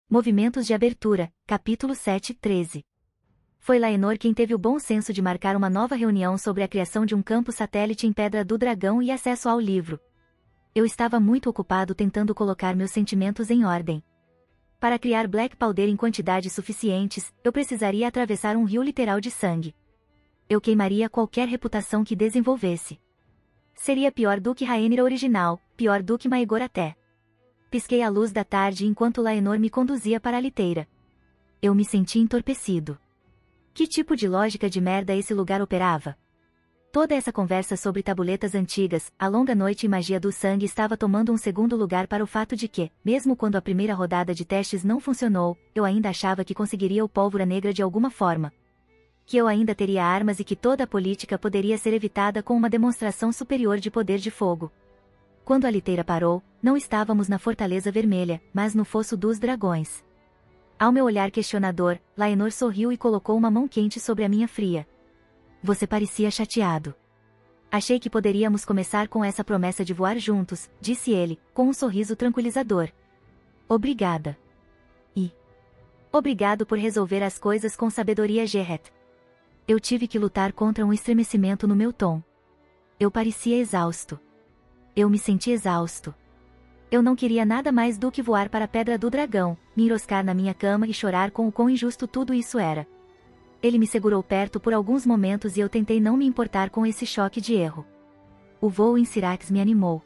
Movimentos de abertura, capítulo 7:13. Foi Laenor quem teve o bom senso de marcar uma nova reunião sobre a criação de um campo satélite em Pedra do Dragão e acesso ao livro. Eu estava muito ocupado tentando colocar meus sentimentos em ordem. Para criar Black Powder em quantidades suficientes, eu precisaria atravessar um rio literal de sangue. Eu queimaria qualquer reputação que desenvolvesse. Seria pior do que Rhaenyra original, pior do que Maegor até. Pisquei a luz da tarde enquanto Laenor me conduzia para a liteira. Eu me senti entorpecido. Que tipo de lógica de merda esse lugar operava? Toda essa conversa sobre tabuletas antigas, a longa noite e magia do sangue estava tomando um segundo lugar para o fato de que, mesmo quando a primeira rodada de testes não funcionou, eu ainda achava que conseguiria o pólvora negra de alguma forma. Que eu ainda teria armas e que toda a política poderia ser evitada com uma demonstração superior de poder de fogo. Quando a liteira parou, não estávamos na Fortaleza Vermelha, mas no Fosso dos Dragões. Ao meu olhar questionador, Laenor sorriu e colocou uma mão quente sobre a minha fria. Você parecia chateado. Achei que poderíamos começar com essa promessa de voar juntos, disse ele, com um sorriso tranquilizador. Obrigada. E obrigado por resolver as coisas com sabedoria, Gerret. Eu tive que lutar contra um estremecimento no meu tom. Eu parecia exausto. Eu me senti exausto. Eu não queria nada mais do que voar para a Pedra do Dragão, me enroscar na minha cama e chorar com o quão injusto tudo isso era. Ele me segurou perto por alguns momentos e eu tentei não me importar com esse choque de erro. O voo em Syrax me animou.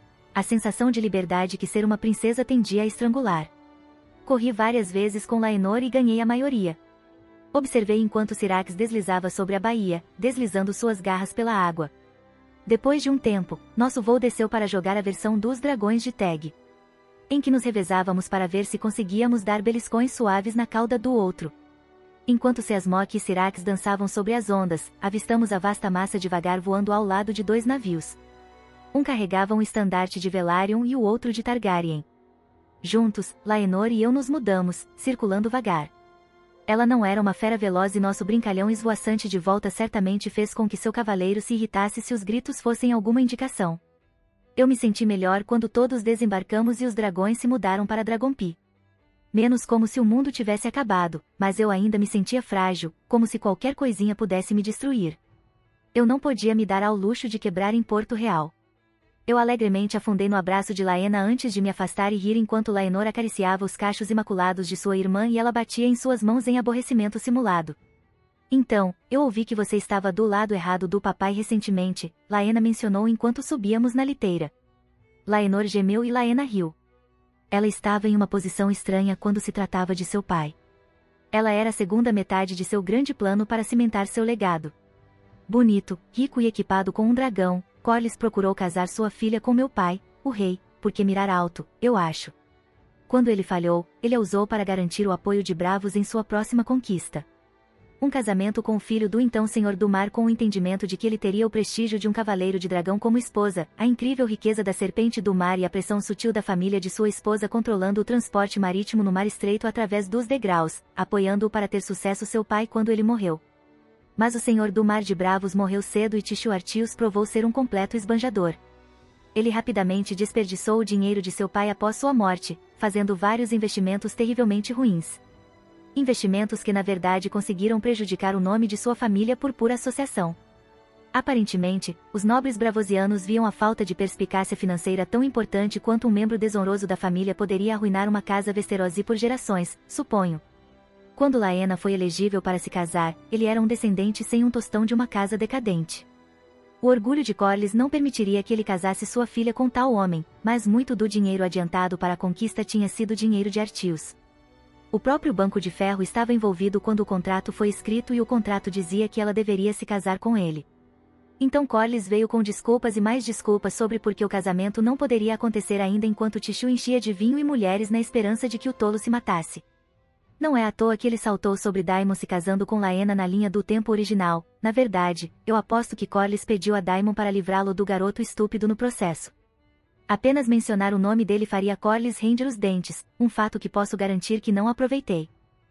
A sensação de liberdade que ser uma princesa tendia a estrangular. Corri várias vezes com Laenor e ganhei a maioria. Observei enquanto Syrax deslizava sobre a baía, deslizando suas garras pela água. Depois de um tempo, nosso voo desceu para jogar a versão dos dragões de Teg, em que nos revezávamos para ver se conseguíamos dar beliscões suaves na cauda do outro. Enquanto Seasmok e Syrax dançavam sobre as ondas, avistamos a vasta massa devagar voando ao lado de dois navios. Um carregava um estandarte de Velaryon e o outro de Targaryen. Juntos, Laenor e eu nos mudamos, circulando vagar. Ela não era uma fera veloz e nosso brincalhão esvoaçante de volta certamente fez com que seu cavaleiro se irritasse se os gritos fossem alguma indicação. Eu me senti melhor quando todos desembarcamos e os dragões se mudaram para Dragonpi. Menos como se o mundo tivesse acabado, mas eu ainda me sentia frágil, como se qualquer coisinha pudesse me destruir. Eu não podia me dar ao luxo de quebrar em Porto Real. Eu alegremente afundei no abraço de Laena antes de me afastar e rir enquanto Laenor acariciava os cachos imaculados de sua irmã e ela batia em suas mãos em aborrecimento simulado. Então, eu ouvi que você estava do lado errado do papai recentemente, Laena mencionou enquanto subíamos na liteira. Laenor gemeu e Laena riu. Ela estava em uma posição estranha quando se tratava de seu pai. Ela era a segunda metade de seu grande plano para cimentar seu legado. Bonito, rico e equipado com um dragão, Corlys procurou casar sua filha com meu pai, o rei, porque mirar alto, eu acho. Quando ele falhou, ele a usou para garantir o apoio de Bravos em sua próxima conquista. Um casamento com o filho do então Senhor do Mar com o entendimento de que ele teria o prestígio de um cavaleiro de dragão como esposa, a incrível riqueza da serpente do mar e a pressão sutil da família de sua esposa controlando o transporte marítimo no mar estreito através dos degraus, apoiando-o para ter sucesso seu pai quando ele morreu. Mas o Senhor do Mar de Bravos morreu cedo e Tishu Artius provou ser um completo esbanjador. Ele rapidamente desperdiçou o dinheiro de seu pai após sua morte, fazendo vários investimentos terrivelmente ruins. Investimentos que na verdade conseguiram prejudicar o nome de sua família por pura associação. Aparentemente, os nobres bravosianos viam a falta de perspicácia financeira tão importante quanto um membro desonroso da família poderia arruinar uma casa Westerosi por gerações, suponho. Quando Laena foi elegível para se casar, ele era um descendente sem um tostão de uma casa decadente. O orgulho de Corlys não permitiria que ele casasse sua filha com tal homem, mas muito do dinheiro adiantado para a conquista tinha sido dinheiro de Artius. O próprio Banco de Ferro estava envolvido quando o contrato foi escrito e o contrato dizia que ela deveria se casar com ele. Então Corlys veio com desculpas e mais desculpas sobre por que o casamento não poderia acontecer ainda enquanto Tishu enchia de vinho e mulheres na esperança de que o tolo se matasse. Não é à toa que ele saltou sobre Daemon se casando com Laena na linha do tempo original. Na verdade, eu aposto que Corlys pediu a Daemon para livrá-lo do garoto estúpido no processo. Apenas mencionar o nome dele faria Corlys ranger os dentes, um fato que posso garantir que não aproveitei.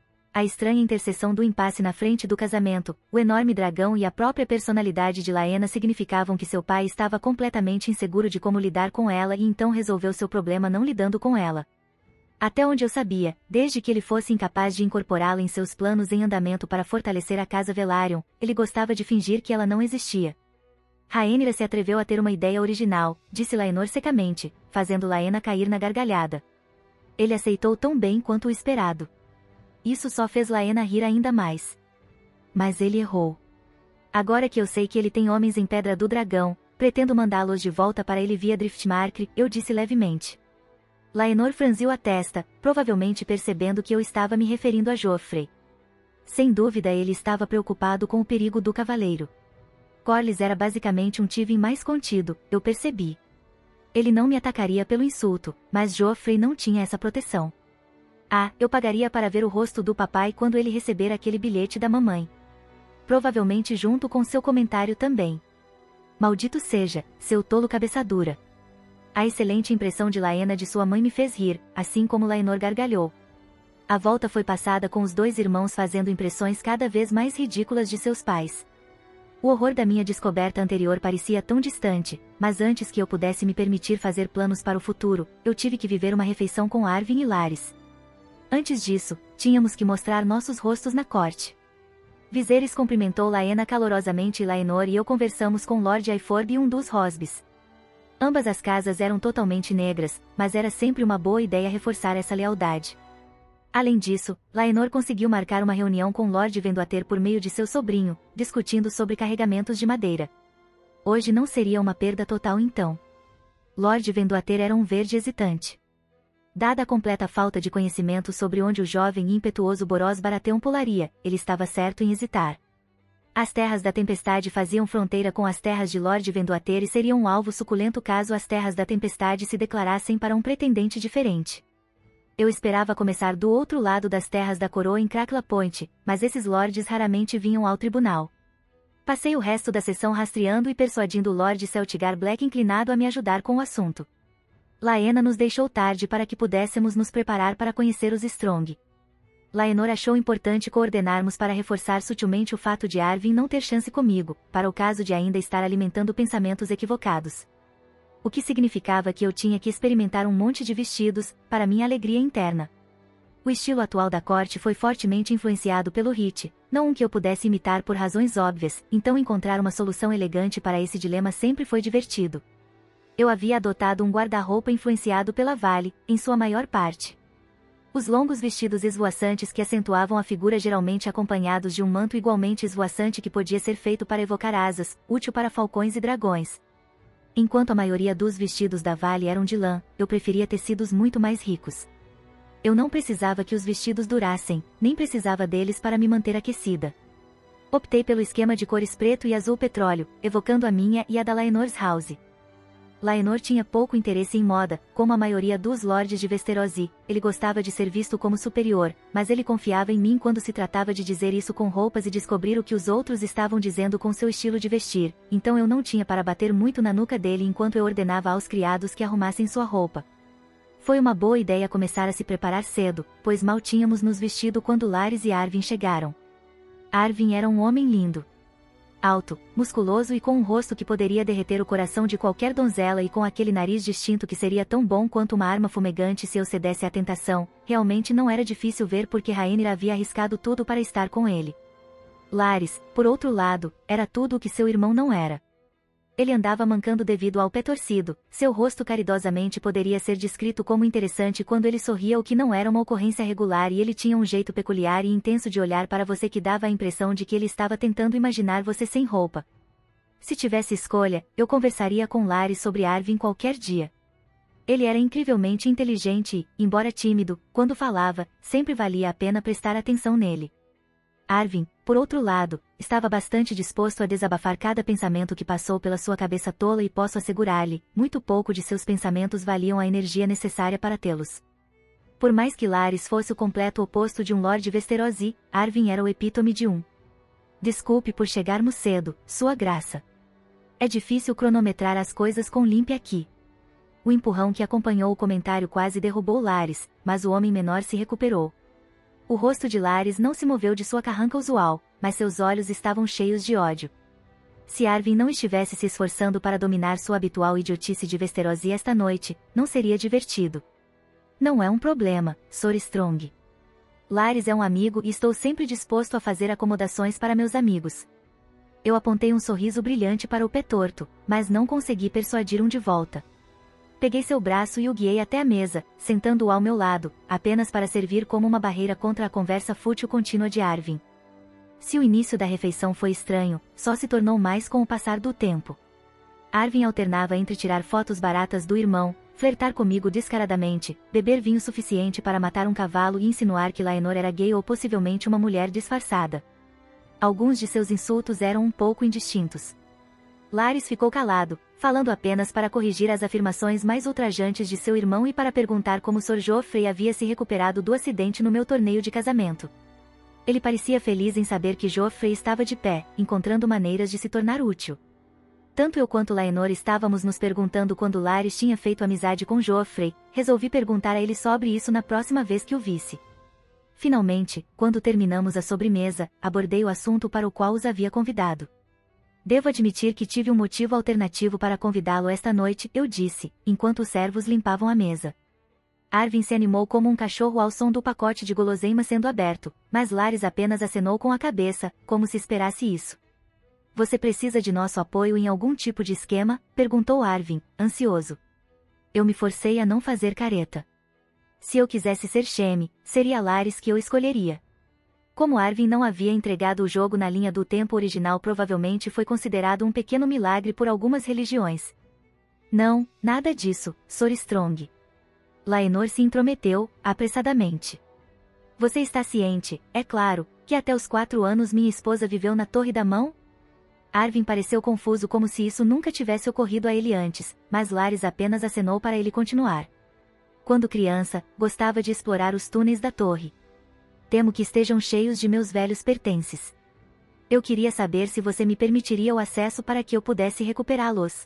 A estranha interseção do impasse na frente do casamento, o enorme dragão e a própria personalidade de Laena significavam que seu pai estava completamente inseguro de como lidar com ela e então resolveu seu problema não lidando com ela. Até onde eu sabia, desde que ele fosse incapaz de incorporá-la em seus planos em andamento para fortalecer a casa Velaryon, ele gostava de fingir que ela não existia. Rhaenyra se atreveu a ter uma ideia original, disse Laenor secamente, fazendo Laena cair na gargalhada. Ele aceitou tão bem quanto o esperado. Isso só fez Laena rir ainda mais. Mas ele errou. Agora que eu sei que ele tem homens em Pedra do Dragão, pretendo mandá-los de volta para ele via Driftmark, eu disse levemente. Laenor franziu a testa, provavelmente percebendo que eu estava me referindo a Joffrey. Sem dúvida ele estava preocupado com o perigo do cavaleiro. Corlys era basicamente um Tywin mais contido, eu percebi. Ele não me atacaria pelo insulto, mas Joffrey não tinha essa proteção. Ah, eu pagaria para ver o rosto do papai quando ele receber aquele bilhete da mamãe. Provavelmente junto com seu comentário também. Maldito seja, seu tolo cabeça dura. A excelente impressão de Laena de sua mãe me fez rir, assim como Laenor gargalhou. A volta foi passada com os dois irmãos fazendo impressões cada vez mais ridículas de seus pais. O horror da minha descoberta anterior parecia tão distante, mas antes que eu pudesse me permitir fazer planos para o futuro, eu tive que viver uma refeição com Arvyn e Larys. Antes disso, tínhamos que mostrar nossos rostos na corte. Viserys cumprimentou Laena calorosamente e Laenor e eu conversamos com Lord Iforb e um dos Rosbys. Ambas as casas eram totalmente negras, mas era sempre uma boa ideia reforçar essa lealdade. Além disso, Laenor conseguiu marcar uma reunião com Lord Vendoater por meio de seu sobrinho, discutindo sobre carregamentos de madeira. Hoje não seria uma perda total então. Lord Vendoater era um verde hesitante. Dada a completa falta de conhecimento sobre onde o jovem e impetuoso Boros Baratheon pularia, ele estava certo em hesitar. As terras da Tempestade faziam fronteira com as terras de Lord Vendoater e seriam um alvo suculento caso as terras da Tempestade se declarassem para um pretendente diferente. Eu esperava começar do outro lado das terras da coroa em Crackla Point, mas esses lords raramente vinham ao tribunal. Passei o resto da sessão rastreando e persuadindo o Lord Celtigar Black inclinado a me ajudar com o assunto. Laena nos deixou tarde para que pudéssemos nos preparar para conhecer os Strong. Laenor achou importante coordenarmos para reforçar sutilmente o fato de Arvyn não ter chance comigo, para o caso de ainda estar alimentando pensamentos equivocados. O que significava que eu tinha que experimentar um monte de vestidos, para minha alegria interna. O estilo atual da corte foi fortemente influenciado pelo Hit, não um que eu pudesse imitar por razões óbvias, então encontrar uma solução elegante para esse dilema sempre foi divertido. Eu havia adotado um guarda-roupa influenciado pela Vale, em sua maior parte. Os longos vestidos esvoaçantes que acentuavam a figura geralmente acompanhados de um manto igualmente esvoaçante que podia ser feito para evocar asas, útil para falcões e dragões. Enquanto a maioria dos vestidos da Vale eram de lã, eu preferia tecidos muito mais ricos. Eu não precisava que os vestidos durassem, nem precisava deles para me manter aquecida. Optei pelo esquema de cores preto e azul petróleo, evocando a minha e a da Laenor's House. Laenor tinha pouco interesse em moda, como a maioria dos lords de Westerosi, ele gostava de ser visto como superior, mas ele confiava em mim quando se tratava de dizer isso com roupas e descobrir o que os outros estavam dizendo com seu estilo de vestir, então eu não tinha para bater muito na nuca dele enquanto eu ordenava aos criados que arrumassem sua roupa. Foi uma boa ideia começar a se preparar cedo, pois mal tínhamos nos vestido quando Larys e Arvyn chegaram. Arvyn era um homem lindo. Alto, musculoso e com um rosto que poderia derreter o coração de qualquer donzela e com aquele nariz distinto que seria tão bom quanto uma arma fumegante se eu cedesse à tentação, realmente não era difícil ver porque Rhaenyra havia arriscado tudo para estar com ele. Larys, por outro lado, era tudo o que seu irmão não era. Ele andava mancando devido ao pé torcido, seu rosto caridosamente poderia ser descrito como interessante quando ele sorria o que não era uma ocorrência regular e ele tinha um jeito peculiar e intenso de olhar para você que dava a impressão de que ele estava tentando imaginar você sem roupa. Se tivesse escolha, eu conversaria com Larys sobre Arvyn qualquer dia. Ele era incrivelmente inteligente e, embora tímido, quando falava, sempre valia a pena prestar atenção nele. Arvyn, por outro lado, estava bastante disposto a desabafar cada pensamento que passou pela sua cabeça tola e posso assegurar-lhe, muito pouco de seus pensamentos valiam a energia necessária para tê-los. Por mais que Larys fosse o completo oposto de um Lord Westerosi, Arvyn era o epítome de um. Desculpe por chegarmos cedo, Sua Graça. É difícil cronometrar as coisas com Limpe aqui. O empurrão que acompanhou o comentário quase derrubou Larys, mas o homem menor se recuperou. O rosto de Larys não se moveu de sua carranca usual, mas seus olhos estavam cheios de ódio. Se Arvyn não estivesse se esforçando para dominar sua habitual idiotice de Westerosi esta noite, não seria divertido. Não é um problema, Sr. Strong. Lares é um amigo e estou sempre disposto a fazer acomodações para meus amigos. Eu apontei um sorriso brilhante para o pé torto, mas não consegui persuadir de volta. Peguei seu braço e o guiei até a mesa, sentando-o ao meu lado, apenas para servir como uma barreira contra a conversa fútil contínua de Arvin. Se o início da refeição foi estranho, só se tornou mais com o passar do tempo. Arvin alternava entre tirar fotos baratas do irmão, flertar comigo descaradamente, beber vinho suficiente para matar um cavalo e insinuar que Laenor era gay ou possivelmente uma mulher disfarçada. Alguns de seus insultos eram um pouco indistintos. Lares ficou calado, falando apenas para corrigir as afirmações mais ultrajantes de seu irmão e para perguntar como Sr. Joffrey havia se recuperado do acidente no meu torneio de casamento. Ele parecia feliz em saber que Joffrey estava de pé, encontrando maneiras de se tornar útil. Tanto eu quanto Laenor estávamos nos perguntando quando Lares tinha feito amizade com Joffrey, resolvi perguntar a ele sobre isso na próxima vez que o visse. Finalmente, quando terminamos a sobremesa, abordei o assunto para o qual os havia convidado. Devo admitir que tive um motivo alternativo para convidá-lo esta noite, eu disse, enquanto os servos limpavam a mesa. Arvin se animou como um cachorro ao som do pacote de guloseimas sendo aberto, mas Lares apenas acenou com a cabeça, como se esperasse isso. Você precisa de nosso apoio em algum tipo de esquema? Perguntou Arvin, ansioso. Eu me forcei a não fazer careta. Se eu quisesse ser Sheme, seria Lares que eu escolheria. Como Arvin não havia entregado o jogo na linha do tempo original, provavelmente foi considerado um pequeno milagre por algumas religiões. Não, nada disso, Sr. Strong. Laenor se intrometeu, apressadamente. Você está ciente, é claro, que até os 4 anos minha esposa viveu na Torre da Mão? Arvin pareceu confuso como se isso nunca tivesse ocorrido a ele antes, mas Lares apenas acenou para ele continuar. Quando criança, gostava de explorar os túneis da torre. Temo que estejam cheios de meus velhos pertences. Eu queria saber se você me permitiria o acesso para que eu pudesse recuperá-los.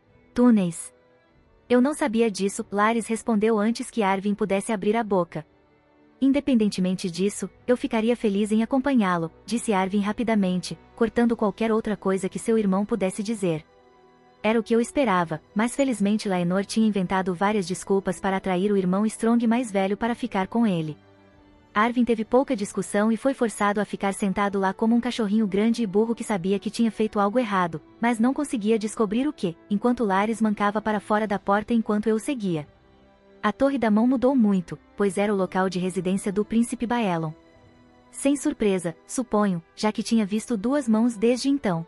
Túneis. Eu não sabia disso, Lares respondeu antes que Arvin pudesse abrir a boca. Independentemente disso, eu ficaria feliz em acompanhá-lo, disse Arvin rapidamente, cortando qualquer outra coisa que seu irmão pudesse dizer. Era o que eu esperava, mas felizmente Laenor tinha inventado várias desculpas para atrair o irmão Strong mais velho para ficar com ele. Arvin teve pouca discussão e foi forçado a ficar sentado lá como um cachorrinho grande e burro que sabia que tinha feito algo errado, mas não conseguia descobrir o que, enquanto Lares mancava para fora da porta enquanto eu o seguia. A Torre da Mão mudou muito, pois era o local de residência do príncipe Baelon. Sem surpresa, suponho, já que tinha visto 2 mãos desde então.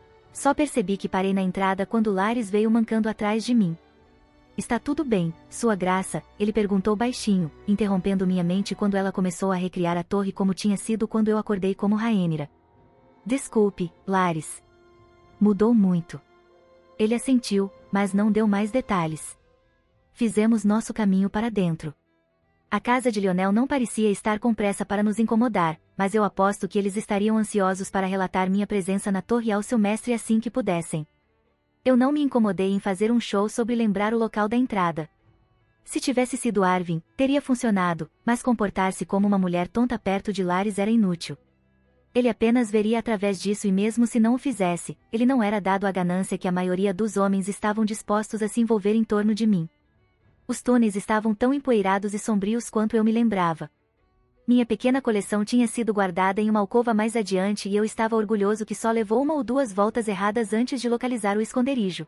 Só percebi que parei na entrada quando Lares veio mancando atrás de mim. Está tudo bem, Sua Graça? Ele perguntou baixinho, interrompendo minha mente quando ela começou a recriar a torre como tinha sido quando eu acordei como Rhaenyra. Desculpe, Lares. Mudou muito. Ele assentiu, mas não deu mais detalhes. Fizemos nosso caminho para dentro. A casa de Lionel não parecia estar com pressa para nos incomodar, mas eu aposto que eles estariam ansiosos para relatar minha presença na torre ao seu mestre assim que pudessem. Eu não me incomodei em fazer um show sobre lembrar o local da entrada. Se tivesse sido Arvin, teria funcionado, mas comportar-se como uma mulher tonta perto de Lares era inútil. Ele apenas veria através disso e mesmo se não o fizesse, ele não era dado à ganância que a maioria dos homens estavam dispostos a se envolver em torno de mim. Os túneis estavam tão empoeirados e sombrios quanto eu me lembrava. Minha pequena coleção tinha sido guardada em uma alcova mais adiante e eu estava orgulhoso que só levou 1 ou 2 voltas erradas antes de localizar o esconderijo.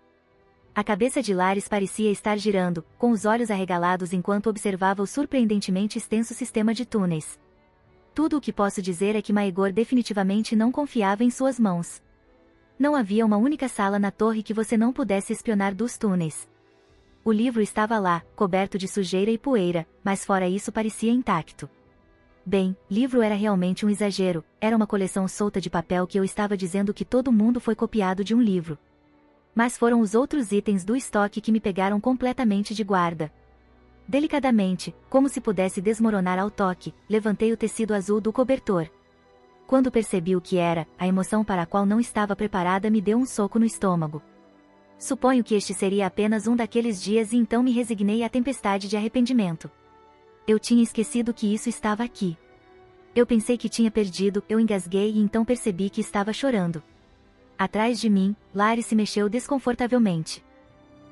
A cabeça de Lares parecia estar girando, com os olhos arregalados enquanto observava o surpreendentemente extenso sistema de túneis. Tudo o que posso dizer é que Maegor definitivamente não confiava em suas mãos. Não havia uma única sala na torre que você não pudesse espionar dos túneis. O livro estava lá, coberto de sujeira e poeira, mas fora isso parecia intacto. Bem, livro era realmente um exagero, era uma coleção solta de papel que eu estava dizendo que todo mundo foi copiado de um livro. Mas foram os outros itens do estoque que me pegaram completamente de guarda. Delicadamente, como se pudesse desmoronar ao toque, levantei o tecido azul do cobertor. Quando percebi o que era, a emoção para a qual não estava preparada me deu um soco no estômago. Suponho que este seria apenas um daqueles dias e então me resignei à tempestade de arrependimento. Eu tinha esquecido que isso estava aqui. Eu pensei que tinha perdido, eu engasguei e então percebi que estava chorando. Atrás de mim, Lares se mexeu desconfortavelmente.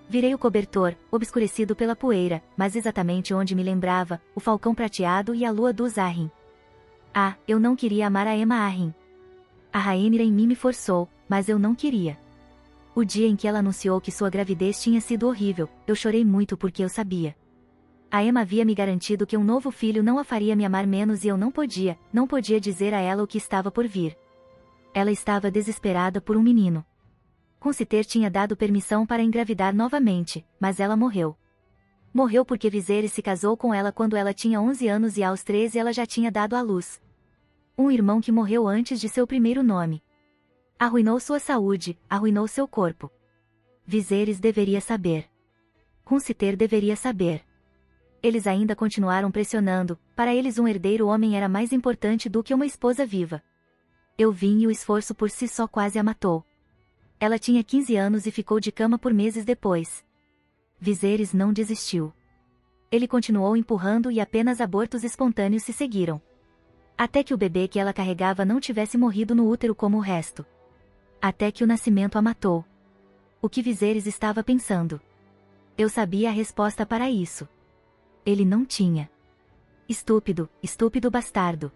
Virei o cobertor, obscurecido pela poeira, mas exatamente onde me lembrava, o falcão prateado e a lua do Zarrin. Ah, eu não queria amar a Emma Arryn. A Rhaenyra em mim me forçou, mas eu não queria. O dia em que ela anunciou que sua gravidez tinha sido horrível, eu chorei muito porque eu sabia. A Emma havia me garantido que um novo filho não a faria me amar menos e eu não podia dizer a ela o que estava por vir. Ela estava desesperada por um menino. Consiter tinha dado permissão para engravidar novamente, mas ela morreu. Morreu porque Viserys se casou com ela quando ela tinha 11 anos e aos 13 ela já tinha dado à luz. Um irmão que morreu antes de seu primeiro nome. Arruinou sua saúde, arruinou seu corpo. Viserys deveria saber. Consiter deveria saber. Eles ainda continuaram pressionando, para eles um herdeiro homem era mais importante do que uma esposa viva. Eu vim e o esforço por si só quase a matou. Ela tinha 15 anos e ficou de cama por meses depois. Viserys não desistiu. Ele continuou empurrando e apenas abortos espontâneos se seguiram. Até que o bebê que ela carregava não tivesse morrido no útero como o resto. Até que o nascimento a matou. O que Viserys estava pensando? Eu sabia a resposta para isso. Ele não tinha. Estúpido, estúpido bastardo.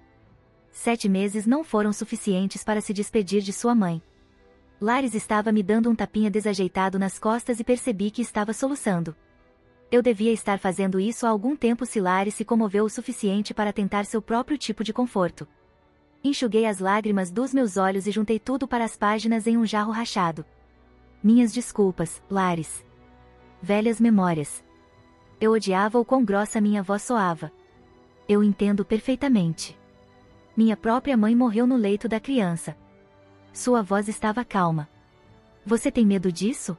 7 meses não foram suficientes para se despedir de sua mãe. Larys estava me dando um tapinha desajeitado nas costas e percebi que estava soluçando. Eu devia estar fazendo isso há algum tempo se Larys se comoveu o suficiente para tentar seu próprio tipo de conforto. Enxuguei as lágrimas dos meus olhos e juntei tudo para as páginas em um jarro rachado. Minhas desculpas, Larys. Velhas memórias. Eu odiava o quão grossa minha voz soava. Eu entendo perfeitamente. Minha própria mãe morreu no leito da criança. Sua voz estava calma. Você tem medo disso?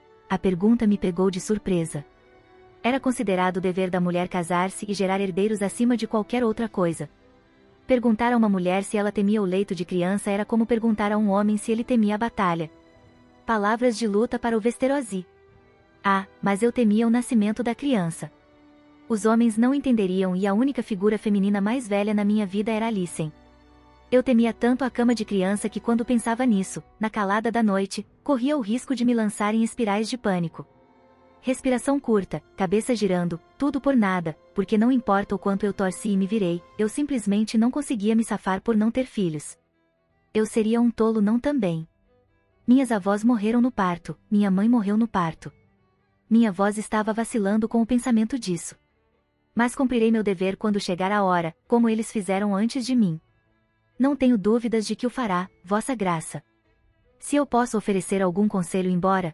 A pergunta me pegou de surpresa. Era considerado o dever da mulher casar-se e gerar herdeiros acima de qualquer outra coisa. Perguntar a uma mulher se ela temia o leito de criança era como perguntar a um homem se ele temia a batalha. Palavras de luta para o Westerosi. Ah, mas eu temia o nascimento da criança. Os homens não entenderiam e a única figura feminina mais velha na minha vida era Alicent. Eu temia tanto a cama de criança que quando pensava nisso, na calada da noite, corria o risco de me lançar em espirais de pânico. Respiração curta, cabeça girando, tudo por nada, porque não importa o quanto eu torci e me virei, eu simplesmente não conseguia me safar por não ter filhos. Eu seria um tolo não também. Minhas avós morreram no parto, minha mãe morreu no parto. Minha voz estava vacilando com o pensamento disso. Mas cumprirei meu dever quando chegar a hora, como eles fizeram antes de mim. Não tenho dúvidas de que o fará, Vossa Graça. Se eu posso oferecer algum conselho embora,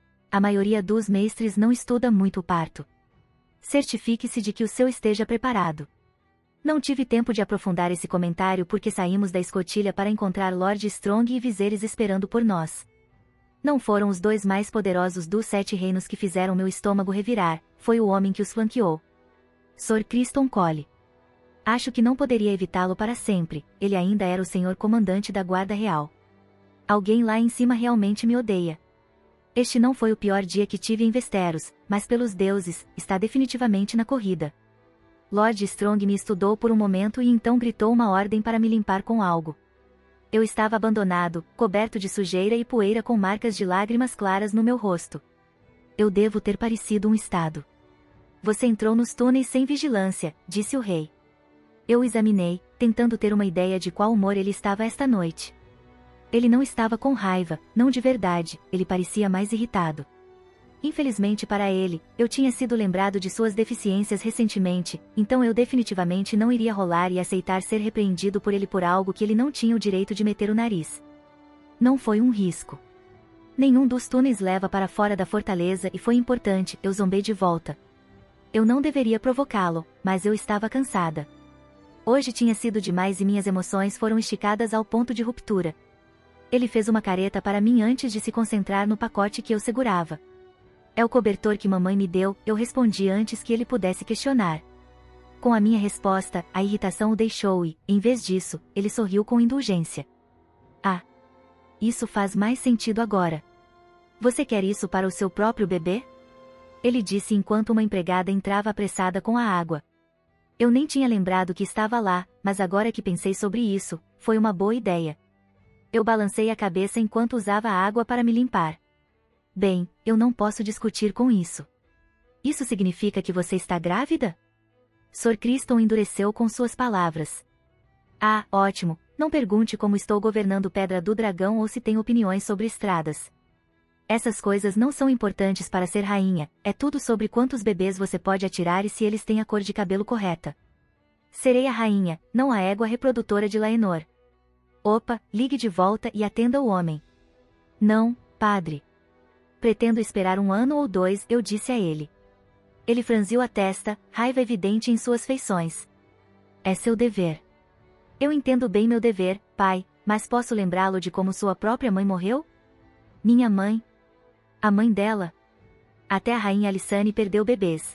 a maioria dos mestres não estuda muito o parto. Certifique-se de que o seu esteja preparado. Não tive tempo de aprofundar esse comentário porque saímos da escotilha para encontrar Lord Strong e Viserys esperando por nós. Não foram os 2 mais poderosos dos 7 reinos que fizeram meu estômago revirar, foi o homem que os flanqueou. Sir Criston Cole. Acho que não poderia evitá-lo para sempre, ele ainda era o senhor comandante da Guarda Real. Alguém lá em cima realmente me odeia. Este não foi o pior dia que tive em Westeros, mas pelos deuses, está definitivamente na corrida. Lord Strong me estudou por um momento e então gritou uma ordem para me limpar com algo. Eu estava abandonado, coberto de sujeira e poeira com marcas de lágrimas claras no meu rosto. Eu devo ter parecido um estado. Você entrou nos túneis sem vigilância, disse o rei. Eu o examinei, tentando ter uma ideia de qual humor ele estava esta noite. Ele não estava com raiva, não de verdade, ele parecia mais irritado. Infelizmente para ele, eu tinha sido lembrado de suas deficiências recentemente, então eu definitivamente não iria rolar e aceitar ser repreendido por ele por algo que ele não tinha o direito de meter o nariz. Não foi um risco. Nenhum dos túneis leva para fora da fortaleza e foi importante, eu zombei de volta. Eu não deveria provocá-lo, mas eu estava cansada. Hoje tinha sido demais e minhas emoções foram esticadas ao ponto de ruptura. Ele fez uma careta para mim antes de se concentrar no pacote que eu segurava. É o cobertor que mamãe me deu, eu respondi antes que ele pudesse questionar. Com a minha resposta, a irritação o deixou e, em vez disso, ele sorriu com indulgência. Ah! Isso faz mais sentido agora. Você quer isso para o seu próprio bebê? Ele disse enquanto uma empregada entrava apressada com a água. Eu nem tinha lembrado que estava lá, mas agora que pensei sobre isso, foi uma boa ideia. Eu balancei a cabeça enquanto usava a água para me limpar. Bem, eu não posso discutir com isso. Isso significa que você está grávida? Sr. Criston endureceu com suas palavras. Ah, ótimo, não pergunte como estou governando Pedra do Dragão ou se tenho opiniões sobre estradas. Essas coisas não são importantes para ser rainha, é tudo sobre quantos bebês você pode atirar e se eles têm a cor de cabelo correta. Serei a rainha, não a égua reprodutora de Laenor. Opa, ligue de volta e atenda o homem. Não, padre. Pretendo esperar 1 ano ou 2, eu disse a ele. Ele franziu a testa, raiva evidente em suas feições. É seu dever. Eu entendo bem meu dever, pai, mas posso lembrá-lo de como sua própria mãe morreu? Minha mãe? A mãe dela? Até a rainha Alysanne perdeu bebês.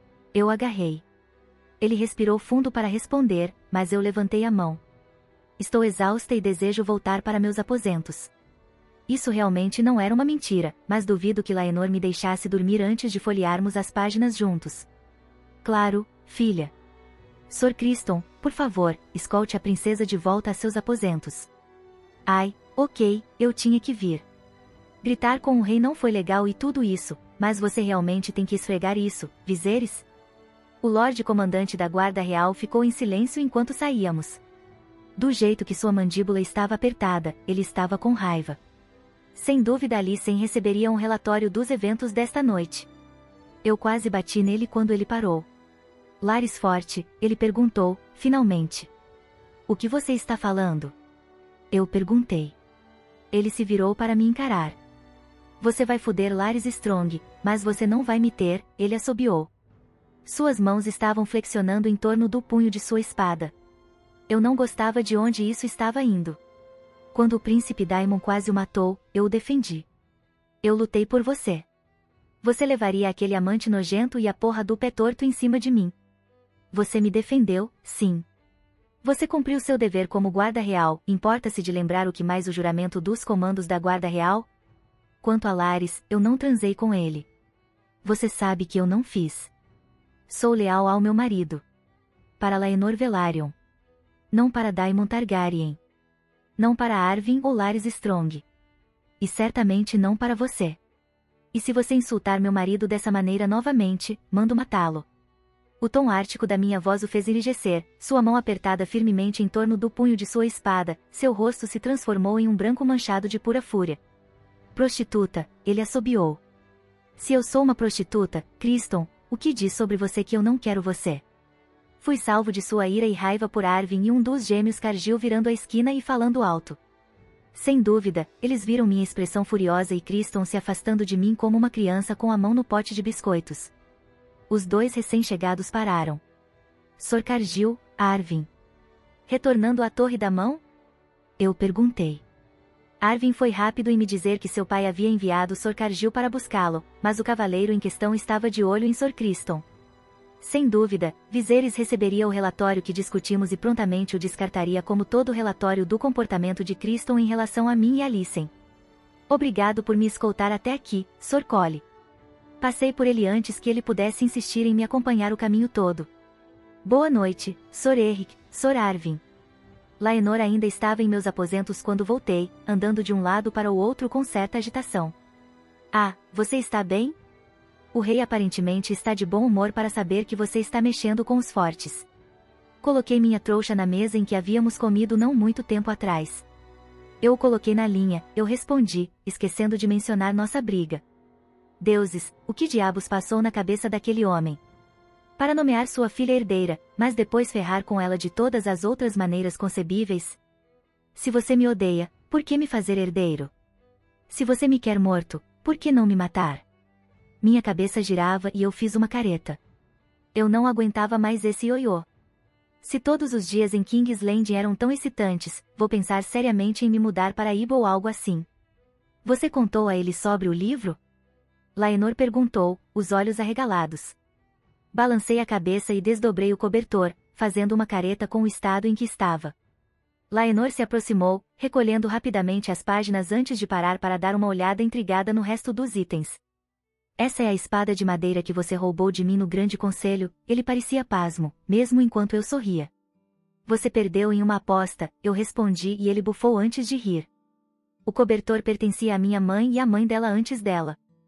Eu agarrei. Ele respirou fundo para responder, mas eu levantei a mão. Estou exausta e desejo voltar para meus aposentos. Isso realmente não era uma mentira, mas duvido que Laenor me deixasse dormir antes de folhearmos as páginas juntos. Claro, filha. Sr. Criston, por favor, escolte a princesa de volta a seus aposentos. Ai, ok, eu tinha que vir. Gritar com o rei não foi legal e tudo isso, mas você realmente tem que esfregar isso, Viserys? O Lorde Comandante da Guarda Real ficou em silêncio enquanto saíamos. Do jeito que sua mandíbula estava apertada, ele estava com raiva. Sem dúvida Alysanne receberia um relatório dos eventos desta noite. Eu quase bati nele quando ele parou. Larys Forte, ele perguntou, finalmente. O que você está falando? Eu perguntei. Ele se virou para me encarar. Você vai foder Larys Strong, mas você não vai me ter, ele assobiou. Suas mãos estavam flexionando em torno do punho de sua espada. Eu não gostava de onde isso estava indo. Quando o príncipe Daemon quase o matou, eu o defendi. Eu lutei por você. Você levaria aquele amante nojento e a porra do pé torto em cima de mim. Você me defendeu, sim. Você cumpriu seu dever como guarda real, importa-se de lembrar o que mais o juramento dos comandos da guarda real? Quanto a Larys, eu não transei com ele. Você sabe que eu não fiz. Sou leal ao meu marido. Para Laenor Velaryon. Não para Daemon Targaryen. Não para Arvyn ou Larys Strong. E certamente não para você. E se você insultar meu marido dessa maneira novamente, mando matá-lo. O tom ártico da minha voz o fez enrijecer, sua mão apertada firmemente em torno do punho de sua espada, seu rosto se transformou em um branco manchado de pura fúria. Prostituta, ele assobiou. Se eu sou uma prostituta, Criston, o que diz sobre você que eu não quero você? Fui salvo de sua ira e raiva por Arvyn e um dos gêmeos Cargill virando a esquina e falando alto. Sem dúvida, eles viram minha expressão furiosa e Criston se afastando de mim como uma criança com a mão no pote de biscoitos. Os dois recém-chegados pararam. Sr. Cargill, Arvyn. Retornando à Torre da Mão? Eu perguntei. Arvyn foi rápido em me dizer que seu pai havia enviado Sr. Cargill para buscá-lo, mas o cavaleiro em questão estava de olho em Sr. Criston. Sem dúvida, Viserys receberia o relatório que discutimos e prontamente o descartaria como todo o relatório do comportamento de Criston em relação a mim e a Alysanne. Obrigado por me escoltar até aqui, Sr. Colley. Passei por ele antes que ele pudesse insistir em me acompanhar o caminho todo. Boa noite, Sr. Erric, Sr. Arvyn. Laenor ainda estava em meus aposentos quando voltei, andando de um lado para o outro com certa agitação. Ah, você está bem? O rei aparentemente está de bom humor para saber que você está mexendo com os fortes. Coloquei minha trouxa na mesa em que havíamos comido não muito tempo atrás. Eu o coloquei na linha, eu respondi, esquecendo de mencionar nossa briga. Deuses, o que diabos passou na cabeça daquele homem? Para nomear sua filha herdeira, mas depois ferrar com ela de todas as outras maneiras concebíveis? Se você me odeia, por que me fazer herdeiro? Se você me quer morto, por que não me matar? Minha cabeça girava e eu fiz uma careta. Eu não aguentava mais esse ioiô. Se todos os dias em King's Landing eram tão excitantes, vou pensar seriamente em me mudar para Ibo ou algo assim. Você contou a ele sobre o livro? Laenor perguntou, os olhos arregalados. Balancei a cabeça e desdobrei o cobertor, fazendo uma careta com o estado em que estava. Laenor se aproximou, recolhendo rapidamente as páginas antes de parar para dar uma olhada intrigada no resto dos itens. Essa é a espada de madeira que você roubou de mim no Grande Conselho, ele parecia pasmo, mesmo enquanto eu sorria. Você perdeu em uma aposta, eu respondi e ele bufou antes de rir. O cobertor pertencia à minha mãe e à mãe dela antes dela.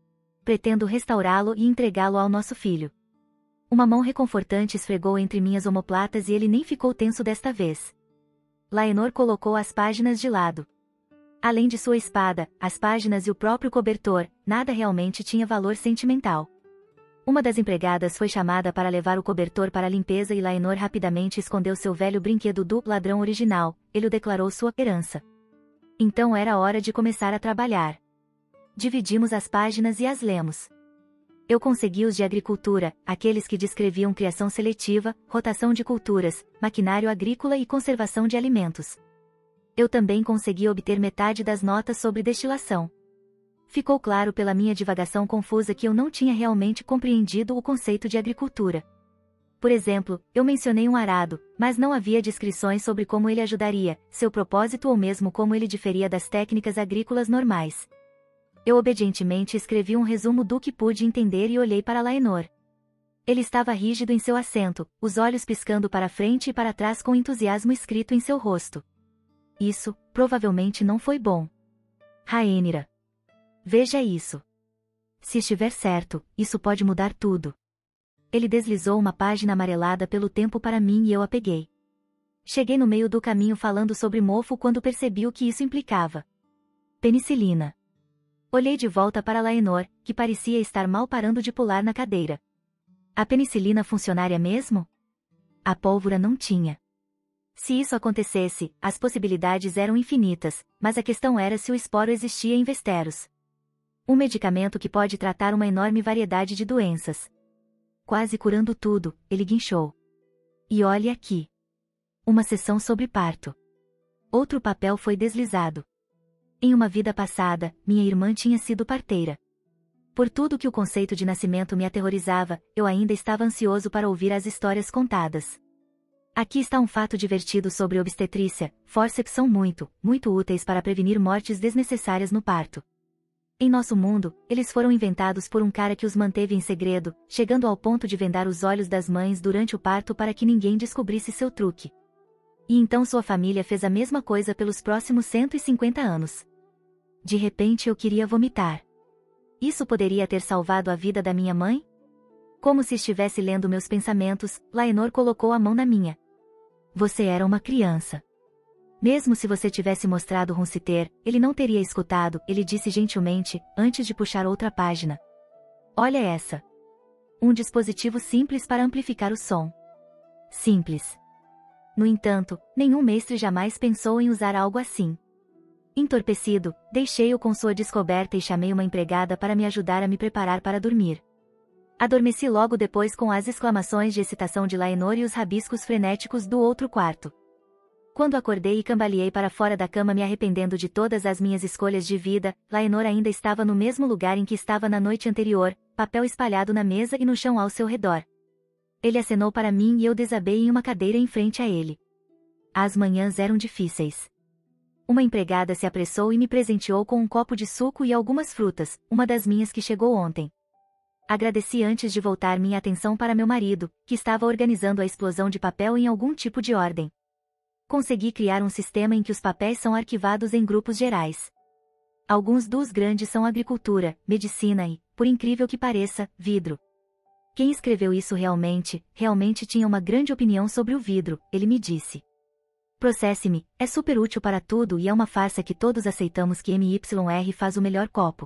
Pretendo restaurá-lo e entregá-lo ao nosso filho. Uma mão reconfortante esfregou entre minhas omoplatas e ele nem ficou tenso desta vez. Laenor colocou as páginas de lado. Além de sua espada, as páginas e o próprio cobertor, nada realmente tinha valor sentimental. Uma das empregadas foi chamada para levar o cobertor para a limpeza e Laenor rapidamente escondeu seu velho brinquedo do ladrão original, ele o declarou sua herança. Então era hora de começar a trabalhar. Dividimos as páginas e as lemos. Eu consegui os de agricultura, aqueles que descreviam criação seletiva, rotação de culturas, maquinário agrícola e conservação de alimentos. Eu também consegui obter metade das notas sobre destilação. Ficou claro pela minha divagação confusa que eu não tinha realmente compreendido o conceito de agricultura. Por exemplo, eu mencionei um arado, mas não havia descrições sobre como ele ajudaria, seu propósito ou mesmo como ele diferia das técnicas agrícolas normais. Eu obedientemente escrevi um resumo do que pude entender e olhei para Laenor. Ele estava rígido em seu assento, os olhos piscando para frente e para trás com entusiasmo escrito em seu rosto. Isso, provavelmente não foi bom. Rhaenyra. Veja isso. Se estiver certo, isso pode mudar tudo. Ele deslizou uma página amarelada pelo tempo para mim e eu a peguei. Cheguei no meio do caminho falando sobre mofo quando percebi o que isso implicava. Penicilina. Olhei de volta para Laenor, que parecia estar mal parando de pular na cadeira. A penicilina funcionaria mesmo? A pólvora não tinha. Se isso acontecesse, as possibilidades eram infinitas, mas a questão era se o esporo existia em Westeros. Um medicamento que pode tratar uma enorme variedade de doenças. Quase curando tudo, ele guinchou. E olhe aqui. Uma sessão sobre parto. Outro papel foi deslizado. Em uma vida passada, minha irmã tinha sido parteira. Por tudo que o conceito de nascimento me aterrorizava, eu ainda estava ansioso para ouvir as histórias contadas. Aqui está um fato divertido sobre obstetrícia, fórceps são muito úteis para prevenir mortes desnecessárias no parto. Em nosso mundo, eles foram inventados por um cara que os manteve em segredo, chegando ao ponto de vendar os olhos das mães durante o parto para que ninguém descobrisse seu truque. E então sua família fez a mesma coisa pelos próximos 150 anos. De repente eu queria vomitar. Isso poderia ter salvado a vida da minha mãe? Como se estivesse lendo meus pensamentos, Laenor colocou a mão na minha. Você era uma criança. Mesmo se você tivesse mostrado Runciter, ele não teria escutado, ele disse gentilmente, antes de puxar outra página. Olha essa. Um dispositivo simples para amplificar o som. Simples. No entanto, nenhum mestre jamais pensou em usar algo assim. Entorpecido, deixei-o com sua descoberta e chamei uma empregada para me ajudar a me preparar para dormir. Adormeci logo depois com as exclamações de excitação de Laenor e os rabiscos frenéticos do outro quarto. Quando acordei e cambaleei para fora da cama me arrependendo de todas as minhas escolhas de vida, Laenor ainda estava no mesmo lugar em que estava na noite anterior, papel espalhado na mesa e no chão ao seu redor. Ele acenou para mim e eu desabei em uma cadeira em frente a ele. As manhãs eram difíceis. Uma empregada se apressou e me presenteou com um copo de suco e algumas frutas, uma das minhas que chegou ontem. Agradeci antes de voltar minha atenção para meu marido, que estava organizando a explosão de papel em algum tipo de ordem. Consegui criar um sistema em que os papéis são arquivados em grupos gerais. Alguns dos grandes são agricultura, medicina e, por incrível que pareça, vidro. Quem escreveu isso realmente tinha uma grande opinião sobre o vidro, ele me disse. Processe-me, é super útil para tudo e é uma farsa que todos aceitamos que MYR faz o melhor copo.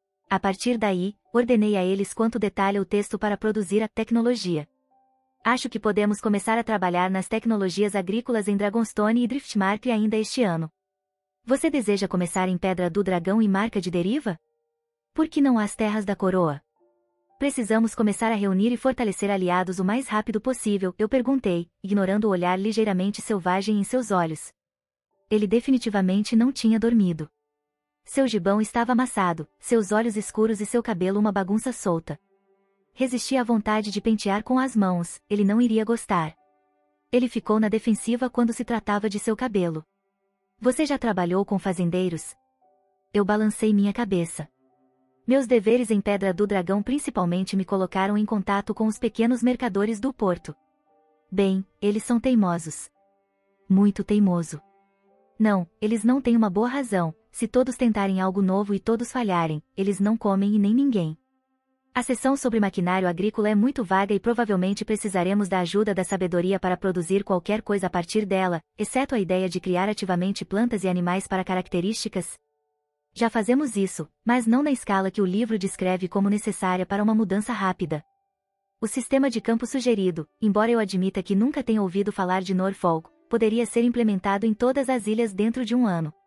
A partir daí, ordenei a eles quanto detalha o texto para produzir a tecnologia. Acho que podemos começar a trabalhar nas tecnologias agrícolas em Dragonstone e Driftmark ainda este ano. Você deseja começar em Pedra do Dragão e Marca de Deriva? Por que não as Terras da Coroa? Precisamos começar a reunir e fortalecer aliados o mais rápido possível, eu perguntei, ignorando o olhar ligeiramente selvagem em seus olhos. Ele definitivamente não tinha dormido. Seu gibão estava amassado, seus olhos escuros e seu cabelo uma bagunça solta. Resisti à vontade de pentear com as mãos, ele não iria gostar. Ele ficou na defensiva quando se tratava de seu cabelo. Você já trabalhou com fazendeiros? Eu balancei minha cabeça. Meus deveres em Pedra do Dragão principalmente me colocaram em contato com os pequenos mercadores do porto. Bem, eles são teimosos. Muito teimoso. Não, eles não têm uma boa razão, se todos tentarem algo novo e todos falharem, eles não comem e nem ninguém. A seção sobre maquinário agrícola é muito vaga e provavelmente precisaremos da ajuda da sabedoria para produzir qualquer coisa a partir dela, exceto a ideia de criar ativamente plantas e animais para características. Já fazemos isso, mas não na escala que o livro descreve como necessária para uma mudança rápida. O sistema de campo sugerido, embora eu admita que nunca tenha ouvido falar de Norfolk, poderia ser implementado em todas as ilhas dentro de 1 ano.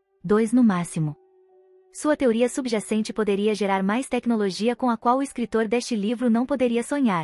2 no máximo. Sua teoria subjacente poderia gerar mais tecnologia com a qual o escritor deste livro não poderia sonhar.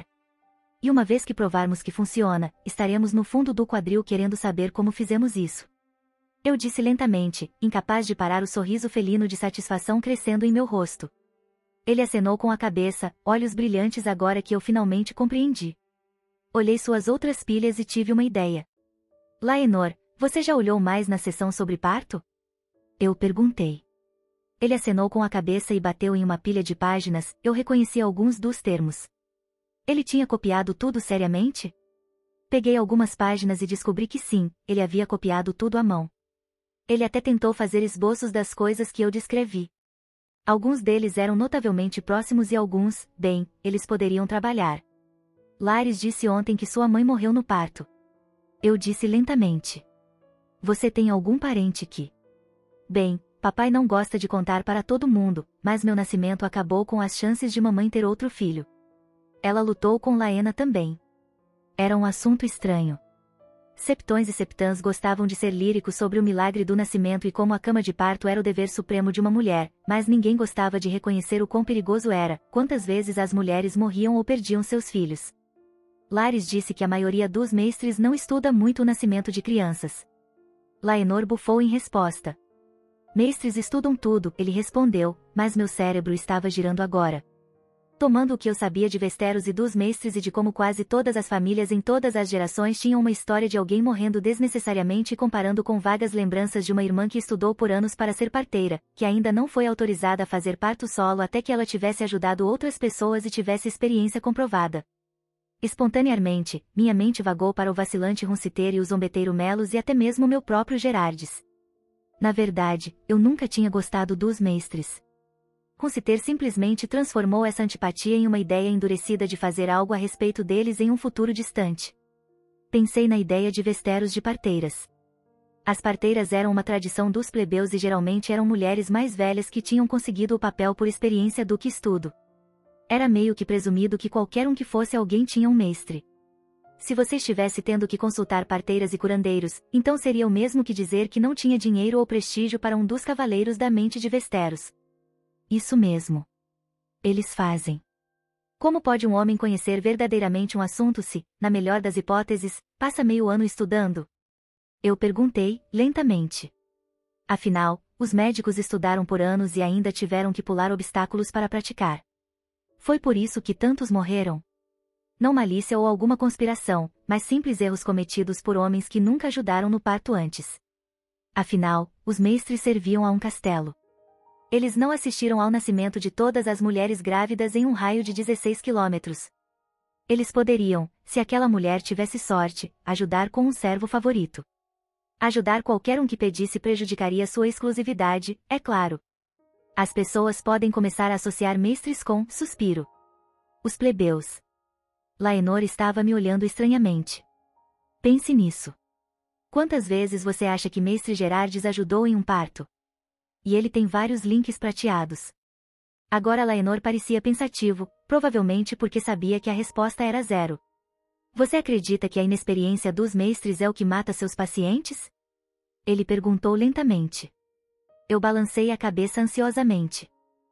E uma vez que provarmos que funciona, estaremos no fundo do quadril querendo saber como fizemos isso. Eu disse lentamente, incapaz de parar o sorriso felino de satisfação crescendo em meu rosto. Ele acenou com a cabeça, olhos brilhantes agora que eu finalmente compreendi. Olhei suas outras pilhas e tive uma ideia. Laenor, você já olhou mais na seção sobre parto? Eu perguntei. Ele acenou com a cabeça e bateu em uma pilha de páginas, eu reconheci alguns dos termos. Ele tinha copiado tudo seriamente? Peguei algumas páginas e descobri que sim, ele havia copiado tudo à mão. Ele até tentou fazer esboços das coisas que eu descrevi. Alguns deles eram notavelmente próximos e alguns, bem, eles poderiam trabalhar. Lares disse ontem que sua mãe morreu no parto. Eu disse lentamente. Você tem algum parente que... Bem, papai não gosta de contar para todo mundo, mas meu nascimento acabou com as chances de mamãe ter outro filho. Ela lutou com Laena também. Era um assunto estranho. Septões e septãs gostavam de ser líricos sobre o milagre do nascimento e como a cama de parto era o dever supremo de uma mulher, mas ninguém gostava de reconhecer o quão perigoso era, quantas vezes as mulheres morriam ou perdiam seus filhos. Lares disse que a maioria dos mestres não estuda muito o nascimento de crianças. Laenor bufou em resposta. Mestres estudam tudo, ele respondeu, mas meu cérebro estava girando agora. Tomando o que eu sabia de Westeros e dos mestres e de como quase todas as famílias em todas as gerações tinham uma história de alguém morrendo desnecessariamente e comparando com vagas lembranças de uma irmã que estudou por anos para ser parteira, que ainda não foi autorizada a fazer parto solo até que ela tivesse ajudado outras pessoas e tivesse experiência comprovada. Espontaneamente, minha mente vagou para o vacilante Runciteiro e o zombeteiro Melos e até mesmo meu próprio Gerardes. Na verdade, eu nunca tinha gostado dos mestres. Runciter simplesmente transformou essa antipatia em uma ideia endurecida de fazer algo a respeito deles em um futuro distante. Pensei na ideia de Westeros de parteiras. As parteiras eram uma tradição dos plebeus e geralmente eram mulheres mais velhas que tinham conseguido o papel por experiência do que estudo. Era meio que presumido que qualquer um que fosse alguém tinha um mestre. Se você estivesse tendo que consultar parteiras e curandeiros, então seria o mesmo que dizer que não tinha dinheiro ou prestígio para um dos cavaleiros da mente de Westeros. Isso mesmo. Eles fazem. Como pode um homem conhecer verdadeiramente um assunto se, na melhor das hipóteses, passa meio ano estudando? Eu perguntei, lentamente. Afinal, os médicos estudaram por anos e ainda tiveram que pular obstáculos para praticar. Foi por isso que tantos morreram? Não malícia ou alguma conspiração, mas simples erros cometidos por homens que nunca ajudaram no parto antes. Afinal, os mestres serviam a um castelo. Eles não assistiram ao nascimento de todas as mulheres grávidas em um raio de 16 quilômetros. Eles poderiam, se aquela mulher tivesse sorte, ajudar com um servo favorito. Ajudar qualquer um que pedisse prejudicaria sua exclusividade, é claro. As pessoas podem começar a associar mestres com suspiro. Os plebeus. Laenor estava me olhando estranhamente. Pense nisso. Quantas vezes você acha que Mestre Gerardes ajudou em um parto? E ele tem vários links prateados. Agora Laenor parecia pensativo, provavelmente porque sabia que a resposta era 0. Você acredita que a inexperiência dos mestres é o que mata seus pacientes? Ele perguntou lentamente. Eu balancei a cabeça ansiosamente.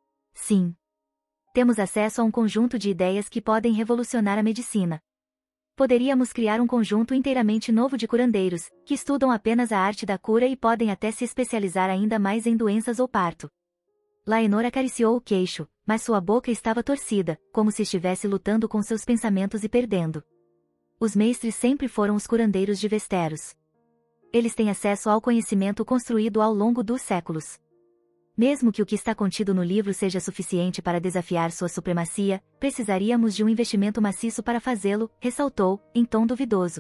Sim. Temos acesso a um conjunto de ideias que podem revolucionar a medicina. Poderíamos criar um conjunto inteiramente novo de curandeiros, que estudam apenas a arte da cura e podem até se especializar ainda mais em doenças ou parto. Laenor acariciou o queixo, mas sua boca estava torcida, como se estivesse lutando com seus pensamentos e perdendo. Os mestres sempre foram os curandeiros de Westeros. Eles têm acesso ao conhecimento construído ao longo dos séculos. Mesmo que o que está contido no livro seja suficiente para desafiar sua supremacia, precisaríamos de um investimento maciço para fazê-lo, ressaltou, em tom duvidoso.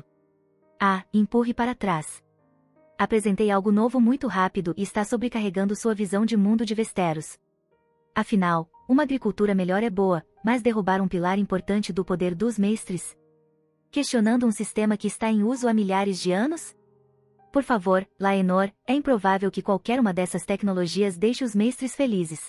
Empurre para trás. Apresentei algo novo muito rápido e está sobrecarregando sua visão de mundo de Westeros. Afinal, uma agricultura melhor é boa, mas derrubar um pilar importante do poder dos mestres? Questionando um sistema que está em uso há milhares de anos? Por favor, Laenor, é improvável que qualquer uma dessas tecnologias deixe os mestres felizes.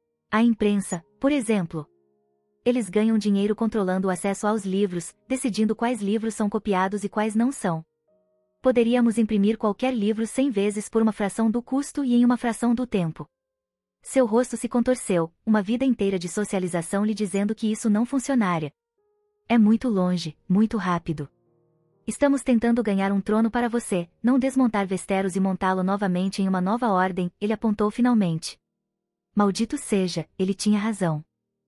A imprensa, por exemplo. Eles ganham dinheiro controlando o acesso aos livros, decidindo quais livros são copiados e quais não são. Poderíamos imprimir qualquer livro 100 vezes por uma fração do custo e em uma fração do tempo. Seu rosto se contorceu, uma vida inteira de socialização lhe dizendo que isso não funcionaria. É muito longe, muito rápido. Estamos tentando ganhar um trono para você, não desmontar Westeros e montá-lo novamente em uma nova ordem, ele apontou finalmente. Maldito seja, ele tinha razão.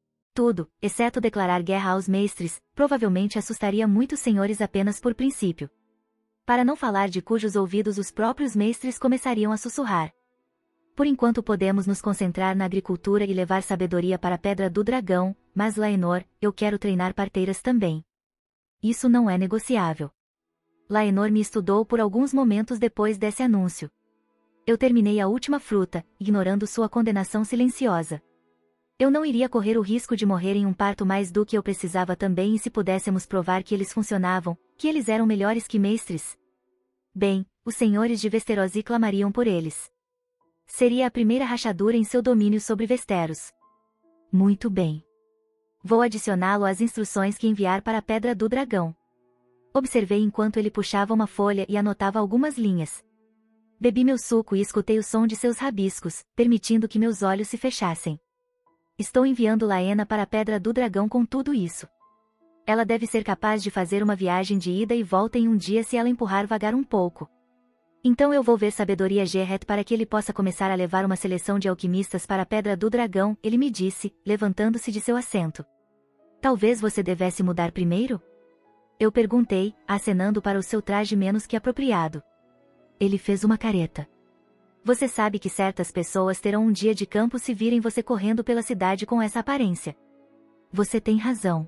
Tudo, exceto declarar guerra aos mestres, provavelmente assustaria muitos senhores apenas por princípio. Para não falar de cujos ouvidos os próprios mestres começariam a sussurrar. Por enquanto podemos nos concentrar na agricultura e levar sabedoria para a Pedra do Dragão, mas Laenor, eu quero treinar parteiras também. Isso não é negociável. Laenor me estudou por alguns momentos depois desse anúncio. Eu terminei a última fruta, ignorando sua condenação silenciosa. Eu não iria correr o risco de morrer em um parto mais do que eu precisava também e se pudéssemos provar que eles funcionavam, que eles eram melhores que mestres. Bem, os senhores de Westerosi clamariam por eles. Seria a primeira rachadura em seu domínio sobre Westeros. Muito bem. Vou adicioná-lo às instruções que enviar para a Pedra do Dragão. Observei enquanto ele puxava uma folha e anotava algumas linhas. Bebi meu suco e escutei o som de seus rabiscos, permitindo que meus olhos se fechassem. Estou enviando Laena para a Pedra do Dragão com tudo isso. Ela deve ser capaz de fazer uma viagem de ida e volta em um dia se ela empurrar vagar um pouco. Então eu vou ver Sabedoria Gerret para que ele possa começar a levar uma seleção de alquimistas para a Pedra do Dragão, ele me disse, levantando-se de seu assento. Talvez você devesse mudar primeiro? Eu perguntei, acenando para o seu traje menos que apropriado. Ele fez uma careta. Você sabe que certas pessoas terão um dia de campo se virem você correndo pela cidade com essa aparência. Você tem razão.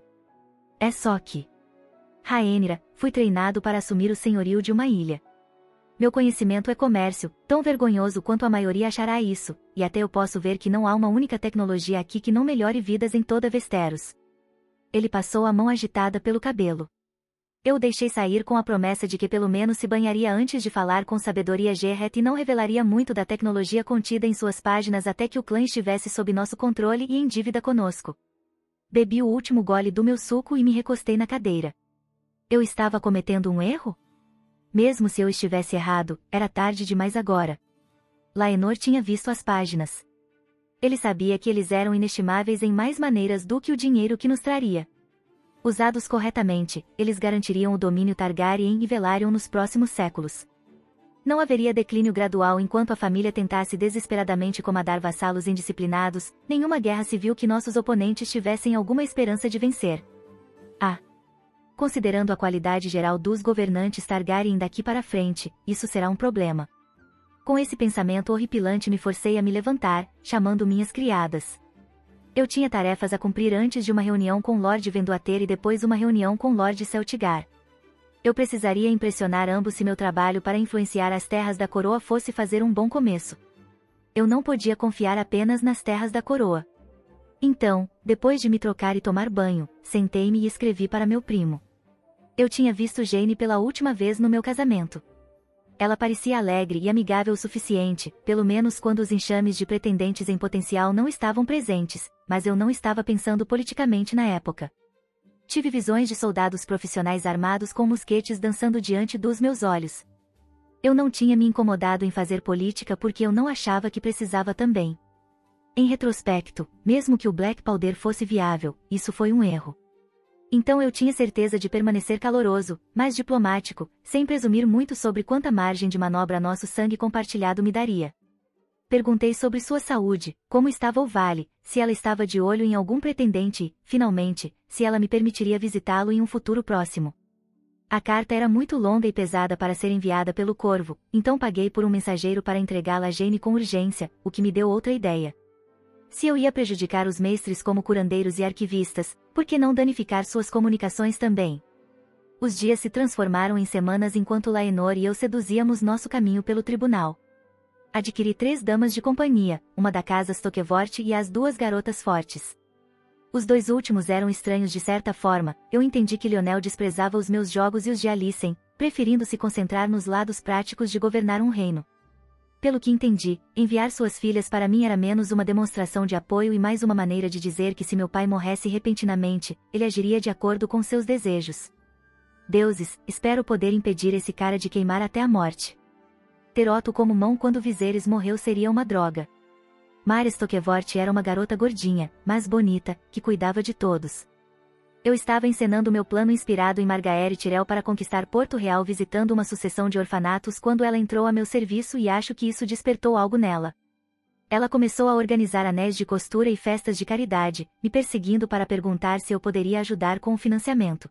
É só que... Rhaenyra, fui treinado para assumir o senhorio de uma ilha. Meu conhecimento é comércio, tão vergonhoso quanto a maioria achará isso, e até eu posso ver que não há uma única tecnologia aqui que não melhore vidas em toda Westeros. Ele passou a mão agitada pelo cabelo. Eu o deixei sair com a promessa de que pelo menos se banharia antes de falar com Sabedoria Gerret e não revelaria muito da tecnologia contida em suas páginas até que o clã estivesse sob nosso controle e em dívida conosco. Bebi o último gole do meu suco e me recostei na cadeira. Eu estava cometendo um erro? Mesmo se eu estivesse errado, era tarde demais agora. Laenor tinha visto as páginas. Ele sabia que eles eram inestimáveis em mais maneiras do que o dinheiro que nos traria. Usados corretamente, eles garantiriam o domínio Targaryen e Velaryon nos próximos séculos. Não haveria declínio gradual enquanto a família tentasse desesperadamente comandar vassalos indisciplinados, nenhuma guerra civil que nossos oponentes tivessem alguma esperança de vencer. Considerando a qualidade geral dos governantes Targaryen daqui para frente, isso será um problema. Com esse pensamento horripilante me forcei a me levantar, chamando minhas criadas. Eu tinha tarefas a cumprir antes de uma reunião com Lord Venduater e depois uma reunião com Lord Celtigar. Eu precisaria impressionar ambos se meu trabalho para influenciar as terras da coroa fosse fazer um bom começo. Eu não podia confiar apenas nas terras da coroa. Então, depois de me trocar e tomar banho, sentei-me e escrevi para meu primo. Eu tinha visto Jane pela última vez no meu casamento. Ela parecia alegre e amigável o suficiente, pelo menos quando os enxames de pretendentes em potencial não estavam presentes, mas eu não estava pensando politicamente na época. Tive visões de soldados profissionais armados com mosquetes dançando diante dos meus olhos. Eu não tinha me incomodado em fazer política porque eu não achava que precisava também. Em retrospecto, mesmo que o Black Powder fosse viável, isso foi um erro. Então eu tinha certeza de permanecer caloroso, mas diplomático, sem presumir muito sobre quanta margem de manobra nosso sangue compartilhado me daria. Perguntei sobre sua saúde, como estava o vale, se ela estava de olho em algum pretendente e, finalmente, se ela me permitiria visitá-lo em um futuro próximo. A carta era muito longa e pesada para ser enviada pelo Corvo, então paguei por um mensageiro para entregá-la a Jane com urgência, o que me deu outra ideia. Se eu ia prejudicar os mestres como curandeiros e arquivistas, por que não danificar suas comunicações também? Os dias se transformaram em semanas enquanto Laenor e eu seduzíamos nosso caminho pelo tribunal. Adquiri 3 damas de companhia, uma da casa Stokevort e as 2 garotas fortes. Os 2 últimos eram estranhos de certa forma. Eu entendi que Lionel desprezava os meus jogos e os de Alicent, preferindo se concentrar nos lados práticos de governar um reino. Pelo que entendi, enviar suas filhas para mim era menos uma demonstração de apoio e mais uma maneira de dizer que se meu pai morresse repentinamente, ele agiria de acordo com seus desejos. Deuses, espero poder impedir esse cara de queimar até a morte. Ter Otto como mão quando Viserys morreu seria uma droga. Mara Stokevort era uma garota gordinha, mas bonita, que cuidava de todos. Eu estava encenando meu plano inspirado em Margaery Tyrell para conquistar Porto Real visitando uma sucessão de orfanatos quando ela entrou a meu serviço e acho que isso despertou algo nela. Ela começou a organizar anéis de costura e festas de caridade, me perseguindo para perguntar se eu poderia ajudar com o financiamento.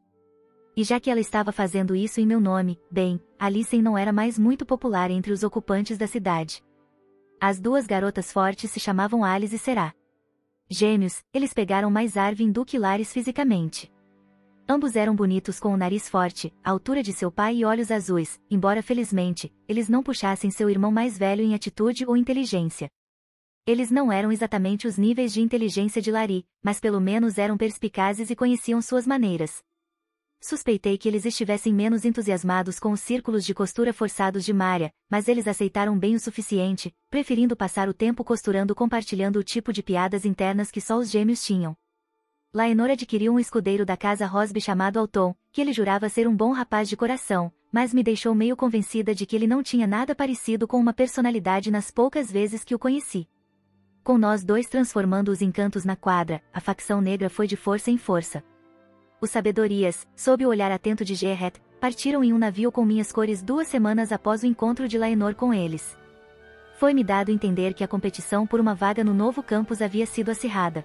E já que ela estava fazendo isso em meu nome, bem, Alicent não era mais muito popular entre os ocupantes da cidade. As 2 garotas fortes se chamavam Alice e Será. Gêmeos, eles pegaram mais Arvin do que Larys fisicamente. Ambos eram bonitos com o nariz forte, a altura de seu pai e olhos azuis, embora felizmente, eles não puxassem seu irmão mais velho em atitude ou inteligência. Eles não eram exatamente os níveis de inteligência de Larry, mas pelo menos eram perspicazes e conheciam suas maneiras. Suspeitei que eles estivessem menos entusiasmados com os círculos de costura forçados de Maria, mas eles aceitaram bem o suficiente, preferindo passar o tempo costurando compartilhando o tipo de piadas internas que só os gêmeos tinham. Laenor adquiriu um escudeiro da casa Rosby chamado Alton, que ele jurava ser um bom rapaz de coração, mas me deixou meio convencida de que ele não tinha nada parecido com uma personalidade nas poucas vezes que o conheci. Com nós 2 transformando os encantos na quadra, a facção negra foi de força em força. Os Sabedorias, sob o olhar atento de Gerret, partiram em um navio com minhas cores 2 semanas após o encontro de Laenor com eles. Foi-me dado entender que a competição por uma vaga no novo campus havia sido acirrada.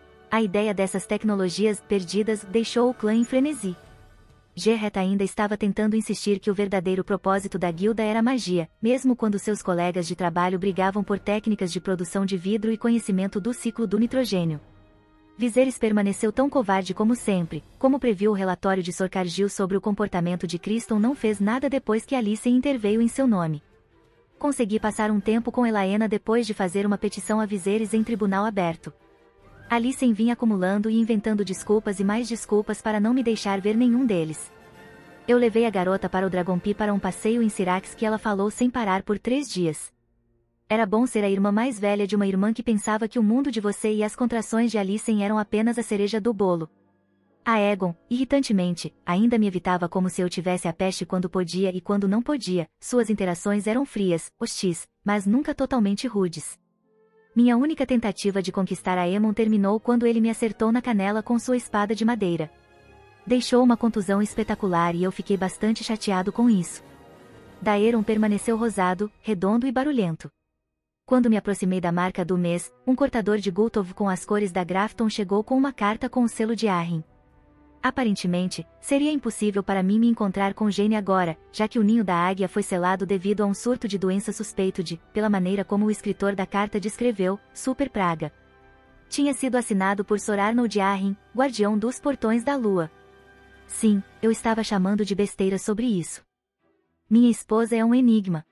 A ideia dessas tecnologias perdidas deixou o clã em frenesi. Gerret ainda estava tentando insistir que o verdadeiro propósito da guilda era magia, mesmo quando seus colegas de trabalho brigavam por técnicas de produção de vidro e conhecimento do ciclo do nitrogênio. Viserys permaneceu tão covarde como sempre, como previu o relatório de Sorcargill sobre o comportamento de Criston não fez nada depois que Alicent interveio em seu nome. Consegui passar um tempo com Elaena depois de fazer uma petição a Viserys em tribunal aberto. Alicent vinha acumulando e inventando desculpas e mais desculpas para não me deixar ver nenhum deles. Eu levei a garota para o Dragonpi para um passeio em Syrax que ela falou sem parar por 3 dias. Era bom ser a irmã mais velha de uma irmã que pensava que o mundo de você e as contrações de Alicent eram apenas a cereja do bolo. A Aegon, irritantemente, ainda me evitava como se eu tivesse a peste quando podia e quando não podia, suas interações eram frias, hostis, mas nunca totalmente rudes. Minha única tentativa de conquistar a Aemon terminou quando ele me acertou na canela com sua espada de madeira. Deixou uma contusão espetacular e eu fiquei bastante chateado com isso. Daeron permaneceu rosado, redondo e barulhento. Quando me aproximei da marca do mês, um cortador de Gultov com as cores da Grafton chegou com uma carta com o selo de Arryn. Aparentemente, seria impossível para mim me encontrar com Jane agora, já que o ninho da águia foi selado devido a um surto de doença suspeito de, pela maneira como o escritor da carta descreveu, super praga. Tinha sido assinado por Sor Arnold Arryn, guardião dos portões da lua. Sim, eu estava chamando de besteira sobre isso. Minha esposa é um enigma.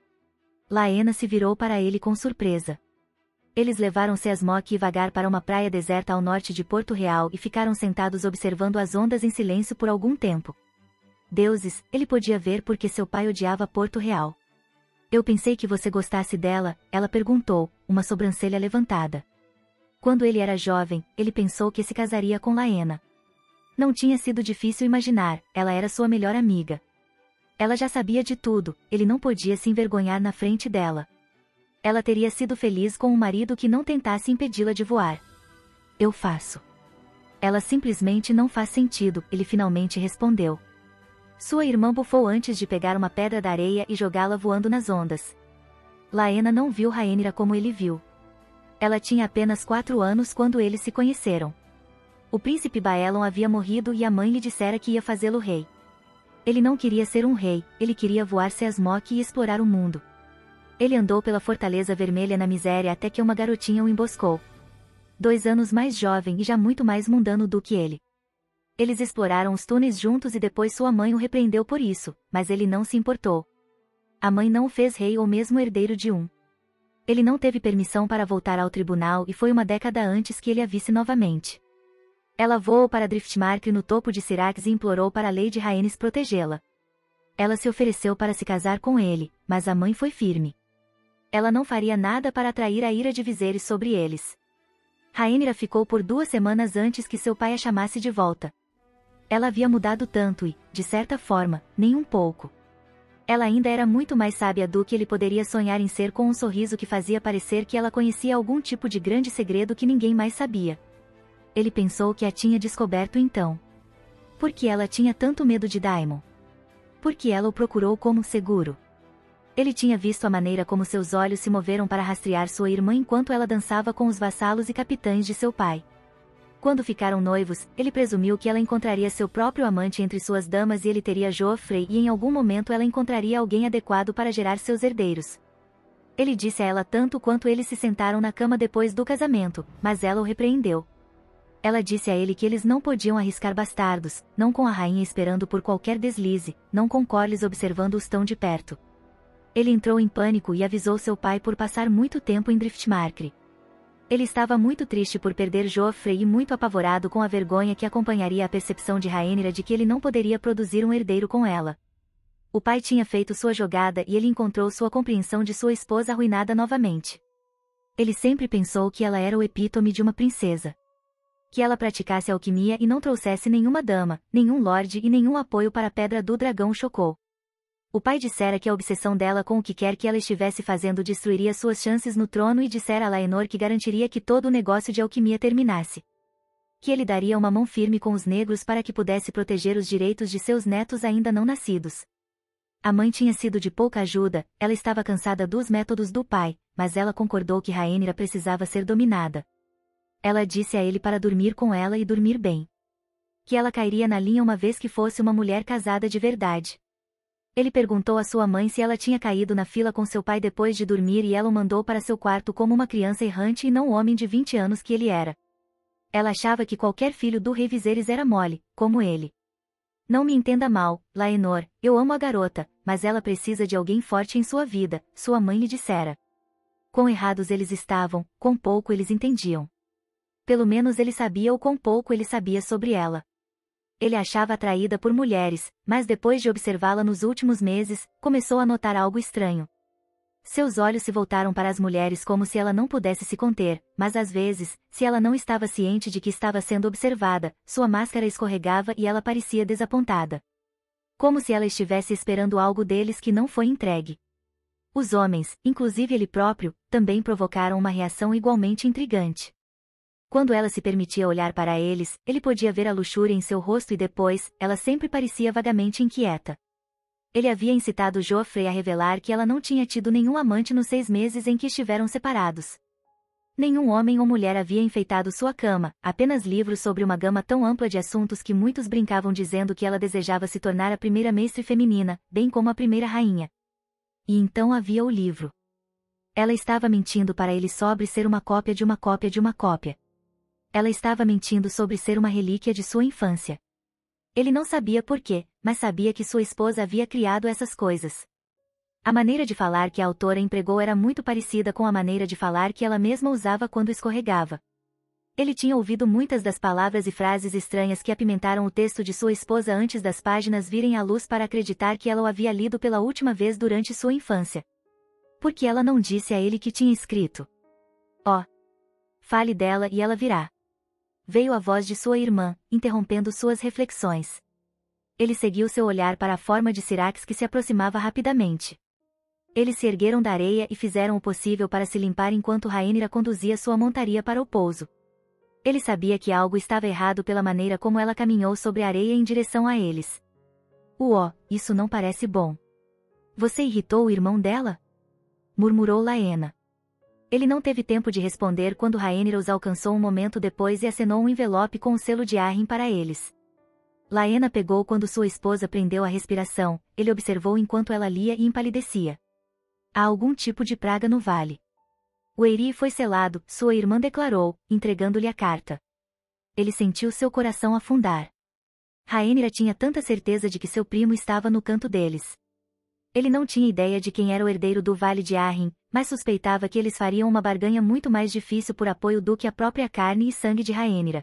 Laena se virou para ele com surpresa. Eles levaram Seasmog e vagar para uma praia deserta ao norte de Porto Real e ficaram sentados observando as ondas em silêncio por algum tempo. Deuses, ele podia ver porque seu pai odiava Porto Real. Eu pensei que você gostasse dela, ela perguntou, uma sobrancelha levantada. Quando ele era jovem, ele pensou que se casaria com Laena. Não tinha sido difícil imaginar, ela era sua melhor amiga. Ela já sabia de tudo, ele não podia se envergonhar na frente dela. Ela teria sido feliz com um marido que não tentasse impedi-la de voar. Eu faço. Ela simplesmente não faz sentido, ele finalmente respondeu. Sua irmã bufou antes de pegar uma pedra da areia e jogá-la voando nas ondas. Laena não viu Rhaenyra como ele viu. Ela tinha apenas 4 anos quando eles se conheceram. O príncipe Baelon havia morrido e a mãe lhe dissera que ia fazê-lo rei. Ele não queria ser um rei, ele queria voar Seasmog e explorar o mundo. Ele andou pela Fortaleza Vermelha na miséria até que uma garotinha o emboscou. 2 anos mais jovem e já muito mais mundano do que ele. Eles exploraram os túneis juntos e depois sua mãe o repreendeu por isso, mas ele não se importou. A mãe não o fez rei ou mesmo herdeiro de um. Ele não teve permissão para voltar ao tribunal e foi uma década antes que ele a visse novamente. Ela voou para Driftmark no topo de Syrax e implorou para Lady Rhaenys protegê-la. Ela se ofereceu para se casar com ele, mas a mãe foi firme. Ela não faria nada para atrair a ira de Viserys sobre eles. Rhaenyra ficou por 2 semanas antes que seu pai a chamasse de volta. Ela havia mudado tanto e, de certa forma, nem um pouco. Ela ainda era muito mais sábia do que ele poderia sonhar em ser, com um sorriso que fazia parecer que ela conhecia algum tipo de grande segredo que ninguém mais sabia. Ele pensou que a tinha descoberto então. Por que ela tinha tanto medo de Daemon? Por que ela o procurou como seguro? Ele tinha visto a maneira como seus olhos se moveram para rastrear sua irmã enquanto ela dançava com os vassalos e capitães de seu pai. Quando ficaram noivos, ele presumiu que ela encontraria seu próprio amante entre suas damas e ele teria Joffrey e em algum momento ela encontraria alguém adequado para gerar seus herdeiros. Ele disse a ela tanto quanto eles se sentaram na cama depois do casamento, mas ela o repreendeu. Ela disse a ele que eles não podiam arriscar bastardos, não com a rainha esperando por qualquer deslize, não com Corlys observando-os tão de perto. Ele entrou em pânico e avisou seu pai por passar muito tempo em Driftmark. Ele estava muito triste por perder Joffrey e muito apavorado com a vergonha que acompanharia a percepção de Rhaenyra de que ele não poderia produzir um herdeiro com ela. O pai tinha feito sua jogada e ele encontrou sua compreensão de sua esposa arruinada novamente. Ele sempre pensou que ela era o epítome de uma princesa. Que ela praticasse alquimia e não trouxesse nenhuma dama, nenhum lorde e nenhum apoio para a Pedra do Dragão o chocou. O pai dissera que a obsessão dela com o que quer que ela estivesse fazendo destruiria suas chances no trono e dissera a Laenor que garantiria que todo o negócio de alquimia terminasse. Que ele daria uma mão firme com os negros para que pudesse proteger os direitos de seus netos ainda não nascidos. A mãe tinha sido de pouca ajuda, ela estava cansada dos métodos do pai, mas ela concordou que Rhaenyra precisava ser dominada. Ela disse a ele para dormir com ela e dormir bem. Que ela cairia na linha uma vez que fosse uma mulher casada de verdade. Ele perguntou à sua mãe se ela tinha caído na fila com seu pai depois de dormir e ela o mandou para seu quarto como uma criança errante e não o homem de 20 anos que ele era. Ela achava que qualquer filho do rei Viserys era mole, como ele. Não me entenda mal, Laenor, eu amo a garota, mas ela precisa de alguém forte em sua vida, sua mãe lhe dissera. Quão errados eles estavam, quão pouco eles entendiam. Pelo menos ele sabia o quão pouco ele sabia sobre ela. Ele a achava atraída por mulheres, mas depois de observá-la nos últimos meses, começou a notar algo estranho. Seus olhos se voltaram para as mulheres como se ela não pudesse se conter, mas às vezes, se ela não estava ciente de que estava sendo observada, sua máscara escorregava e ela parecia desapontada. Como se ela estivesse esperando algo deles que não foi entregue. Os homens, inclusive ele próprio, também provocaram uma reação igualmente intrigante. Quando ela se permitia olhar para eles, ele podia ver a luxúria em seu rosto e depois, ela sempre parecia vagamente inquieta. Ele havia incitado Joffrey a revelar que ela não tinha tido nenhum amante nos 6 meses em que estiveram separados. Nenhum homem ou mulher havia enfeitado sua cama, apenas livros sobre uma gama tão ampla de assuntos que muitos brincavam dizendo que ela desejava se tornar a primeira mestre feminina, bem como a primeira rainha. E então havia o livro. Ela estava mentindo para ele sobre ser uma cópia de uma cópia de uma cópia. Ela estava mentindo sobre ser uma relíquia de sua infância. Ele não sabia por quê, mas sabia que sua esposa havia criado essas coisas. A maneira de falar que a autora empregou era muito parecida com a maneira de falar que ela mesma usava quando escorregava. Ele tinha ouvido muitas das palavras e frases estranhas que apimentaram o texto de sua esposa antes das páginas virem à luz para acreditar que ela o havia lido pela última vez durante sua infância. Por que ela não disse a ele que tinha escrito? Oh! Fale dela e ela virá. Veio a voz de sua irmã, interrompendo suas reflexões. Ele seguiu seu olhar para a forma de Syrax que se aproximava rapidamente. Eles se ergueram da areia e fizeram o possível para se limpar enquanto Rhaenyra conduzia sua montaria para o pouso. Ele sabia que algo estava errado pela maneira como ela caminhou sobre a areia em direção a eles. Isso não parece bom. Você irritou o irmão dela? Murmurou Laena. Ele não teve tempo de responder quando Rhaenyra os alcançou um momento depois e acenou um envelope com o selo de Arryn para eles. Laena pegou quando sua esposa prendeu a respiração, ele observou enquanto ela lia e empalidecia. Há algum tipo de praga no vale. O Eyri foi selado, sua irmã declarou, entregando-lhe a carta. Ele sentiu seu coração afundar. Rhaenyra tinha tanta certeza de que seu primo estava no canto deles. Ele não tinha ideia de quem era o herdeiro do Vale de Arryn, mas suspeitava que eles fariam uma barganha muito mais difícil por apoio do que a própria carne e sangue de Rhaenyra.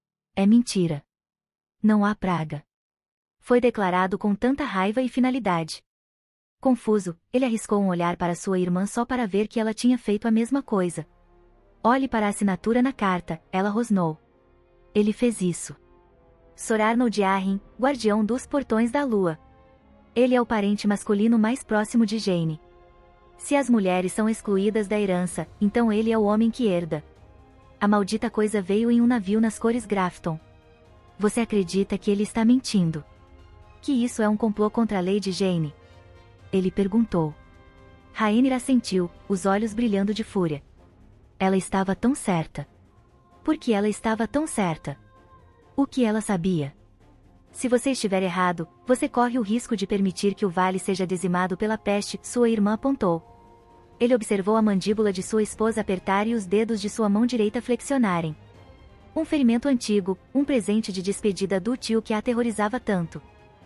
É mentira. Não há praga. Foi declarado com tanta raiva e finalidade. Confuso, ele arriscou um olhar para sua irmã só para ver que ela tinha feito a mesma coisa. Olhe para a assinatura na carta, ela rosnou. Ele fez isso. Sor Arnold Arryn, guardião dos portões da lua. Ele é o parente masculino mais próximo de Jaime. Se as mulheres são excluídas da herança, então ele é o homem que herda. A maldita coisa veio em um navio nas cores Grafton. Você acredita que ele está mentindo? Que isso é um complô contra a Lady Jane? Ele perguntou. Rhaenyra assentiu, os olhos brilhando de fúria. Ela estava tão certa. Por que ela estava tão certa? O que ela sabia? Se você estiver errado, você corre o risco de permitir que o vale seja dizimado pela peste, sua irmã apontou. Ele observou a mandíbula de sua esposa apertar e os dedos de sua mão direita flexionarem. Um ferimento antigo, um presente de despedida do tio que a aterrorizava tanto.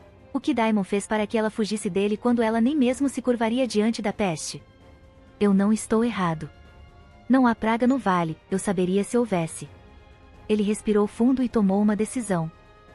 O que Daemon fez para que ela fugisse dele quando ela nem mesmo se curvaria diante da peste? Eu não estou errado. Não há praga no vale, eu saberia se houvesse. Ele respirou fundo e tomou uma decisão.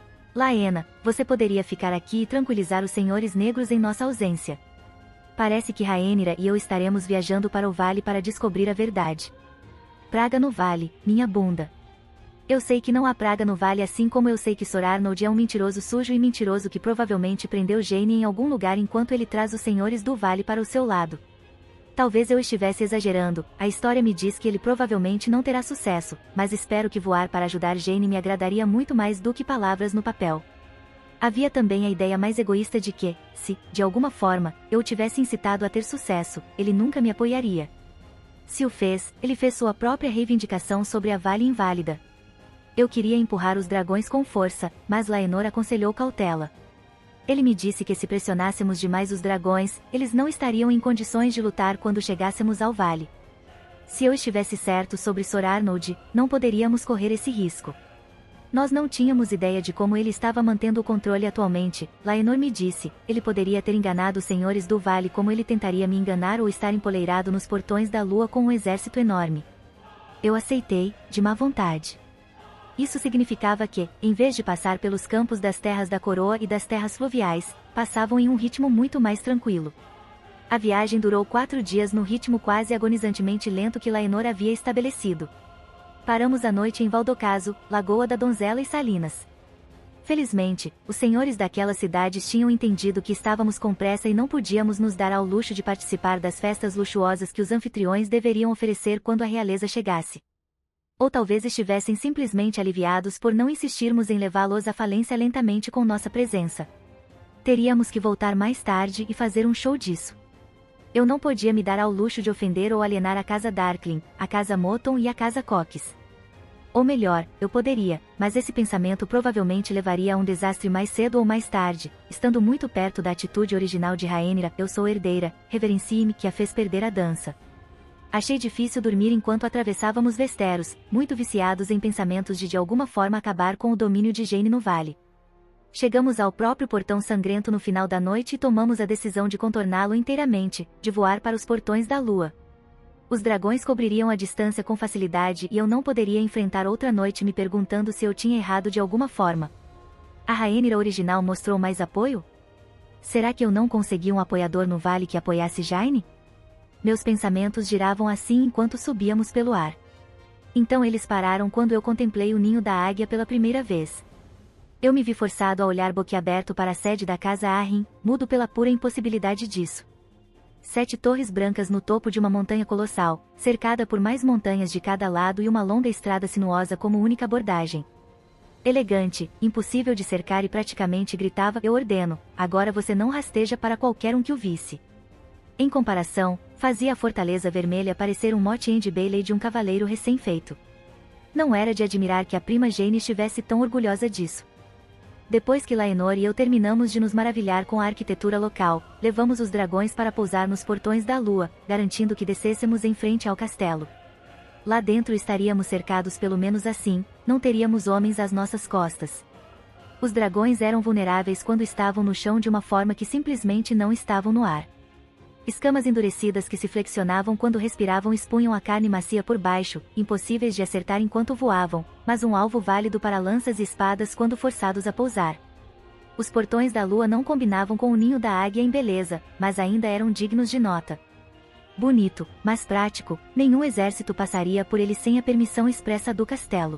Laena, você poderia ficar aqui e tranquilizar os senhores negros em nossa ausência. Parece que Rhaenyra e eu estaremos viajando para o vale para descobrir a verdade. Praga no vale, minha bunda. Eu sei que não há praga no vale, assim como eu sei que Sor Arnold é um mentiroso sujo e mentiroso que provavelmente prendeu Jaime em algum lugar enquanto ele traz os senhores do vale para o seu lado. Talvez eu estivesse exagerando, a história me diz que ele provavelmente não terá sucesso, mas espero que voar para ajudar Jaime me agradaria muito mais do que palavras no papel. Havia também a ideia mais egoísta de que, se, de alguma forma, eu o tivesse incitado a ter sucesso, ele nunca me apoiaria. Se o fez, ele fez sua própria reivindicação sobre a Vale Inválida. Eu queria empurrar os dragões com força, mas Laenor aconselhou cautela. Ele me disse que se pressionássemos demais os dragões, eles não estariam em condições de lutar quando chegássemos ao vale. Se eu estivesse certo sobre Sor Arnold, não poderíamos correr esse risco. Nós não tínhamos ideia de como ele estava mantendo o controle atualmente, Laenor me disse, ele poderia ter enganado os senhores do vale como ele tentaria me enganar ou estar empoleirado nos portões da lua com um exército enorme. Eu aceitei, de má vontade. Isso significava que, em vez de passar pelos campos das terras da coroa e das terras fluviais, passavam em um ritmo muito mais tranquilo. A viagem durou 4 dias no ritmo quase agonizantemente lento que Laenor havia estabelecido. Paramos a noite em Valdocaso, Lagoa da Donzela e Salinas. Felizmente, os senhores daquelas cidades tinham entendido que estávamos com pressa e não podíamos nos dar ao luxo de participar das festas luxuosas que os anfitriões deveriam oferecer quando a realeza chegasse. Ou talvez estivessem simplesmente aliviados por não insistirmos em levá-los à falência lentamente com nossa presença. Teríamos que voltar mais tarde e fazer um show disso. Eu não podia me dar ao luxo de ofender ou alienar a casa Darkling, a casa Moton e a casa Cox. Ou melhor, eu poderia, mas esse pensamento provavelmente levaria a um desastre mais cedo ou mais tarde, estando muito perto da atitude original de Rhaenyra, eu sou herdeira, reverencie-me, que a fez perder a dança. Achei difícil dormir enquanto atravessávamos Westeros, muito viciados em pensamentos de alguma forma acabar com o domínio de Jaime no vale. Chegamos ao próprio portão sangrento no final da noite e tomamos a decisão de contorná-lo inteiramente, de voar para os portões da lua. Os dragões cobririam a distância com facilidade e eu não poderia enfrentar outra noite me perguntando se eu tinha errado de alguma forma. A Rhaenyra original mostrou mais apoio? Será que eu não consegui um apoiador no vale que apoiasse Jaime? Meus pensamentos giravam assim enquanto subíamos pelo ar. Então eles pararam quando eu contemplei o ninho da águia pela primeira vez. Eu me vi forçado a olhar boquiaberto para a sede da casa Arryn, mudo pela pura impossibilidade disso. 7 torres brancas no topo de uma montanha colossal, cercada por mais montanhas de cada lado e uma longa estrada sinuosa como única abordagem. Elegante, impossível de cercar e praticamente gritava: eu ordeno, agora você não rasteja para qualquer um que o visse. Em comparação, fazia a Fortaleza Vermelha parecer um mote Andy Bailey de um cavaleiro recém-feito. Não era de admirar que a prima Jane estivesse tão orgulhosa disso. Depois que Laenor e eu terminamos de nos maravilhar com a arquitetura local, levamos os dragões para pousar nos portões da lua, garantindo que descêssemos em frente ao castelo. Lá dentro estaríamos cercados, pelo menos assim, não teríamos homens às nossas costas. Os dragões eram vulneráveis quando estavam no chão de uma forma que simplesmente não estavam no ar. Escamas endurecidas que se flexionavam quando respiravam expunham a carne macia por baixo, impossíveis de acertar enquanto voavam, mas um alvo válido para lanças e espadas quando forçados a pousar. Os portões da lua não combinavam com o ninho da águia em beleza, mas ainda eram dignos de nota. Bonito, mas prático, nenhum exército passaria por ele sem a permissão expressa do castelo.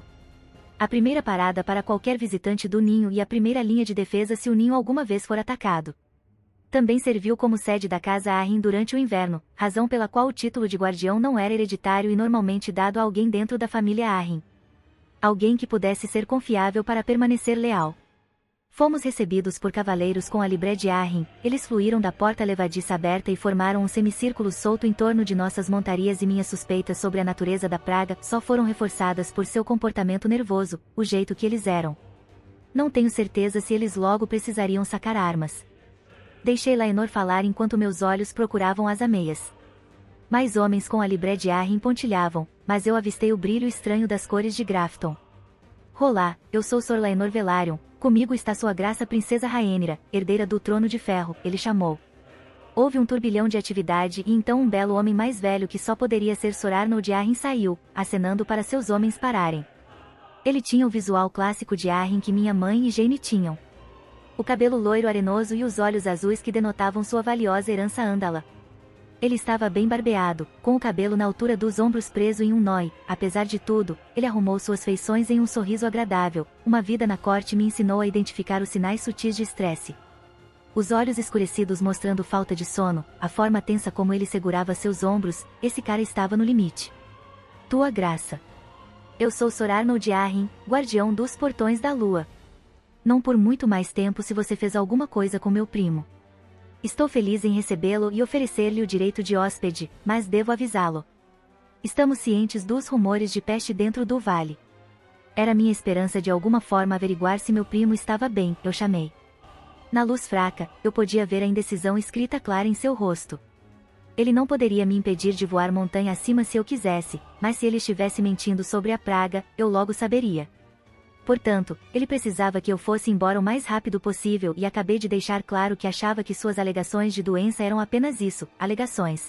A primeira parada para qualquer visitante do ninho e a primeira linha de defesa se o ninho alguma vez for atacado. Também serviu como sede da Casa Arryn durante o inverno, razão pela qual o título de guardião não era hereditário e normalmente dado a alguém dentro da família Arryn. Alguém que pudesse ser confiável para permanecer leal. Fomos recebidos por cavaleiros com a libré de Arryn, eles fluíram da porta levadiça aberta e formaram um semicírculo solto em torno de nossas montarias e minhas suspeitas sobre a natureza da praga só foram reforçadas por seu comportamento nervoso, o jeito que eles eram. Não tenho certeza se eles logo precisariam sacar armas. Deixei Laenor falar enquanto meus olhos procuravam as ameias. Mais homens com a libré de Arryn pontilhavam, mas eu avistei o brilho estranho das cores de Grafton. Rolá, eu sou Sor Laenor Velaryon, comigo está sua graça princesa Rhaenyra, herdeira do trono de ferro, ele chamou. Houve um turbilhão de atividade e então um belo homem mais velho que só poderia ser Sor Arnold Arryn saiu, acenando para seus homens pararem. Ele tinha o visual clássico de Arryn que minha mãe e Jaime tinham. O cabelo loiro arenoso e os olhos azuis que denotavam sua valiosa herança Andala. Ele estava bem barbeado, com o cabelo na altura dos ombros preso em um nó e, apesar de tudo, ele arrumou suas feições em um sorriso agradável. Uma vida na corte me ensinou a identificar os sinais sutis de estresse. Os olhos escurecidos mostrando falta de sono, a forma tensa como ele segurava seus ombros, esse cara estava no limite. Tua graça. Eu sou Sor Arnold Arryn, guardião dos portões da lua. Não por muito mais tempo se você fez alguma coisa com meu primo. Estou feliz em recebê-lo e oferecer-lhe o direito de hóspede, mas devo avisá-lo. Estamos cientes dos rumores de peste dentro do vale. Era minha esperança de alguma forma averiguar se meu primo estava bem, eu chamei. Na luz fraca, eu podia ver a indecisão escrita clara em seu rosto. Ele não poderia me impedir de voar montanha acima se eu quisesse, mas se ele estivesse mentindo sobre a praga, eu logo saberia. Portanto, ele precisava que eu fosse embora o mais rápido possível e acabei de deixar claro que achava que suas alegações de doença eram apenas isso, alegações.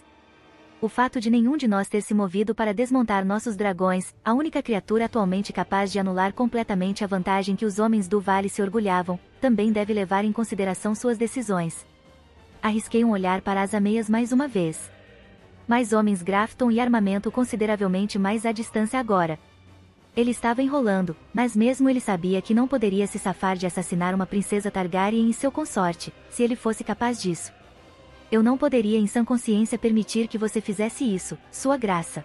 O fato de nenhum de nós ter se movido para desmontar nossos dragões, a única criatura atualmente capaz de anular completamente a vantagem que os homens do vale se orgulhavam, também deve levar em consideração suas decisões. Arrisquei um olhar para as ameias mais uma vez. Mais homens Grafton e armamento consideravelmente mais à distância agora. Ele estava enrolando, mas mesmo ele sabia que não poderia se safar de assassinar uma princesa Targaryen e seu consorte, se ele fosse capaz disso. Eu não poderia em sã consciência permitir que você fizesse isso, sua graça.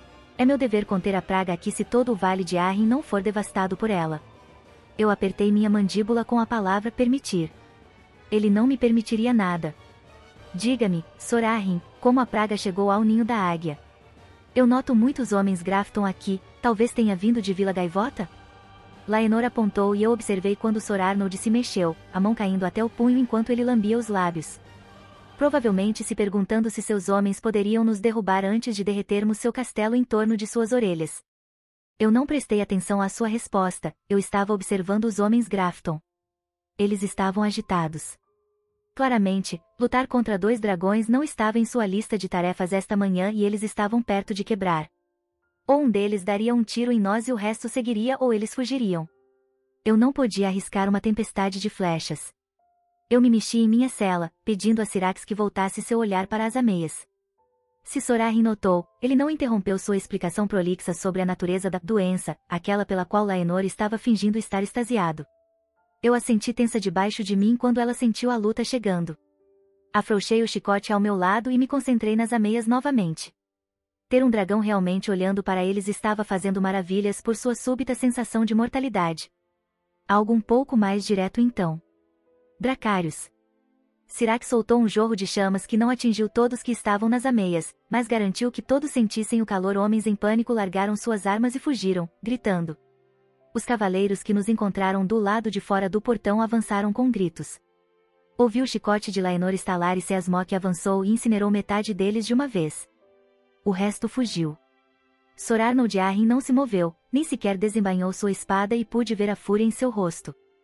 É meu dever conter a praga aqui se todo o vale de Arryn não for devastado por ela. Eu apertei minha mandíbula com a palavra permitir. Ele não me permitiria nada. Diga-me, Sor Arryn, como a praga chegou ao ninho da águia. Eu noto muitos homens Grafton aqui, talvez tenha vindo de Vila Gaivota? Laenor apontou e eu observei quando Sor Arnold se mexeu, a mão caindo até o punho enquanto ele lambia os lábios. Provavelmente se perguntando se seus homens poderiam nos derrubar antes de derretermos seu castelo em torno de suas orelhas. Eu não prestei atenção à sua resposta, eu estava observando os homens Grafton. Eles estavam agitados. Claramente, lutar contra 2 dragões não estava em sua lista de tarefas esta manhã e eles estavam perto de quebrar. Ou um deles daria um tiro em nós e o resto seguiria ou eles fugiriam. Eu não podia arriscar uma tempestade de flechas. Eu me mexi em minha cela, pedindo a Syrax que voltasse seu olhar para as ameias. Se Sor Arryn notou, ele não interrompeu sua explicação prolixa sobre a natureza da doença, aquela pela qual Laenor estava fingindo estar extasiado. Eu a senti tensa debaixo de mim quando ela sentiu a luta chegando. Afrouxei o chicote ao meu lado e me concentrei nas ameias novamente. Ter um dragão realmente olhando para eles estava fazendo maravilhas por sua súbita sensação de mortalidade. Algo um pouco mais direto então. Dracários. Syrax soltou um jorro de chamas que não atingiu todos que estavam nas ameias, mas garantiu que todos sentissem o calor. Homens em pânico largaram suas armas e fugiram, gritando. Os cavaleiros que nos encontraram do lado de fora do portão avançaram com gritos. Ouvi o chicote de Laenor estalar e Seasmok avançou e incinerou metade deles de uma vez. O resto fugiu. Sor Arnold Arryn não se moveu, nem sequer desembainhou sua espada e pude ver a fúria em seu rosto.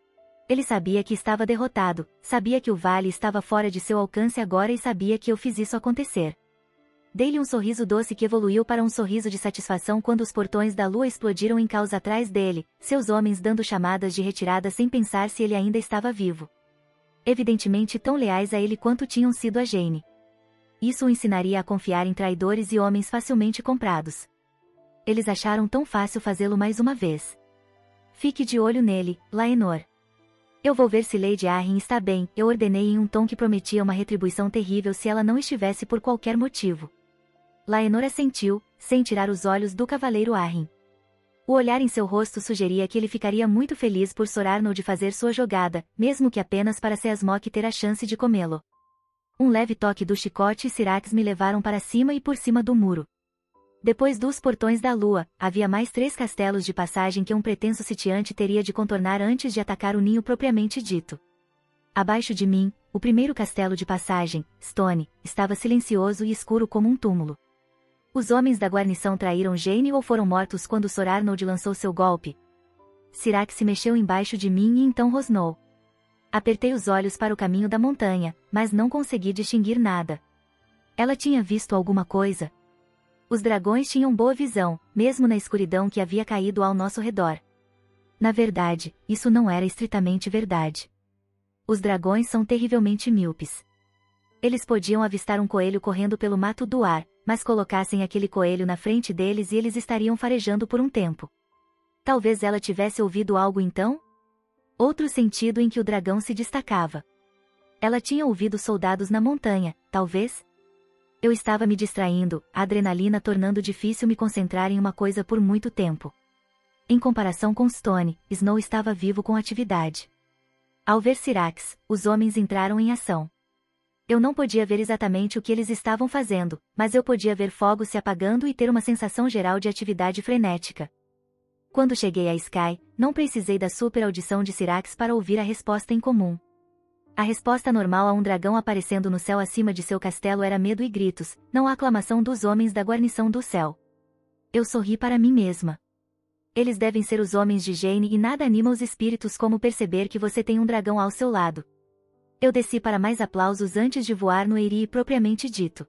Ele sabia que estava derrotado, sabia que o vale estava fora de seu alcance agora e sabia que eu fiz isso acontecer. Dei-lhe um sorriso doce que evoluiu para um sorriso de satisfação quando os portões da lua explodiram em caos atrás dele, seus homens dando chamadas de retirada sem pensar se ele ainda estava vivo. Evidentemente tão leais a ele quanto tinham sido a Jane. Isso o ensinaria a confiar em traidores e homens facilmente comprados. Eles acharam tão fácil fazê-lo mais uma vez. Fique de olho nele, Laenor. Eu vou ver se Lady Arryn está bem, eu ordenei em um tom que prometia uma retribuição terrível se ela não estivesse por qualquer motivo. Laenor assentiu, sem tirar os olhos do cavaleiro Arryn. O olhar em seu rosto sugeria que ele ficaria muito feliz por Sor Arnold fazer sua jogada, mesmo que apenas para Seasmock ter a chance de comê-lo. Um leve toque do chicote e Syrax me levaram para cima e por cima do muro. Depois dos portões da lua, havia mais 3 castelos de passagem que um pretenso sitiante teria de contornar antes de atacar o ninho propriamente dito. Abaixo de mim, o primeiro castelo de passagem, Stone, estava silencioso e escuro como um túmulo. Os homens da guarnição traíram Jane ou foram mortos quando Sor Arnold lançou seu golpe? Syrax se mexeu embaixo de mim e então rosnou. Apertei os olhos para o caminho da montanha, mas não consegui distinguir nada. Ela tinha visto alguma coisa? Os dragões tinham boa visão, mesmo na escuridão que havia caído ao nosso redor. Na verdade, isso não era estritamente verdade. Os dragões são terrivelmente míopes. Eles podiam avistar um coelho correndo pelo mato do ar, mas colocassem aquele coelho na frente deles e eles estariam farejando por um tempo. Talvez ela tivesse ouvido algo então? Outro sentido em que o dragão se destacava. Ela tinha ouvido soldados na montanha, talvez? Eu estava me distraindo, a adrenalina tornando difícil me concentrar em uma coisa por muito tempo. Em comparação com Stone, Snow estava vivo com atividade. Ao ver Syrax, os homens entraram em ação. Eu não podia ver exatamente o que eles estavam fazendo, mas eu podia ver fogos se apagando e ter uma sensação geral de atividade frenética. Quando cheguei a Sky, não precisei da super audição de Syrax para ouvir a resposta em comum. A resposta normal a um dragão aparecendo no céu acima de seu castelo era medo e gritos, não a aclamação dos homens da guarnição do céu. Eu sorri para mim mesma. Eles devem ser os homens de Jane e nada anima os espíritos como perceber que você tem um dragão ao seu lado. Eu desci para mais aplausos antes de voar no Eyrie propriamente dito.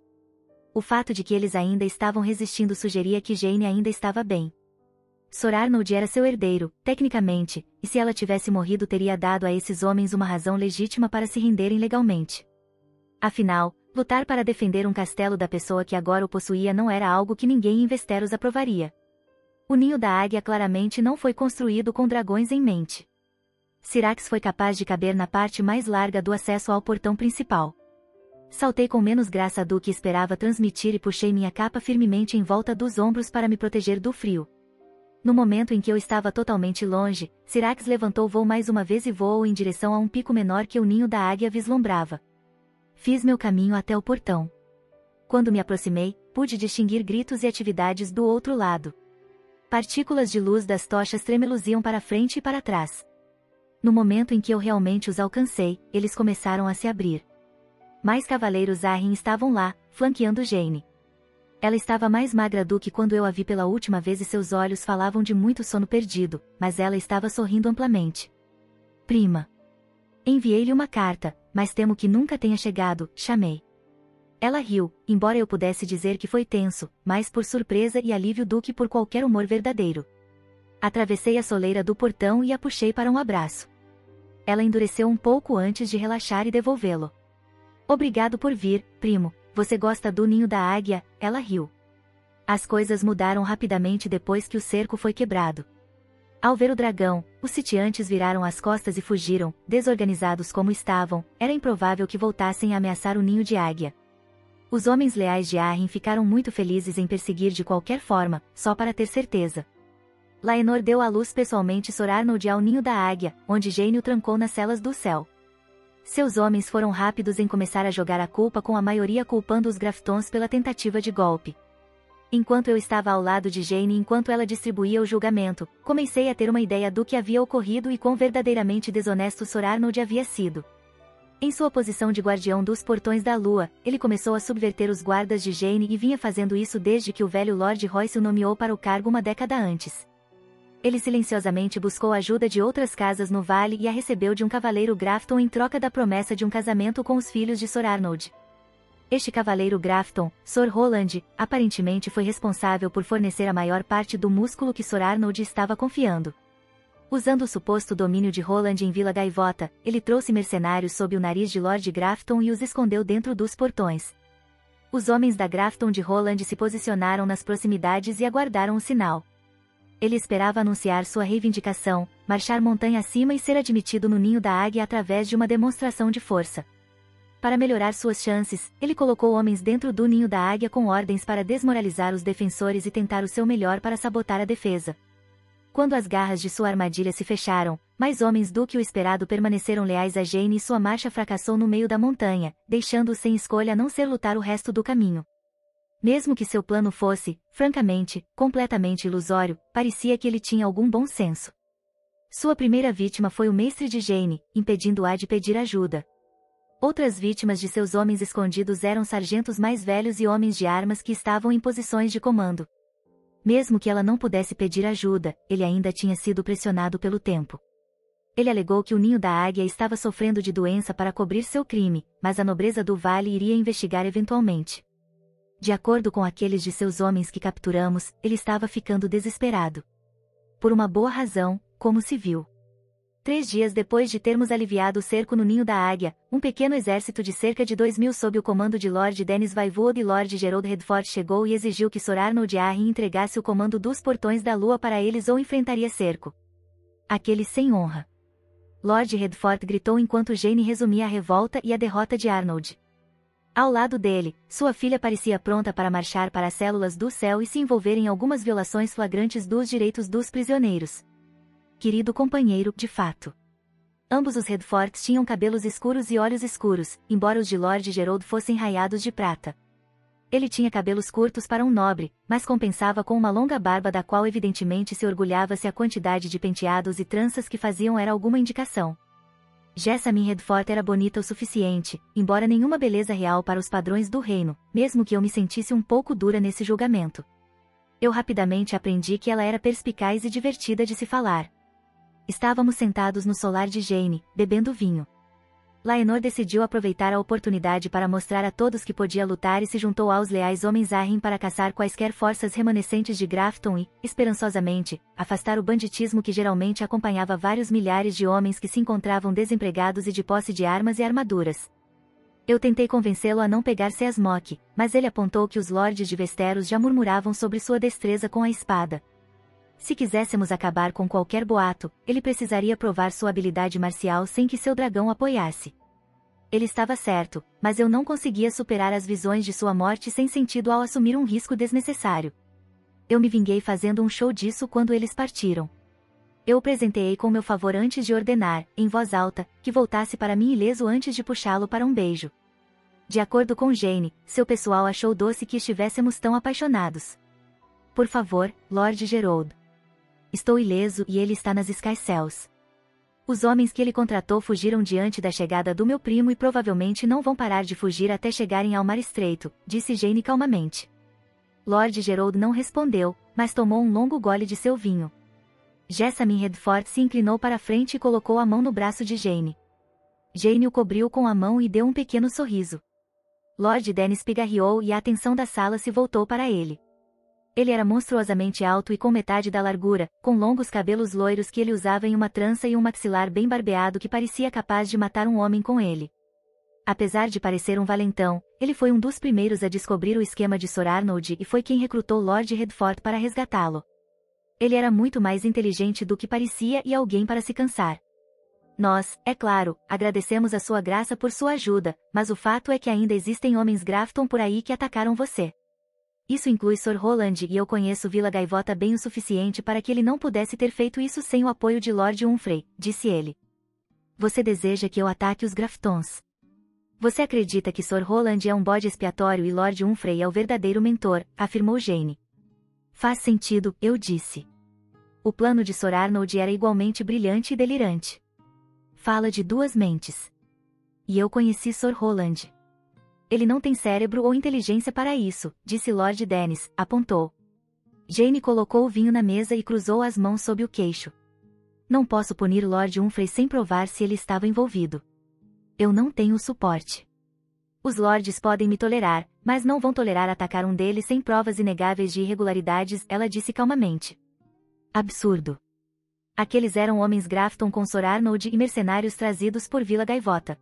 O fato de que eles ainda estavam resistindo sugeria que Jane ainda estava bem. Sor Arnold era seu herdeiro, tecnicamente, e se ela tivesse morrido teria dado a esses homens uma razão legítima para se renderem legalmente. Afinal, lutar para defender um castelo da pessoa que agora o possuía não era algo que ninguém em Westeros aprovaria. O ninho da águia claramente não foi construído com dragões em mente. Syrax foi capaz de caber na parte mais larga do acesso ao portão principal. Saltei com menos graça do que esperava transmitir e puxei minha capa firmemente em volta dos ombros para me proteger do frio. No momento em que eu estava totalmente longe, Syrax levantou o voo mais uma vez e voou em direção a um pico menor que o ninho da águia vislumbrava. Fiz meu caminho até o portão. Quando me aproximei, pude distinguir gritos e atividades do outro lado. Partículas de luz das tochas tremeluziam para frente e para trás. No momento em que eu realmente os alcancei, eles começaram a se abrir. Mais cavaleiros Arryn estavam lá, flanqueando Jane. Ela estava mais magra do que quando eu a vi pela última vez e seus olhos falavam de muito sono perdido, mas ela estava sorrindo amplamente. Prima. Enviei-lhe uma carta, mas temo que nunca tenha chegado, chamei. Ela riu, embora eu pudesse dizer que foi tenso, mais por surpresa e alívio do que por qualquer humor verdadeiro. Atravessei a soleira do portão e a puxei para um abraço. Ela endureceu um pouco antes de relaxar e devolvê-lo. Obrigado por vir, primo. Você gosta do ninho da águia? Ela riu. As coisas mudaram rapidamente depois que o cerco foi quebrado. Ao ver o dragão, os sitiantes viraram as costas e fugiram, desorganizados como estavam, era improvável que voltassem a ameaçar o ninho de águia. Os homens leais de Arryn ficaram muito felizes em perseguir de qualquer forma, só para ter certeza. Laenor deu à luz pessoalmente Sor Arnold ao ninho da águia, onde Jane o trancou nas celas do céu. Seus homens foram rápidos em começar a jogar a culpa, com a maioria culpando os Graftons pela tentativa de golpe. Enquanto eu estava ao lado de Jane enquanto ela distribuía o julgamento, comecei a ter uma ideia do que havia ocorrido e quão verdadeiramente desonesto Sor Arnold havia sido. Em sua posição de guardião dos portões da lua, ele começou a subverter os guardas de Jane e vinha fazendo isso desde que o velho Lord Royce o nomeou para o cargo uma década antes. Ele silenciosamente buscou a ajuda de outras casas no vale e a recebeu de um cavaleiro Grafton em troca da promessa de um casamento com os filhos de Sor Arnold. Este cavaleiro Grafton, Sor Roland, aparentemente foi responsável por fornecer a maior parte do músculo que Sor Arnold estava confiando. Usando o suposto domínio de Roland em Vila Gaivota, ele trouxe mercenários sob o nariz de Lord Grafton e os escondeu dentro dos portões. Os homens da Grafton de Roland se posicionaram nas proximidades e aguardaram o sinal. Ele esperava anunciar sua reivindicação, marchar montanha acima e ser admitido no ninho da águia através de uma demonstração de força. Para melhorar suas chances, ele colocou homens dentro do ninho da águia com ordens para desmoralizar os defensores e tentar o seu melhor para sabotar a defesa. Quando as garras de sua armadilha se fecharam, mais homens do que o esperado permaneceram leais a Jane e sua marcha fracassou no meio da montanha, deixando-o sem escolha a não ser lutar o resto do caminho. Mesmo que seu plano fosse, francamente, completamente ilusório, parecia que ele tinha algum bom senso. Sua primeira vítima foi o mestre de Jane, impedindo-a de pedir ajuda. Outras vítimas de seus homens escondidos eram sargentos mais velhos e homens de armas que estavam em posições de comando. Mesmo que ela não pudesse pedir ajuda, ele ainda tinha sido pressionado pelo tempo. Ele alegou que o ninho da águia estava sofrendo de doença para cobrir seu crime, mas a nobreza do vale iria investigar eventualmente. De acordo com aqueles de seus homens que capturamos, ele estava ficando desesperado. Por uma boa razão, como se viu. 3 dias depois de termos aliviado o cerco no ninho da águia, um pequeno exército de cerca de 2.000 sob o comando de Lord Dennis Vaivood e Lord Gerald Redford chegou e exigiu que Sor Arnold Arryn entregasse o comando dos Portões da Lua para eles ou enfrentaria cerco. Aquele sem honra. Lord Redford gritou enquanto Jane resumia a revolta e a derrota de Arnold. Ao lado dele, sua filha parecia pronta para marchar para as células do céu e se envolver em algumas violações flagrantes dos direitos dos prisioneiros. Querido companheiro, de fato. Ambos os Redfords tinham cabelos escuros e olhos escuros, embora os de Lord Gerald fossem raiados de prata. Ele tinha cabelos curtos para um nobre, mas compensava com uma longa barba da qual evidentemente se orgulhava se a quantidade de penteados e tranças que faziam era alguma indicação. Jessamine Redford era bonita o suficiente, embora nenhuma beleza real para os padrões do reino, mesmo que eu me sentisse um pouco dura nesse julgamento. Eu rapidamente aprendi que ela era perspicaz e divertida de se falar. Estávamos sentados no solar de Jane, bebendo vinho. Laenor decidiu aproveitar a oportunidade para mostrar a todos que podia lutar e se juntou aos leais homens Arryn para caçar quaisquer forças remanescentes de Grafton e, esperançosamente, afastar o banditismo que geralmente acompanhava vários milhares de homens que se encontravam desempregados e de posse de armas e armaduras. Eu tentei convencê-lo a não pegar Seasmock, mas ele apontou que os lordes de Westeros já murmuravam sobre sua destreza com a espada. Se quiséssemos acabar com qualquer boato, ele precisaria provar sua habilidade marcial sem que seu dragão apoiasse. Ele estava certo, mas eu não conseguia superar as visões de sua morte sem sentido ao assumir um risco desnecessário. Eu me vinguei fazendo um show disso quando eles partiram. Eu o presenteei com meu favor antes de ordenar, em voz alta, que voltasse para mim ileso antes de puxá-lo para um beijo. De acordo com Jane, seu pessoal achou doce que estivéssemos tão apaixonados. Por favor, Lord Gerald. Estou ileso e ele está nas Skycells. Os homens que ele contratou fugiram diante da chegada do meu primo e provavelmente não vão parar de fugir até chegarem ao Mar Estreito, disse Jane calmamente. Lord Gerald não respondeu, mas tomou um longo gole de seu vinho. Jessamine Redford se inclinou para a frente e colocou a mão no braço de Jane. Jane o cobriu com a mão e deu um pequeno sorriso. Lord Dennis pigarreou e a atenção da sala se voltou para ele. Ele era monstruosamente alto e com metade da largura, com longos cabelos loiros que ele usava em uma trança e um maxilar bem barbeado que parecia capaz de matar um homem com ele. Apesar de parecer um valentão, ele foi um dos primeiros a descobrir o esquema de Sor Arnold e foi quem recrutou Lord Redford para resgatá-lo. Ele era muito mais inteligente do que parecia e alguém para se cansar. Nós, é claro, agradecemos a sua graça por sua ajuda, mas o fato é que ainda existem homens Grafton por aí que atacaram você. Isso inclui Sor Roland e eu conheço Vila Gaivota bem o suficiente para que ele não pudesse ter feito isso sem o apoio de Lord Humphrey, disse ele. Você deseja que eu ataque os Graftons? Você acredita que Sor Roland é um bode expiatório e Lord Humphrey é o verdadeiro mentor, afirmou Jane. Faz sentido, eu disse. O plano de Sor Arnold era igualmente brilhante e delirante. Fala de duas mentes. E eu conheci Sor Roland. Ele não tem cérebro ou inteligência para isso, disse Lord Dennis, apontou. Jane colocou o vinho na mesa e cruzou as mãos sob o queixo. Não posso punir Lord Humphrey sem provar se ele estava envolvido. Eu não tenho suporte. Os lords podem me tolerar, mas não vão tolerar atacar um deles sem provas inegáveis de irregularidades, ela disse calmamente. Absurdo. Aqueles eram homens Grafton com Sir Arnold e mercenários trazidos por Vila Gaivota.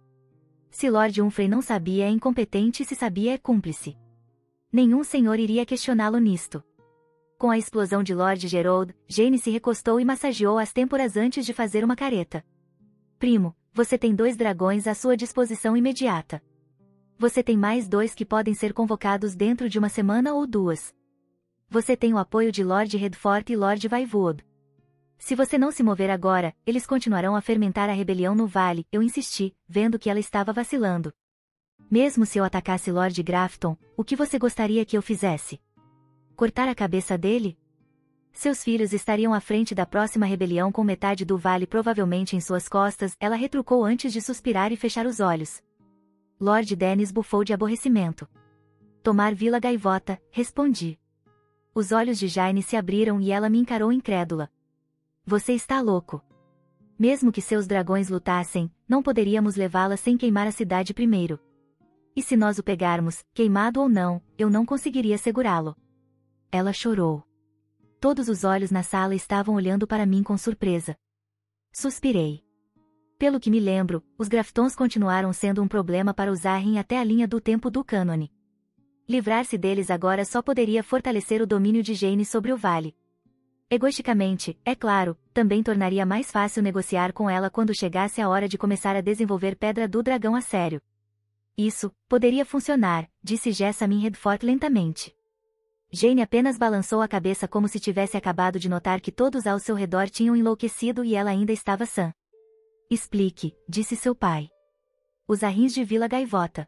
Se Lord Humphrey não sabia é incompetente e se sabia é cúmplice. Nenhum senhor iria questioná-lo nisto. Com a explosão de Lord Gerald, Jane se recostou e massageou as têmporas antes de fazer uma careta. Primo, você tem 2 dragões à sua disposição imediata. Você tem mais 2 que podem ser convocados dentro de uma semana ou 2. Você tem o apoio de Lord Redfort e Lord Vaiwood. Se você não se mover agora, eles continuarão a fermentar a rebelião no vale, eu insisti, vendo que ela estava vacilando. Mesmo se eu atacasse Lord Grafton, o que você gostaria que eu fizesse? Cortar a cabeça dele? Seus filhos estariam à frente da próxima rebelião com metade do vale provavelmente em suas costas, ela retrucou antes de suspirar e fechar os olhos. Lord Dennis bufou de aborrecimento. Tomar Vila Gaivota, respondi. Os olhos de Jane se abriram e ela me encarou incrédula. Você está louco. Mesmo que seus dragões lutassem, não poderíamos levá-la sem queimar a cidade primeiro. E se nós o pegarmos, queimado ou não, eu não conseguiria segurá-lo. Ela chorou. Todos os olhos na sala estavam olhando para mim com surpresa. Suspirei. Pelo que me lembro, os Graftons continuaram sendo um problema para os Arryn até a linha do tempo do cânone. Livrar-se deles agora só poderia fortalecer o domínio de Jane sobre o vale. Egoisticamente, é claro, também tornaria mais fácil negociar com ela quando chegasse a hora de começar a desenvolver Pedra do Dragão a sério. Isso, poderia funcionar, disse Jessamine Redfort lentamente. Jane apenas balançou a cabeça como se tivesse acabado de notar que todos ao seu redor tinham enlouquecido e ela ainda estava sã. Explique, disse seu pai. Os Arryns de Vila Gaivota.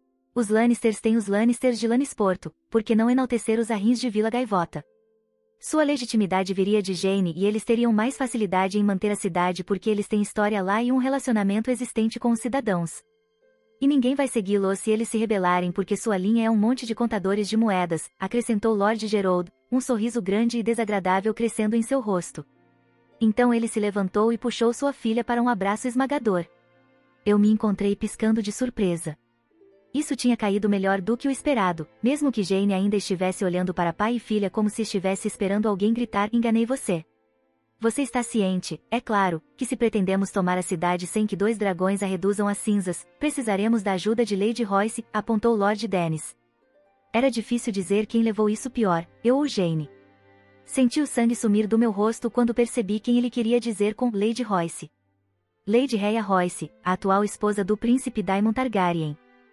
Os Lannisters têm os Lannisters de Lannisporto, por que não enaltecer os Arryns de Vila Gaivota? Sua legitimidade viria de Jane e eles teriam mais facilidade em manter a cidade porque eles têm história lá e um relacionamento existente com os cidadãos. E ninguém vai segui-los se eles se rebelarem porque sua linha é um monte de contadores de moedas, acrescentou Lord Gerald, um sorriso grande e desagradável crescendo em seu rosto. Então ele se levantou e puxou sua filha para um abraço esmagador. Eu me encontrei piscando de surpresa. Isso tinha caído melhor do que o esperado, mesmo que Jane ainda estivesse olhando para pai e filha como se estivesse esperando alguém gritar: enganei você. Você está ciente, é claro, que se pretendemos tomar a cidade sem que 2 dragões a reduzam a cinzas, precisaremos da ajuda de Lady Royce, apontou Lord Dennis. Era difícil dizer quem levou isso pior, eu ou Jane. Senti o sangue sumir do meu rosto quando percebi quem ele queria dizer com Lady Royce. Lady Rhea Royce, a atual esposa do príncipe Daemon Targaryen.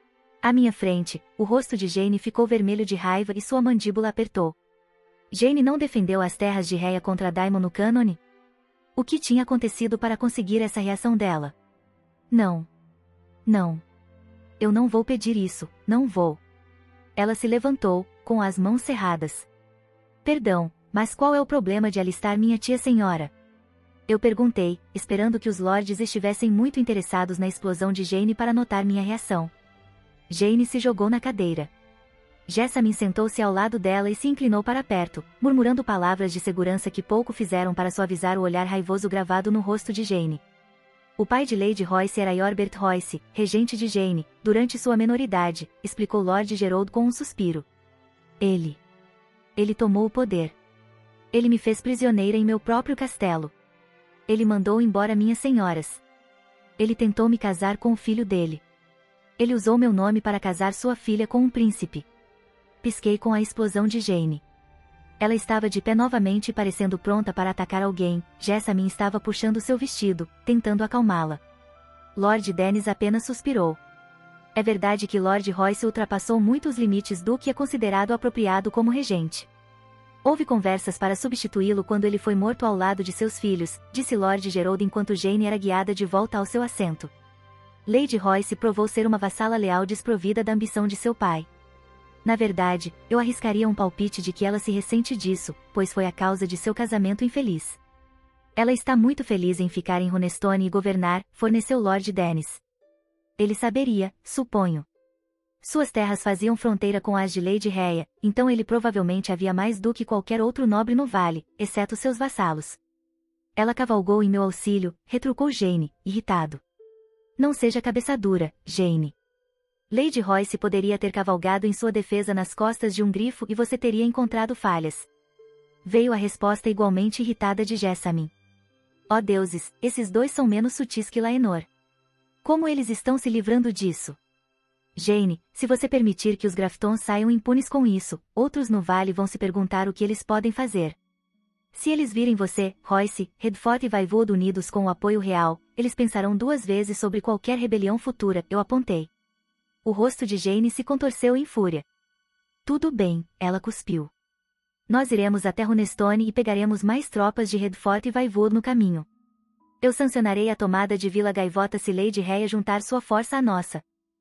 À minha frente, o rosto de Jane ficou vermelho de raiva e sua mandíbula apertou. Jane não defendeu as terras de Rhea contra Daemon no cânone? O que tinha acontecido para conseguir essa reação dela? Não. Não. Eu não vou pedir isso, não vou. Ela se levantou, com as mãos cerradas. Perdão, mas qual é o problema de alistar minha tia senhora? Eu perguntei, esperando que os lords estivessem muito interessados na explosão de Jane para notar minha reação. Jane se jogou na cadeira. Jessamine sentou-se ao lado dela e se inclinou para perto, murmurando palavras de segurança que pouco fizeram para suavizar o olhar raivoso gravado no rosto de Jane. O pai de Lady Royce era Yorbert Royce, regente de Jane, durante sua menoridade, explicou Lord Gerald com um suspiro. Ele tomou o poder. Ele me fez prisioneira em meu próprio castelo. Ele mandou embora minhas senhoras. Ele tentou me casar com o filho dele. Ele usou meu nome para casar sua filha com um príncipe. Pisquei com a explosão de Jane. Ela estava de pé novamente parecendo pronta para atacar alguém. Jessamine estava puxando seu vestido, tentando acalmá-la. Lord Dennis apenas suspirou. É verdade que Lord Royce ultrapassou muito os limites do que é considerado apropriado como regente. Houve conversas para substituí-lo quando ele foi morto ao lado de seus filhos, disse Lord Gerald enquanto Jane era guiada de volta ao seu assento. Lady Royce provou ser uma vassala leal desprovida da ambição de seu pai. Na verdade, eu arriscaria um palpite de que ela se ressente disso, pois foi a causa de seu casamento infeliz. Ela está muito feliz em ficar em Runestone e governar, forneceu Lord Dennis. Ele saberia, suponho. Suas terras faziam fronteira com as de Lady Rhea, então ele provavelmente havia mais do que qualquer outro nobre no vale, exceto seus vassalos. Ela cavalgou em meu auxílio, retrucou Jane, irritado. Não seja cabeça dura, Jane. Lady Royce poderia ter cavalgado em sua defesa nas costas de um grifo e você teria encontrado falhas. Veio a resposta igualmente irritada de Jessamine. Ó deuses, esses dois são menos sutis que Laenor. Como eles estão se livrando disso? Jane, se você permitir que os Graftons saiam impunes com isso, outros no vale vão se perguntar o que eles podem fazer. Se eles virem você, Royce, Redford e Vaivood unidos com o apoio real, eles pensarão duas vezes sobre qualquer rebelião futura, eu apontei. O rosto de Jane se contorceu em fúria. Tudo bem, ela cuspiu. Nós iremos até Runestone e pegaremos mais tropas de Redford e Vaivood no caminho. Eu sancionarei a tomada de Vila Gaivota se Lady Rhea juntar sua força à nossa.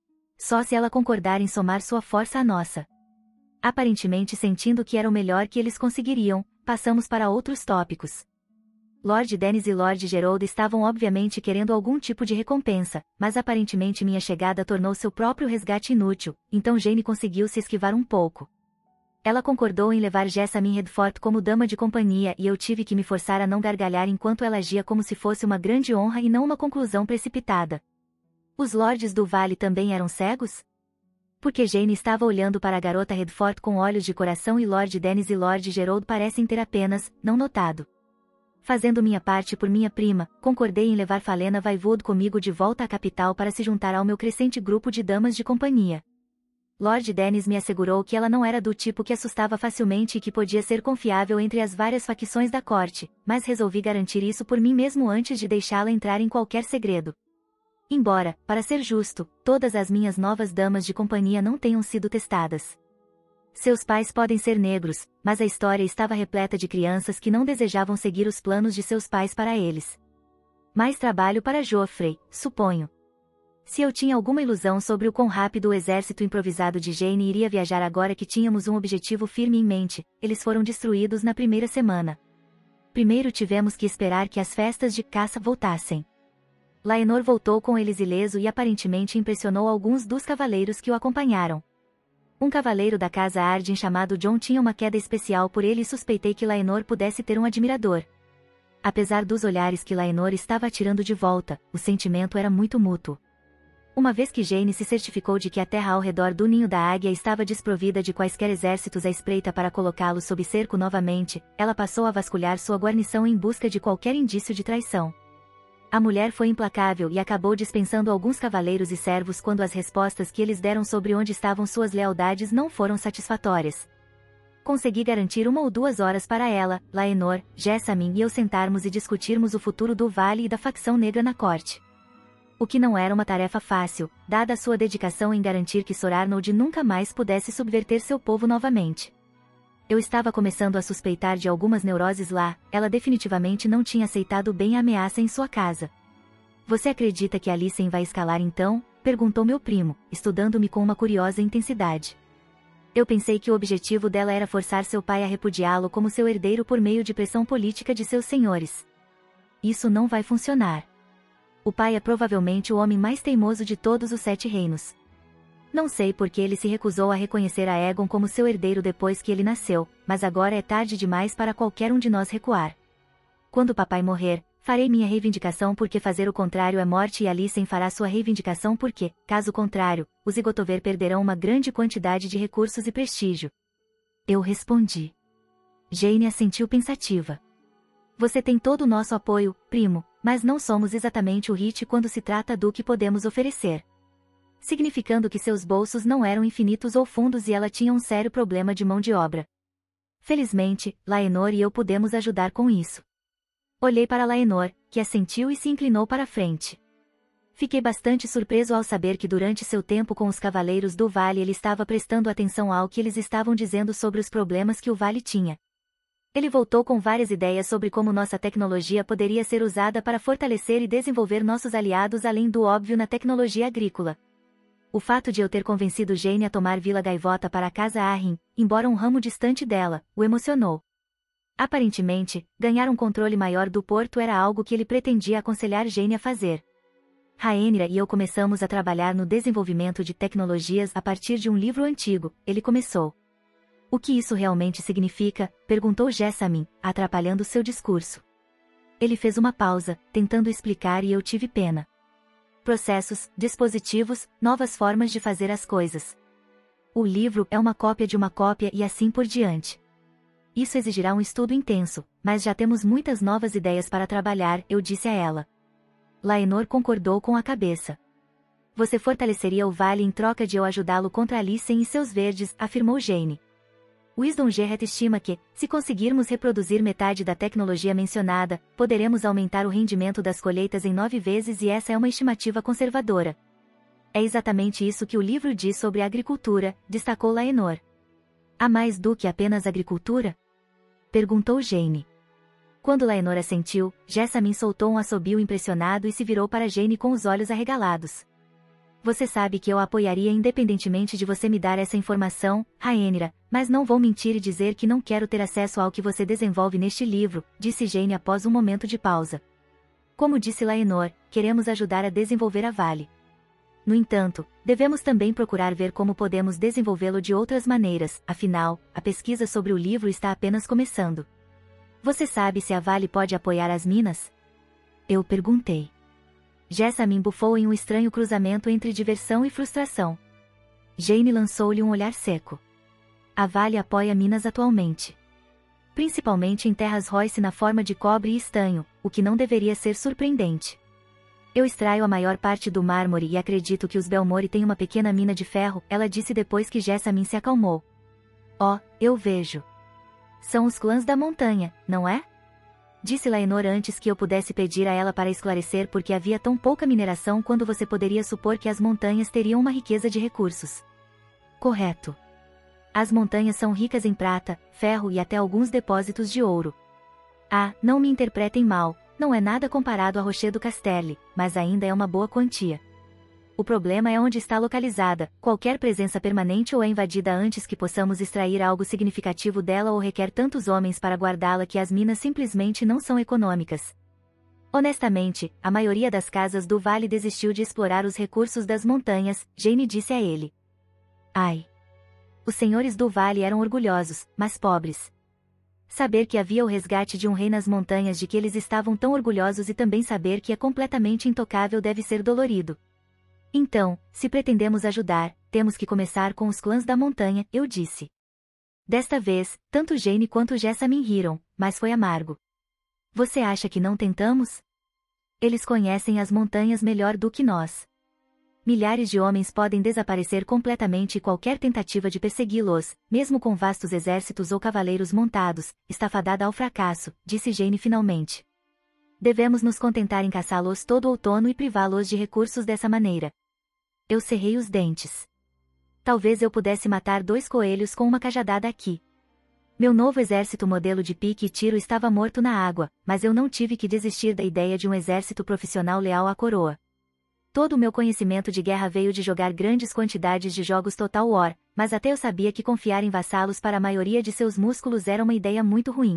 Só se ela concordar em somar sua força à nossa. Aparentemente sentindo que era o melhor que eles conseguiriam, passamos para outros tópicos. Lord Dennis e Lord Gerald estavam obviamente querendo algum tipo de recompensa, mas aparentemente minha chegada tornou seu próprio resgate inútil, então Jane conseguiu se esquivar um pouco. Ela concordou em levar Jessamine Redford como dama de companhia e eu tive que me forçar a não gargalhar enquanto ela agia como se fosse uma grande honra e não uma conclusão precipitada. Os lords do vale também eram cegos? Porque Jane estava olhando para a garota Redford com olhos de coração e Lord Dennis e Lord Gerald parecem ter apenas, não notado. Fazendo minha parte por minha prima, concordei em levar Falena Vaivood comigo de volta à capital para se juntar ao meu crescente grupo de damas de companhia. Lord Dennis me assegurou que ela não era do tipo que assustava facilmente e que podia ser confiável entre as várias facções da corte, mas resolvi garantir isso por mim mesmo antes de deixá-la entrar em qualquer segredo. Embora, para ser justo, todas as minhas novas damas de companhia não tenham sido testadas. Seus pais podem ser negros, mas a história estava repleta de crianças que não desejavam seguir os planos de seus pais para eles. Mais trabalho para Joffrey, suponho. Se eu tinha alguma ilusão sobre o quão rápido o exército improvisado de Jane iria viajar agora que tínhamos um objetivo firme em mente, eles foram destruídos na primeira semana. Primeiro tivemos que esperar que as festas de caça voltassem. Laenor voltou com eles ileso e aparentemente impressionou alguns dos cavaleiros que o acompanharam. Um cavaleiro da casa Arden chamado John tinha uma queda especial por ele e suspeitei que Laenor pudesse ter um admirador. Apesar dos olhares que Laenor estava atirando de volta, o sentimento era muito mútuo. Uma vez que Jane se certificou de que a terra ao redor do ninho da águia estava desprovida de quaisquer exércitos à espreita para colocá-lo sob cerco novamente, ela passou a vasculhar sua guarnição em busca de qualquer indício de traição. A mulher foi implacável e acabou dispensando alguns cavaleiros e servos quando as respostas que eles deram sobre onde estavam suas lealdades não foram satisfatórias. Consegui garantir 1 ou 2 horas para ela, Laenor, Jessamine e eu sentarmos e discutirmos o futuro do vale e da facção negra na corte. O que não era uma tarefa fácil, dada a sua dedicação em garantir que Sor Arnold nunca mais pudesse subverter seu povo novamente. Eu estava começando a suspeitar de algumas neuroses lá, ela definitivamente não tinha aceitado bem a ameaça em sua casa. Você acredita que Alicent vai escalar então? Perguntou meu primo, estudando-me com uma curiosa intensidade. Eu pensei que o objetivo dela era forçar seu pai a repudiá-lo como seu herdeiro por meio de pressão política de seus senhores. Isso não vai funcionar. O pai é provavelmente o homem mais teimoso de todos os 7 reinos. Não sei por que ele se recusou a reconhecer a Aegon como seu herdeiro depois que ele nasceu, mas agora é tarde demais para qualquer um de nós recuar. Quando papai morrer, farei minha reivindicação porque fazer o contrário é morte e Alicent fará sua reivindicação porque, caso contrário, os Igotover perderão uma grande quantidade de recursos e prestígio. Eu respondi. Jane assentiu pensativa. Você tem todo o nosso apoio, primo, mas não somos exatamente o Hit quando se trata do que podemos oferecer. Significando que seus bolsos não eram infinitos ou fundos e ela tinha um sério problema de mão de obra. Felizmente, Laenor e eu pudemos ajudar com isso. Olhei para Laenor, que assentiu e se inclinou para a frente. Fiquei bastante surpreso ao saber que durante seu tempo com os Cavaleiros do Vale ele estava prestando atenção ao que eles estavam dizendo sobre os problemas que o Vale tinha. Ele voltou com várias ideias sobre como nossa tecnologia poderia ser usada para fortalecer e desenvolver nossos aliados além do óbvio na tecnologia agrícola. O fato de eu ter convencido Jane a tomar Vila Gaivota para a casa Arryn, embora um ramo distante dela, o emocionou. Aparentemente, ganhar um controle maior do porto era algo que ele pretendia aconselhar Jane a fazer. Rhaenyra e eu começamos a trabalhar no desenvolvimento de tecnologias a partir de um livro antigo, ele começou. O que isso realmente significa? Perguntou Jessamine, atrapalhando seu discurso. Ele fez uma pausa, tentando explicar e eu tive pena. Processos, dispositivos, novas formas de fazer as coisas. O livro é uma cópia de uma cópia e assim por diante. Isso exigirá um estudo intenso, mas já temos muitas novas ideias para trabalhar, eu disse a ela. Laenor concordou com a cabeça. Você fortaleceria o Vale em troca de eu ajudá-lo contra Alicent e seus verdes, afirmou Jane. Wisdom Gerret estima que, se conseguirmos reproduzir metade da tecnologia mencionada, poderemos aumentar o rendimento das colheitas em 9 vezes e essa é uma estimativa conservadora. É exatamente isso que o livro diz sobre a agricultura, destacou Laenor. Há mais do que apenas agricultura? Perguntou Jane. Quando Laenor assentiu, Jessamine soltou um assobio impressionado e se virou para Jane com os olhos arregalados. Você sabe que eu a apoiaria independentemente de você me dar essa informação, Rhaenyra, mas não vou mentir e dizer que não quero ter acesso ao que você desenvolve neste livro, disse Jane após um momento de pausa. Como disse Laenor, queremos ajudar a desenvolver a Vale. No entanto, devemos também procurar ver como podemos desenvolvê-lo de outras maneiras, afinal, a pesquisa sobre o livro está apenas começando. Você sabe se a Vale pode apoiar as minas? Eu perguntei. Jessamine bufou em um estranho cruzamento entre diversão e frustração. Jane lançou-lhe um olhar seco. A Vale apoia minas atualmente. Principalmente em terras Royce na forma de cobre e estanho, o que não deveria ser surpreendente. Eu extraio a maior parte do mármore e acredito que os Belmore têm uma pequena mina de ferro, ela disse depois que Jessamine se acalmou. Oh, eu vejo. São os clãs da montanha, não é? Disse Laenor antes que eu pudesse pedir a ela para esclarecer por que havia tão pouca mineração quando você poderia supor que as montanhas teriam uma riqueza de recursos. Correto. As montanhas são ricas em prata, ferro e até alguns depósitos de ouro. Ah, não me interpretem mal, não é nada comparado a Rochedo Casterly, mas ainda é uma boa quantia. O problema é onde está localizada, qualquer presença permanente ou é invadida antes que possamos extrair algo significativo dela ou requer tantos homens para guardá-la que as minas simplesmente não são econômicas. Honestamente, a maioria das casas do vale desistiu de explorar os recursos das montanhas, Jane disse a ele. Ai! Os senhores do vale eram orgulhosos, mas pobres. Saber que havia o resgate de um rei nas montanhas de que eles estavam tão orgulhosos e também saber que é completamente intocável deve ser dolorido. Então, se pretendemos ajudar, temos que começar com os clãs da montanha, eu disse. Desta vez, tanto Jane quanto Jessamine riram, mas foi amargo. Você acha que não tentamos? Eles conhecem as montanhas melhor do que nós. Milhares de homens podem desaparecer completamente e qualquer tentativa de persegui-los, mesmo com vastos exércitos ou cavaleiros montados, está fadada ao fracasso, disse Jane finalmente. Devemos nos contentar em caçá-los todo outono e privá-los de recursos dessa maneira. Eu cerrei os dentes. Talvez eu pudesse matar 2 coelhos com uma cajadada aqui. Meu novo exército modelo de pique e tiro estava morto na água, mas eu não tive que desistir da ideia de um exército profissional leal à coroa. Todo o meu conhecimento de guerra veio de jogar grandes quantidades de jogos Total War, mas até eu sabia que confiar em vassalos para a maioria de seus músculos era uma ideia muito ruim.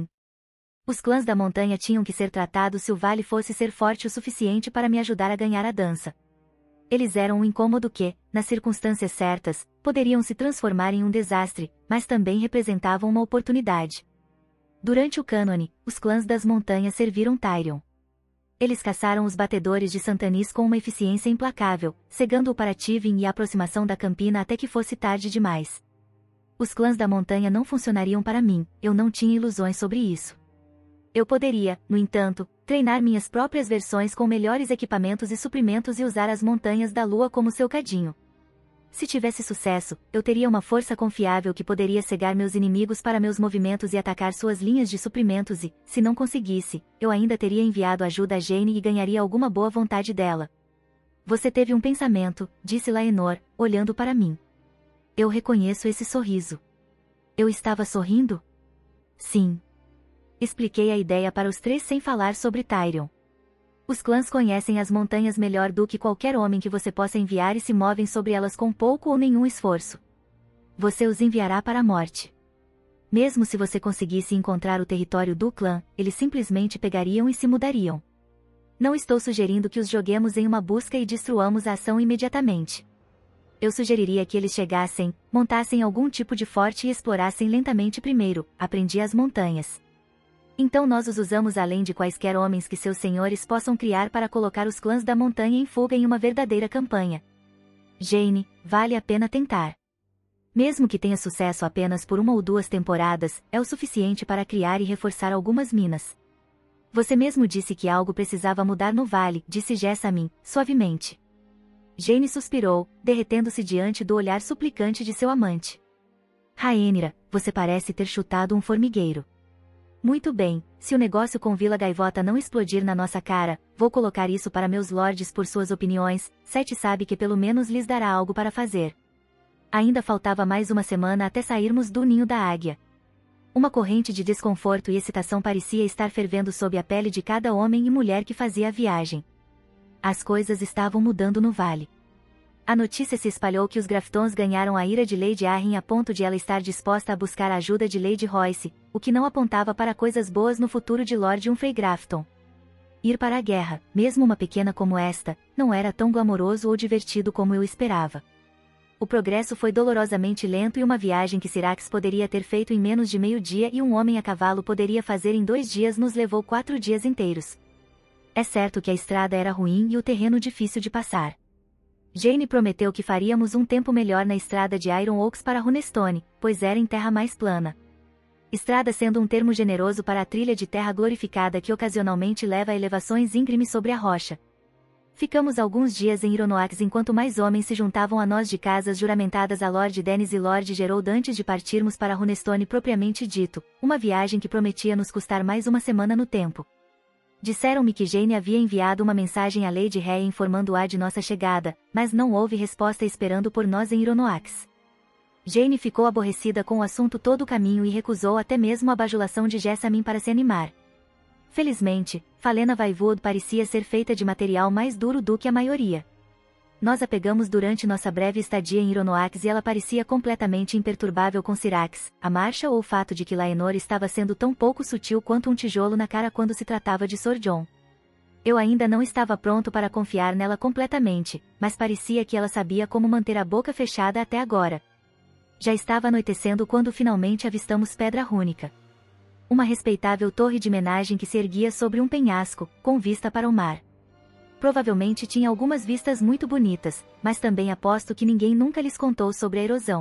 Os clãs da montanha tinham que ser tratados se o vale fosse ser forte o suficiente para me ajudar a ganhar a dança. Eles eram um incômodo que, nas circunstâncias certas, poderiam se transformar em um desastre, mas também representavam uma oportunidade. Durante o cânone, os clãs das montanhas serviram Tyrion. Eles caçaram os batedores de Santanis com uma eficiência implacável, cegando-o para Tivin e a aproximação da Campina até que fosse tarde demais. Os clãs da montanha não funcionariam para mim, eu não tinha ilusões sobre isso. Eu poderia, no entanto, treinar minhas próprias versões com melhores equipamentos e suprimentos e usar as montanhas da lua como seu cadinho. Se tivesse sucesso, eu teria uma força confiável que poderia cegar meus inimigos para meus movimentos e atacar suas linhas de suprimentos e, se não conseguisse, eu ainda teria enviado ajuda a Jane e ganharia alguma boa vontade dela. Você teve um pensamento, disse Laenor, olhando para mim. Eu reconheço esse sorriso. Eu estava sorrindo? Sim. Expliquei a ideia para os 3 sem falar sobre Tyrion. Os clãs conhecem as montanhas melhor do que qualquer homem que você possa enviar e se movem sobre elas com pouco ou nenhum esforço. Você os enviará para a morte. Mesmo se você conseguisse encontrar o território do clã, eles simplesmente pegariam e se mudariam. Não estou sugerindo que os joguemos em uma busca e destruamos a ação imediatamente. Eu sugeriria que eles chegassem, montassem algum tipo de forte e explorassem lentamente primeiro, aprendi as montanhas. Então nós os usamos além de quaisquer homens que seus senhores possam criar para colocar os clãs da montanha em fuga em uma verdadeira campanha. Jane, vale a pena tentar. Mesmo que tenha sucesso apenas por 1 ou 2 temporadas, é o suficiente para criar e reforçar algumas minas. Você mesmo disse que algo precisava mudar no vale, disse Jessamine, suavemente. Jane suspirou, derretendo-se diante do olhar suplicante de seu amante. Rhaenyra, você parece ter chutado um formigueiro. Muito bem, se o negócio com Vila Gaivota não explodir na nossa cara, vou colocar isso para meus lords por suas opiniões. Sete sabe que pelo menos lhes dará algo para fazer. Ainda faltava mais 1 semana até sairmos do ninho da águia. Uma corrente de desconforto e excitação parecia estar fervendo sob a pele de cada homem e mulher que fazia a viagem. As coisas estavam mudando no vale. A notícia se espalhou que os Graftons ganharam a ira de Lady Arryn a ponto de ela estar disposta a buscar a ajuda de Lady Royce, o que não apontava para coisas boas no futuro de Lord Humphrey Grafton. Ir para a guerra, mesmo uma pequena como esta, não era tão glamouroso ou divertido como eu esperava. O progresso foi dolorosamente lento e uma viagem que Syrax poderia ter feito em menos de meio-dia e um homem a cavalo poderia fazer em 2 dias nos levou 4 dias inteiros. É certo que a estrada era ruim e o terreno difícil de passar. Jane prometeu que faríamos um tempo melhor na estrada de Iron Oaks para Runestone, pois era em terra mais plana. Estrada sendo um termo generoso para a trilha de terra glorificada que ocasionalmente leva a elevações íngremes sobre a rocha. Ficamos alguns dias em Ironoax enquanto mais homens se juntavam a nós de casas juramentadas a Lord Dennis e Lord Gerald antes de partirmos para Runestone propriamente dito, uma viagem que prometia nos custar mais 1 semana no tempo. Disseram-me que Jane havia enviado uma mensagem a Lady Rhea informando-a de nossa chegada, mas não houve resposta esperando por nós em Ironoax. Jane ficou aborrecida com o assunto todo o caminho e recusou até mesmo a bajulação de Jessamine para se animar. Felizmente, Falena Vaivood parecia ser feita de material mais duro do que a maioria. Nós a pegamos durante nossa breve estadia em Ironoax e ela parecia completamente imperturbável com Syrax, a marcha ou o fato de que Laenor estava sendo tão pouco sutil quanto um tijolo na cara quando se tratava de Sor Jon. Eu ainda não estava pronto para confiar nela completamente, mas parecia que ela sabia como manter a boca fechada até agora. Já estava anoitecendo quando finalmente avistamos Pedra Rúnica. Uma respeitável torre de menagem que se erguia sobre um penhasco, com vista para o mar. Provavelmente tinha algumas vistas muito bonitas, mas também aposto que ninguém nunca lhes contou sobre a erosão.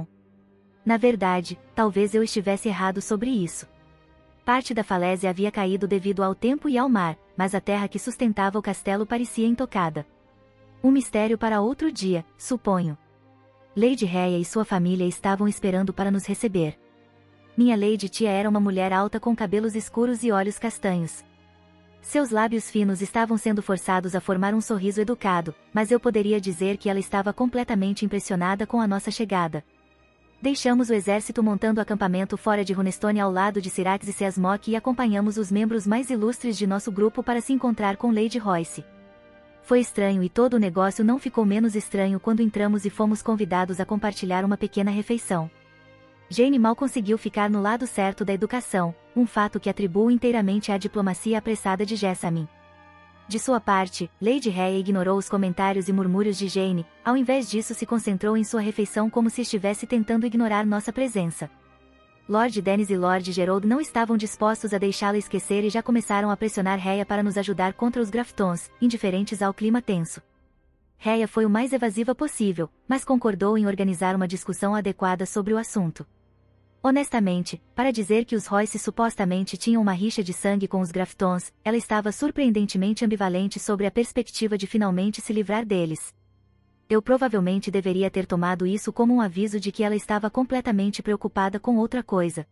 Na verdade, talvez eu estivesse errado sobre isso. Parte da falésia havia caído devido ao tempo e ao mar, mas a terra que sustentava o castelo parecia intocada. Um mistério para outro dia, suponho. Lady Rhea e sua família estavam esperando para nos receber. Minha Lady Tia era uma mulher alta com cabelos escuros e olhos castanhos. Seus lábios finos estavam sendo forçados a formar um sorriso educado, mas eu poderia dizer que ela estava completamente impressionada com a nossa chegada. Deixamos o exército montando acampamento fora de Runestone ao lado de Syrax e Seasmok e acompanhamos os membros mais ilustres de nosso grupo para se encontrar com Lady Royce. Foi estranho e todo o negócio não ficou menos estranho quando entramos e fomos convidados a compartilhar uma pequena refeição. Jane mal conseguiu ficar no lado certo da educação, um fato que atribuo inteiramente à diplomacia apressada de Jessamine. De sua parte, Lady Rhea ignorou os comentários e murmúrios de Jane, ao invés disso se concentrou em sua refeição como se estivesse tentando ignorar nossa presença. Lord Dennis e Lord Gerald não estavam dispostos a deixá-la esquecer e já começaram a pressionar Rhea para nos ajudar contra os Graftons, indiferentes ao clima tenso. Rhea foi o mais evasiva possível, mas concordou em organizar uma discussão adequada sobre o assunto. Honestamente, para dizer que os Royce supostamente tinham uma rixa de sangue com os Graftons, ela estava surpreendentemente ambivalente sobre a perspectiva de finalmente se livrar deles. Eu provavelmente deveria ter tomado isso como um aviso de que ela estava completamente preocupada com outra coisa.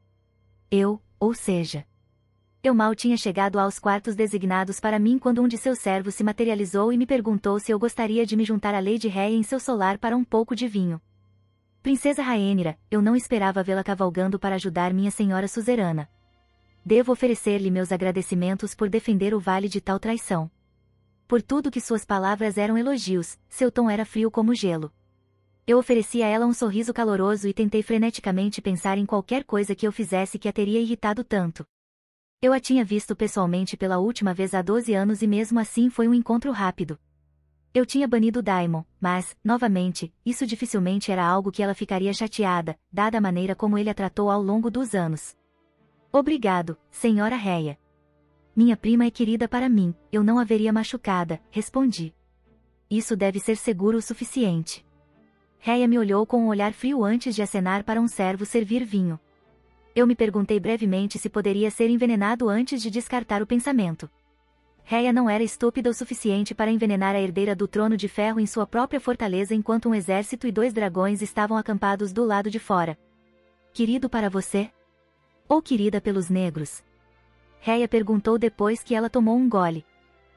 Ou seja, eu mal tinha chegado aos quartos designados para mim quando um de seus servos se materializou e me perguntou se eu gostaria de me juntar a Lady Rhea em seu solar para um pouco de vinho. Princesa Rhaenyra, eu não esperava vê-la cavalgando para ajudar minha senhora suzerana. Devo oferecer-lhe meus agradecimentos por defender o vale de tal traição. Por tudo que suas palavras eram elogios, seu tom era frio como gelo. Eu ofereci a ela um sorriso caloroso e tentei freneticamente pensar em qualquer coisa que eu fizesse que a teria irritado tanto. Eu a tinha visto pessoalmente pela última vez há 12 anos e mesmo assim foi um encontro rápido. Eu tinha banido Daimon, mas, novamente, isso dificilmente era algo que ela ficaria chateada, dada a maneira como ele a tratou ao longo dos anos. Obrigado, senhora Rhea. Minha prima é querida para mim, eu não a veria machucada, respondi. Isso deve ser seguro o suficiente. Rhea me olhou com um olhar frio antes de acenar para um servo servir vinho. Eu me perguntei brevemente se poderia ser envenenado antes de descartar o pensamento. Rhea não era estúpida o suficiente para envenenar a herdeira do trono de ferro em sua própria fortaleza enquanto um exército e 2 dragões estavam acampados do lado de fora. Querido para você? Ou querida pelos negros? Rhea perguntou depois que ela tomou um gole.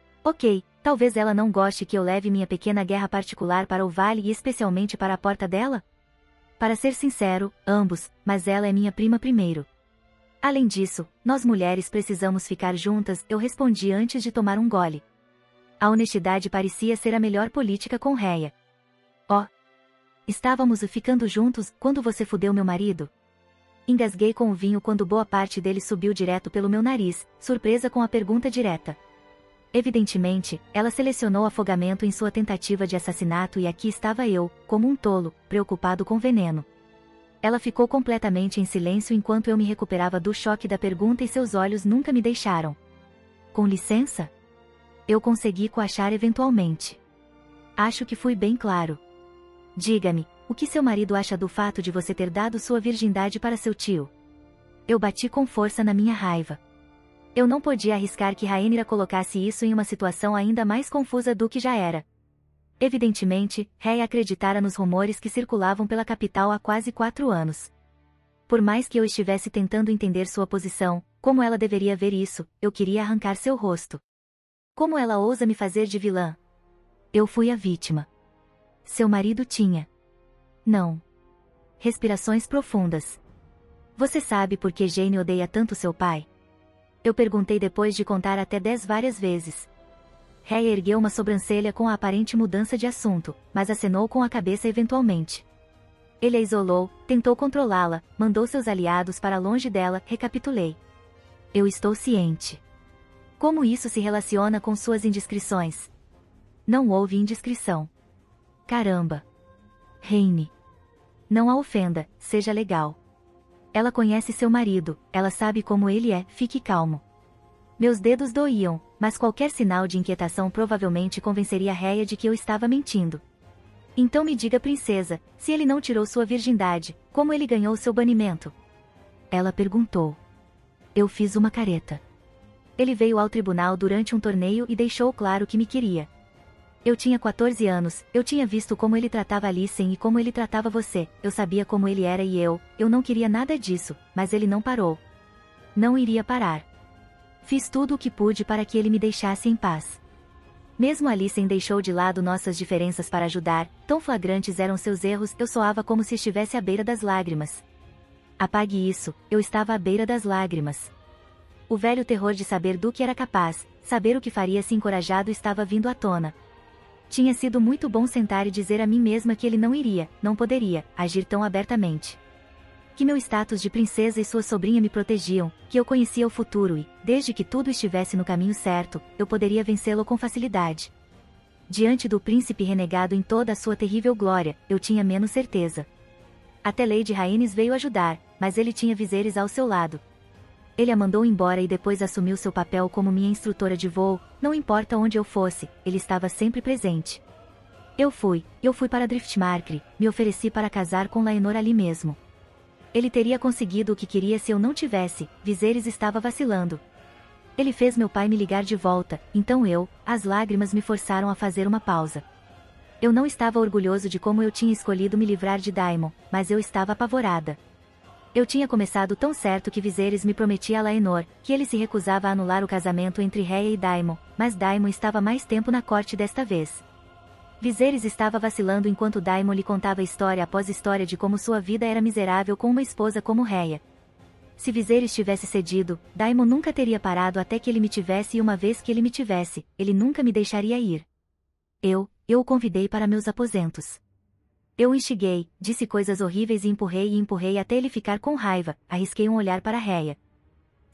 Ok, talvez ela não goste que eu leve minha pequena guerra particular para o vale e especialmente para a porta dela? Para ser sincero, ambos, mas ela é minha prima primeiro. Além disso, nós mulheres precisamos ficar juntas, eu respondi antes de tomar um gole. A honestidade parecia ser a melhor política com Rhea. Oh! Estávamos ficando juntos quando você fudeu meu marido? Engasguei com o vinho quando boa parte dele subiu direto pelo meu nariz, surpresa com a pergunta direta. Evidentemente, ela selecionou afogamento em sua tentativa de assassinato e aqui estava eu, como um tolo, preocupado com veneno. Ela ficou completamente em silêncio enquanto eu me recuperava do choque da pergunta e seus olhos nunca me deixaram. Com licença? Eu consegui coachar eventualmente. Acho que fui bem claro. Diga-me, o que seu marido acha do fato de você ter dado sua virgindade para seu tio? Eu bati com força na minha raiva. Eu não podia arriscar que Rhaenyra colocasse isso em uma situação ainda mais confusa do que já era. Evidentemente, Rhea acreditara nos rumores que circulavam pela capital há quase 4 anos. Por mais que eu estivesse tentando entender sua posição, como ela deveria ver isso, eu queria arrancar seu rosto. Como ela ousa me fazer de vilã? Eu fui a vítima. Seu marido tinha. Não. Respirações profundas. Você sabe por que Jaime odeia tanto seu pai? Eu perguntei depois de contar até 10 várias vezes. Rhea ergueu uma sobrancelha com a aparente mudança de assunto, mas acenou com a cabeça eventualmente. Ele a isolou, tentou controlá-la, mandou seus aliados para longe dela, recapitulei. Eu estou ciente. Como isso se relaciona com suas indiscrições? Não houve indiscrição. Caramba. Reine. Não a ofenda, seja legal. Ela conhece seu marido, ela sabe como ele é, fique calmo. Meus dedos doíam, mas qualquer sinal de inquietação provavelmente convenceria Rhea de que eu estava mentindo. Então me diga, princesa, se ele não tirou sua virgindade, como ele ganhou seu banimento? Ela perguntou. Eu fiz uma careta. Ele veio ao tribunal durante um torneio e deixou claro que me queria. Eu tinha 14 anos, eu tinha visto como ele tratava Alicent e como ele tratava você, eu sabia como ele era e eu não queria nada disso, mas ele não parou. Não iria parar. Fiz tudo o que pude para que ele me deixasse em paz. Mesmo Alicent deixou de lado nossas diferenças para ajudar, tão flagrantes eram seus erros, eu soava como se estivesse à beira das lágrimas. Apague isso, eu estava à beira das lágrimas. O velho terror de saber do que era capaz, saber o que faria se encorajado estava vindo à tona. Tinha sido muito bom sentar e dizer a mim mesma que ele não iria, não poderia, agir tão abertamente. Que meu status de princesa e sua sobrinha me protegiam, que eu conhecia o futuro e, desde que tudo estivesse no caminho certo, eu poderia vencê-lo com facilidade. Diante do príncipe renegado em toda a sua terrível glória, eu tinha menos certeza. Até Lady Rhaenys veio ajudar, mas ele tinha Viserys ao seu lado. Ele a mandou embora e depois assumiu seu papel como minha instrutora de voo, não importa onde eu fosse, ele estava sempre presente. Eu fui para Driftmark, me ofereci para casar com Laenor ali mesmo. Ele teria conseguido o que queria se eu não tivesse, Viserys estava vacilando. Ele fez meu pai me ligar de volta, então as lágrimas me forçaram a fazer uma pausa. Eu não estava orgulhoso de como eu tinha escolhido me livrar de Daemon, mas eu estava apavorada. Eu tinha começado tão certo que Viserys me prometia a Laenor, que ele se recusava a anular o casamento entre Rhea e Daemon, mas Daemon estava mais tempo na corte desta vez. Viserys estava vacilando enquanto Daemon lhe contava história após história de como sua vida era miserável com uma esposa como Rhea. Se Viserys tivesse cedido, Daemon nunca teria parado até que ele me tivesse e uma vez que ele me tivesse, ele nunca me deixaria ir. Eu o convidei para meus aposentos. Eu o instiguei, disse coisas horríveis e empurrei até ele ficar com raiva, arrisquei um olhar para Rhea.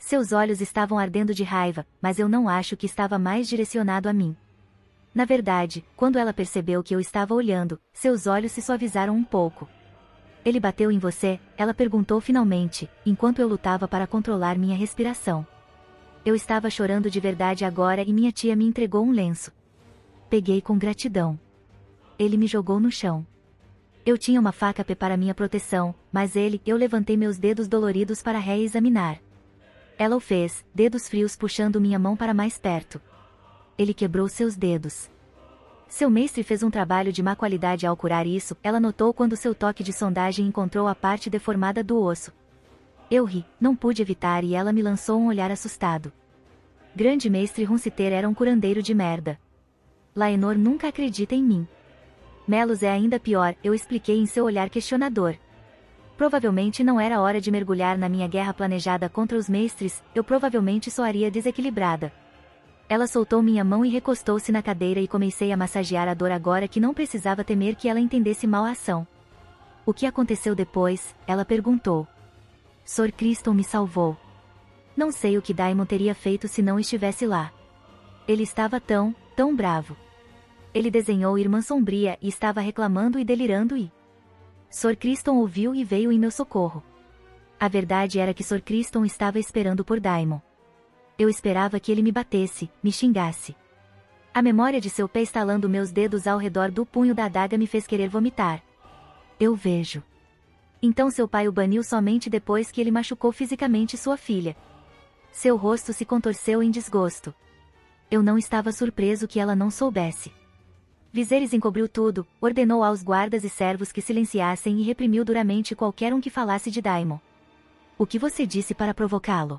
Seus olhos estavam ardendo de raiva, mas eu não acho que estava mais direcionado a mim. Na verdade, quando ela percebeu que eu estava olhando, seus olhos se suavizaram um pouco. Ele bateu em você? Ela perguntou finalmente, enquanto eu lutava para controlar minha respiração. Eu estava chorando de verdade agora e minha tia me entregou um lenço. Peguei com gratidão. Ele me jogou no chão. Eu tinha uma faca para minha proteção, mas eu levantei meus dedos doloridos para Rhea examinar. Ela o fez, dedos frios puxando minha mão para mais perto. Ele quebrou seus dedos. Seu mestre fez um trabalho de má qualidade ao curar isso, ela notou quando seu toque de sondagem encontrou a parte deformada do osso. Eu ri, não pude evitar e ela me lançou um olhar assustado. Grande mestre Runciter era um curandeiro de merda. Laenor nunca acredita em mim. Melos é ainda pior, eu expliquei em seu olhar questionador. Provavelmente não era hora de mergulhar na minha guerra planejada contra os mestres, eu provavelmente soaria desequilibrada. Ela soltou minha mão e recostou-se na cadeira e comecei a massagear a dor agora que não precisava temer que ela entendesse mal a ação. O que aconteceu depois? Ela perguntou. Sor Criston me salvou. Não sei o que Daimon teria feito se não estivesse lá. Ele estava tão bravo. Ele desenhou Irmã Sombria e estava reclamando e delirando e... Sor Criston ouviu e veio em meu socorro. A verdade era que Sor Criston estava esperando por Daimon. Eu esperava que ele me batesse, me xingasse. A memória de seu pé estalando meus dedos ao redor do punho da adaga me fez querer vomitar. Eu vejo. Então seu pai o baniu somente depois que ele machucou fisicamente sua filha. Seu rosto se contorceu em desgosto. Eu não estava surpreso que ela não soubesse. Viserys encobriu tudo, ordenou aos guardas e servos que silenciassem e reprimiu duramente qualquer um que falasse de Daimon. O que você disse para provocá-lo?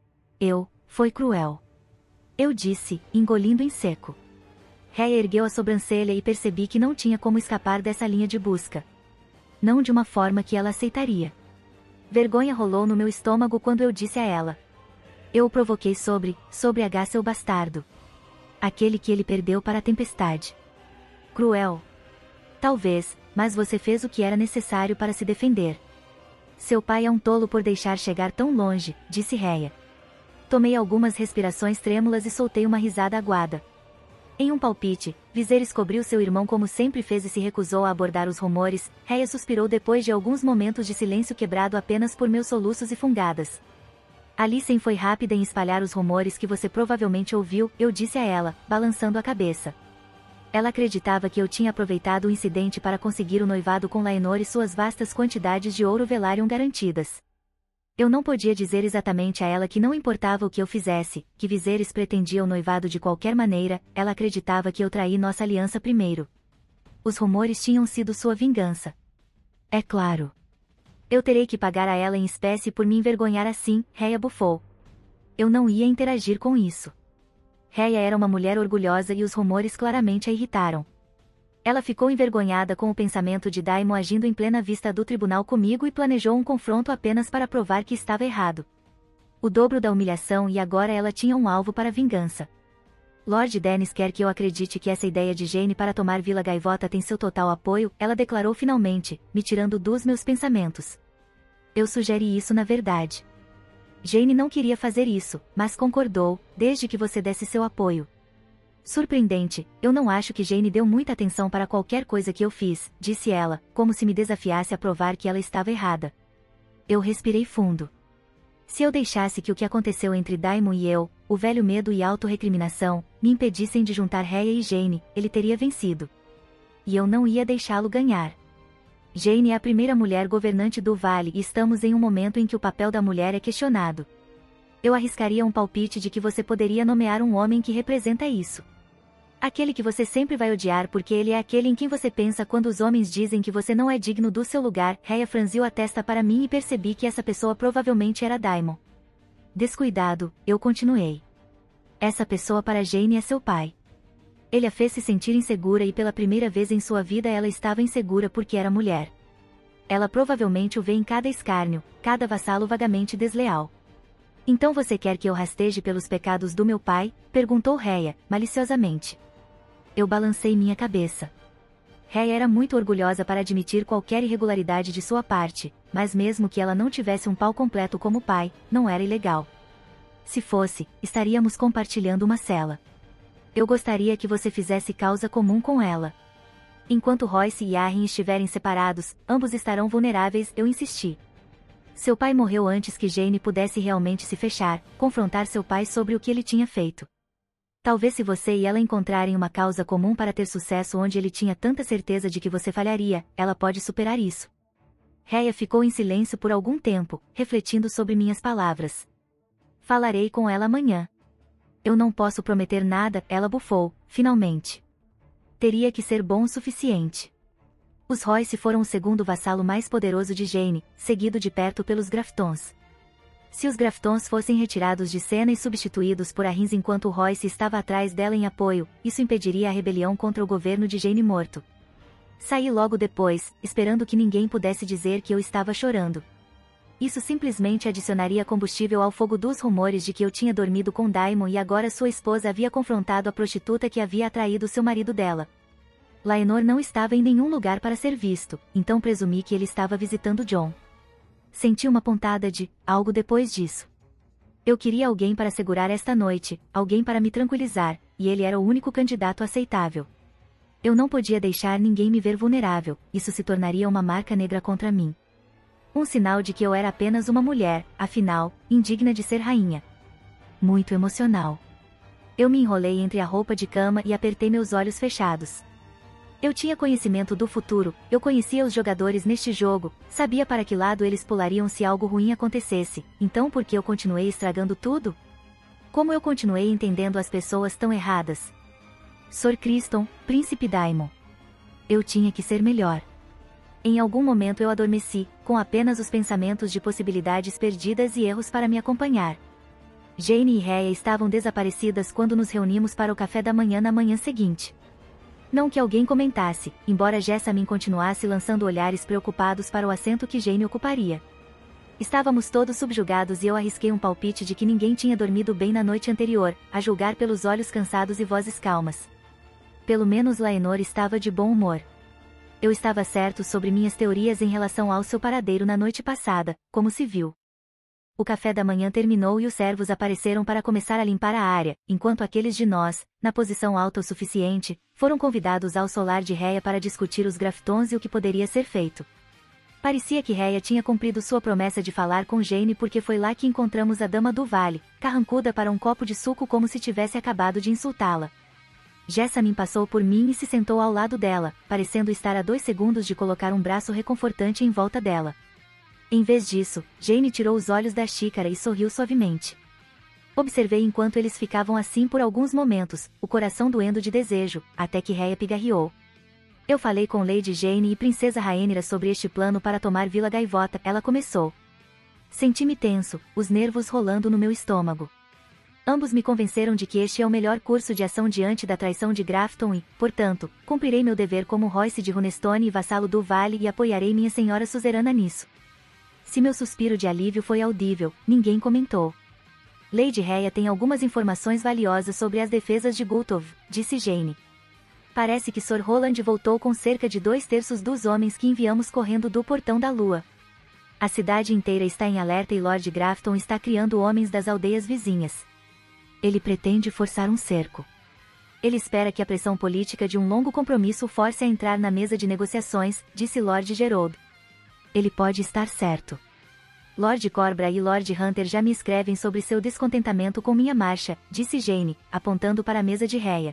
Foi cruel. Eu disse, engolindo em seco. Rhea ergueu a sobrancelha e percebi que não tinha como escapar dessa linha de busca. Não de uma forma que ela aceitaria. Vergonha rolou no meu estômago quando eu disse a ela. Eu o provoquei sobre H seu bastardo. Aquele que ele perdeu para a tempestade. Cruel. Talvez, mas você fez o que era necessário para se defender. Seu pai é um tolo por deixar chegar tão longe, disse Rhea. Tomei algumas respirações trêmulas e soltei uma risada aguada. Em um palpite, Viserys cobriu seu irmão como sempre fez e se recusou a abordar os rumores. Rhea suspirou depois de alguns momentos de silêncio quebrado apenas por meus soluços e fungadas. Alicent foi rápida em espalhar os rumores que você provavelmente ouviu, eu disse a ela, balançando a cabeça. Ela acreditava que eu tinha aproveitado o incidente para conseguir o noivado com Laenor e suas vastas quantidades de ouro Velaryon garantidas. Eu não podia dizer exatamente a ela que não importava o que eu fizesse, que Viserys pretendia o noivado de qualquer maneira, ela acreditava que eu traí nossa aliança primeiro. Os rumores tinham sido sua vingança. É claro. Eu terei que pagar a ela em espécie por me envergonhar assim, Rhea bufou. Eu não ia interagir com isso. Rhea era uma mulher orgulhosa e os rumores claramente a irritaram. Ela ficou envergonhada com o pensamento de Daimon agindo em plena vista do tribunal comigo e planejou um confronto apenas para provar que estava errado. O dobro da humilhação e agora ela tinha um alvo para vingança. Lord Dennis quer que eu acredite que essa ideia de Jaime para tomar Vila Gaivota tem seu total apoio, ela declarou finalmente, me tirando dos meus pensamentos. Eu sugeri isso na verdade. Jaime não queria fazer isso, mas concordou, desde que você desse seu apoio. Surpreendente, eu não acho que Jaime deu muita atenção para qualquer coisa que eu fiz, disse ela, como se me desafiasse a provar que ela estava errada. Eu respirei fundo. Se eu deixasse que o que aconteceu entre Daimon e eu, o velho medo e autorrecriminação, me impedissem de juntar Rhea e Jaime, ele teria vencido. E eu não ia deixá-lo ganhar. Jaime é a primeira mulher governante do Vale e estamos em um momento em que o papel da mulher é questionado. Eu arriscaria um palpite de que você poderia nomear um homem que representa isso. Aquele que você sempre vai odiar porque ele é aquele em quem você pensa quando os homens dizem que você não é digno do seu lugar. Rhea franziu a testa para mim e percebi que essa pessoa provavelmente era Daimon. Descuidado, eu continuei. Essa pessoa para Jaime é seu pai. Ele a fez se sentir insegura e pela primeira vez em sua vida ela estava insegura porque era mulher. Ela provavelmente o vê em cada escárnio, cada vassalo vagamente desleal. Então você quer que eu rasteje pelos pecados do meu pai? Perguntou Rhea, maliciosamente. Eu balancei minha cabeça. Rhea era muito orgulhosa para admitir qualquer irregularidade de sua parte, mas mesmo que ela não tivesse um pau completo como pai, não era ilegal. Se fosse, estaríamos compartilhando uma cela. Eu gostaria que você fizesse causa comum com ela. Enquanto Royce e Arryn estiverem separados, ambos estarão vulneráveis, eu insisti. Seu pai morreu antes que Jane pudesse realmente se fechar, confrontar seu pai sobre o que ele tinha feito. Talvez se você e ela encontrarem uma causa comum para ter sucesso onde ele tinha tanta certeza de que você falharia, ela pode superar isso. Rhea ficou em silêncio por algum tempo, refletindo sobre minhas palavras. Falarei com ela amanhã. Eu não posso prometer nada, ela bufou, finalmente. Teria que ser bom o suficiente. Os Royce foram o segundo vassalo mais poderoso de Jane, seguido de perto pelos Graftons. Se os Graftons fossem retirados de cena e substituídos por Arryn enquanto Royce estava atrás dela em apoio, isso impediria a rebelião contra o governo de Jane morto. Saí logo depois, esperando que ninguém pudesse dizer que eu estava chorando. Isso simplesmente adicionaria combustível ao fogo dos rumores de que eu tinha dormido com Daemon e agora sua esposa havia confrontado a prostituta que havia atraído seu marido dela. Laenor não estava em nenhum lugar para ser visto, então presumi que ele estava visitando Jon. Senti uma pontada de algo depois disso. Eu queria alguém para segurar esta noite, alguém para me tranquilizar, e ele era o único candidato aceitável. Eu não podia deixar ninguém me ver vulnerável, isso se tornaria uma marca negra contra mim. Um sinal de que eu era apenas uma mulher, afinal, indigna de ser rainha. Muito emocional. Eu me enrolei entre a roupa de cama e apertei meus olhos fechados. Eu tinha conhecimento do futuro, eu conhecia os jogadores neste jogo, sabia para que lado eles pulariam se algo ruim acontecesse, então por que eu continuei estragando tudo? Como eu continuei entendendo as pessoas tão erradas? Sor Criston, Príncipe Daemon. Eu tinha que ser melhor. Em algum momento eu adormeci, com apenas os pensamentos de possibilidades perdidas e erros para me acompanhar. Jane e Rhea estavam desaparecidas quando nos reunimos para o café da manhã na manhã seguinte. Não que alguém comentasse, embora Jessamine continuasse lançando olhares preocupados para o assento que Jane ocuparia. Estávamos todos subjugados e eu arrisquei um palpite de que ninguém tinha dormido bem na noite anterior, a julgar pelos olhos cansados e vozes calmas. Pelo menos Laenor estava de bom humor. Eu estava certo sobre minhas teorias em relação ao seu paradeiro na noite passada, como se viu. O café da manhã terminou e os servos apareceram para começar a limpar a área, enquanto aqueles de nós, na posição alta o suficiente, foram convidados ao solar de Rhea para discutir os Graftons e o que poderia ser feito. Parecia que Rhea tinha cumprido sua promessa de falar com Jane porque foi lá que encontramos a Dama do Vale, carrancuda para um copo de suco como se tivesse acabado de insultá-la. Jessamine passou por mim e se sentou ao lado dela, parecendo estar a 2 segundos de colocar um braço reconfortante em volta dela. Em vez disso, Jane tirou os olhos da xícara e sorriu suavemente. Observei enquanto eles ficavam assim por alguns momentos, o coração doendo de desejo, até que Rhea pigarreou. Eu falei com Lady Jane e Princesa Rhaenyra sobre este plano para tomar Vila Gaivota, ela começou. Senti-me tenso, os nervos rolando no meu estômago. Ambos me convenceram de que este é o melhor curso de ação diante da traição de Grafton e, portanto, cumprirei meu dever como Royce de Runestone e vassalo do Vale e apoiarei minha senhora suzerana nisso. Se meu suspiro de alívio foi audível, ninguém comentou. Lady Rhea tem algumas informações valiosas sobre as defesas de Gultov, disse Jane. Parece que Sor Roland voltou com cerca de 2/3 dos homens que enviamos correndo do Portão da Lua. A cidade inteira está em alerta e Lord Grafton está criando homens das aldeias vizinhas. Ele pretende forçar um cerco. Ele espera que a pressão política de um longo compromisso o force a entrar na mesa de negociações, disse Lord Gerald. Ele pode estar certo. Lord Corbra e Lord Hunter já me escrevem sobre seu descontentamento com minha marcha, disse Jane, apontando para a mesa de Rhea.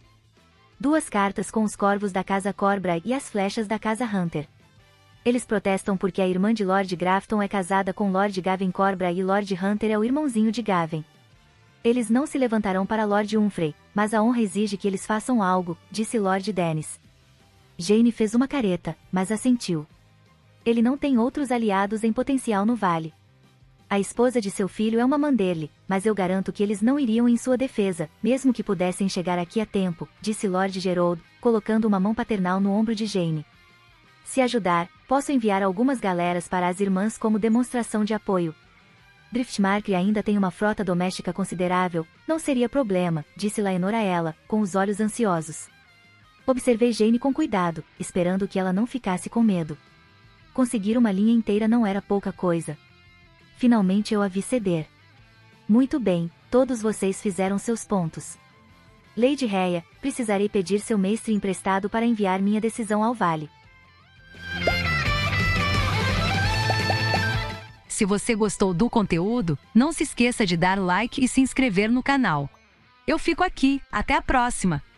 2 cartas com os corvos da casa Corbra e as flechas da casa Hunter. Eles protestam porque a irmã de Lord Grafton é casada com Lord Gavin Corbra e Lord Hunter é o irmãozinho de Gavin. Eles não se levantarão para Lord Humphrey, mas a honra exige que eles façam algo, disse Lord Dennis. Jane fez uma careta, mas assentiu. Ele não tem outros aliados em potencial no vale. A esposa de seu filho é uma Manderly, mas eu garanto que eles não iriam em sua defesa, mesmo que pudessem chegar aqui a tempo, disse Lord Gerald, colocando uma mão paternal no ombro de Jane. Se ajudar, posso enviar algumas galeras para as irmãs como demonstração de apoio. Driftmark ainda tem uma frota doméstica considerável, não seria problema, disse Laenor a ela, com os olhos ansiosos. Observei Jane com cuidado, esperando que ela não ficasse com medo. Conseguir uma linha inteira não era pouca coisa. Finalmente eu a vi ceder. Muito bem, Todos vocês fizeram seus pontos. Lady Rhea, precisarei pedir seu mestre emprestado para enviar minha decisão ao vale. Se você gostou do conteúdo, não se esqueça de dar like e se inscrever no canal. Eu fico aqui, até a próxima!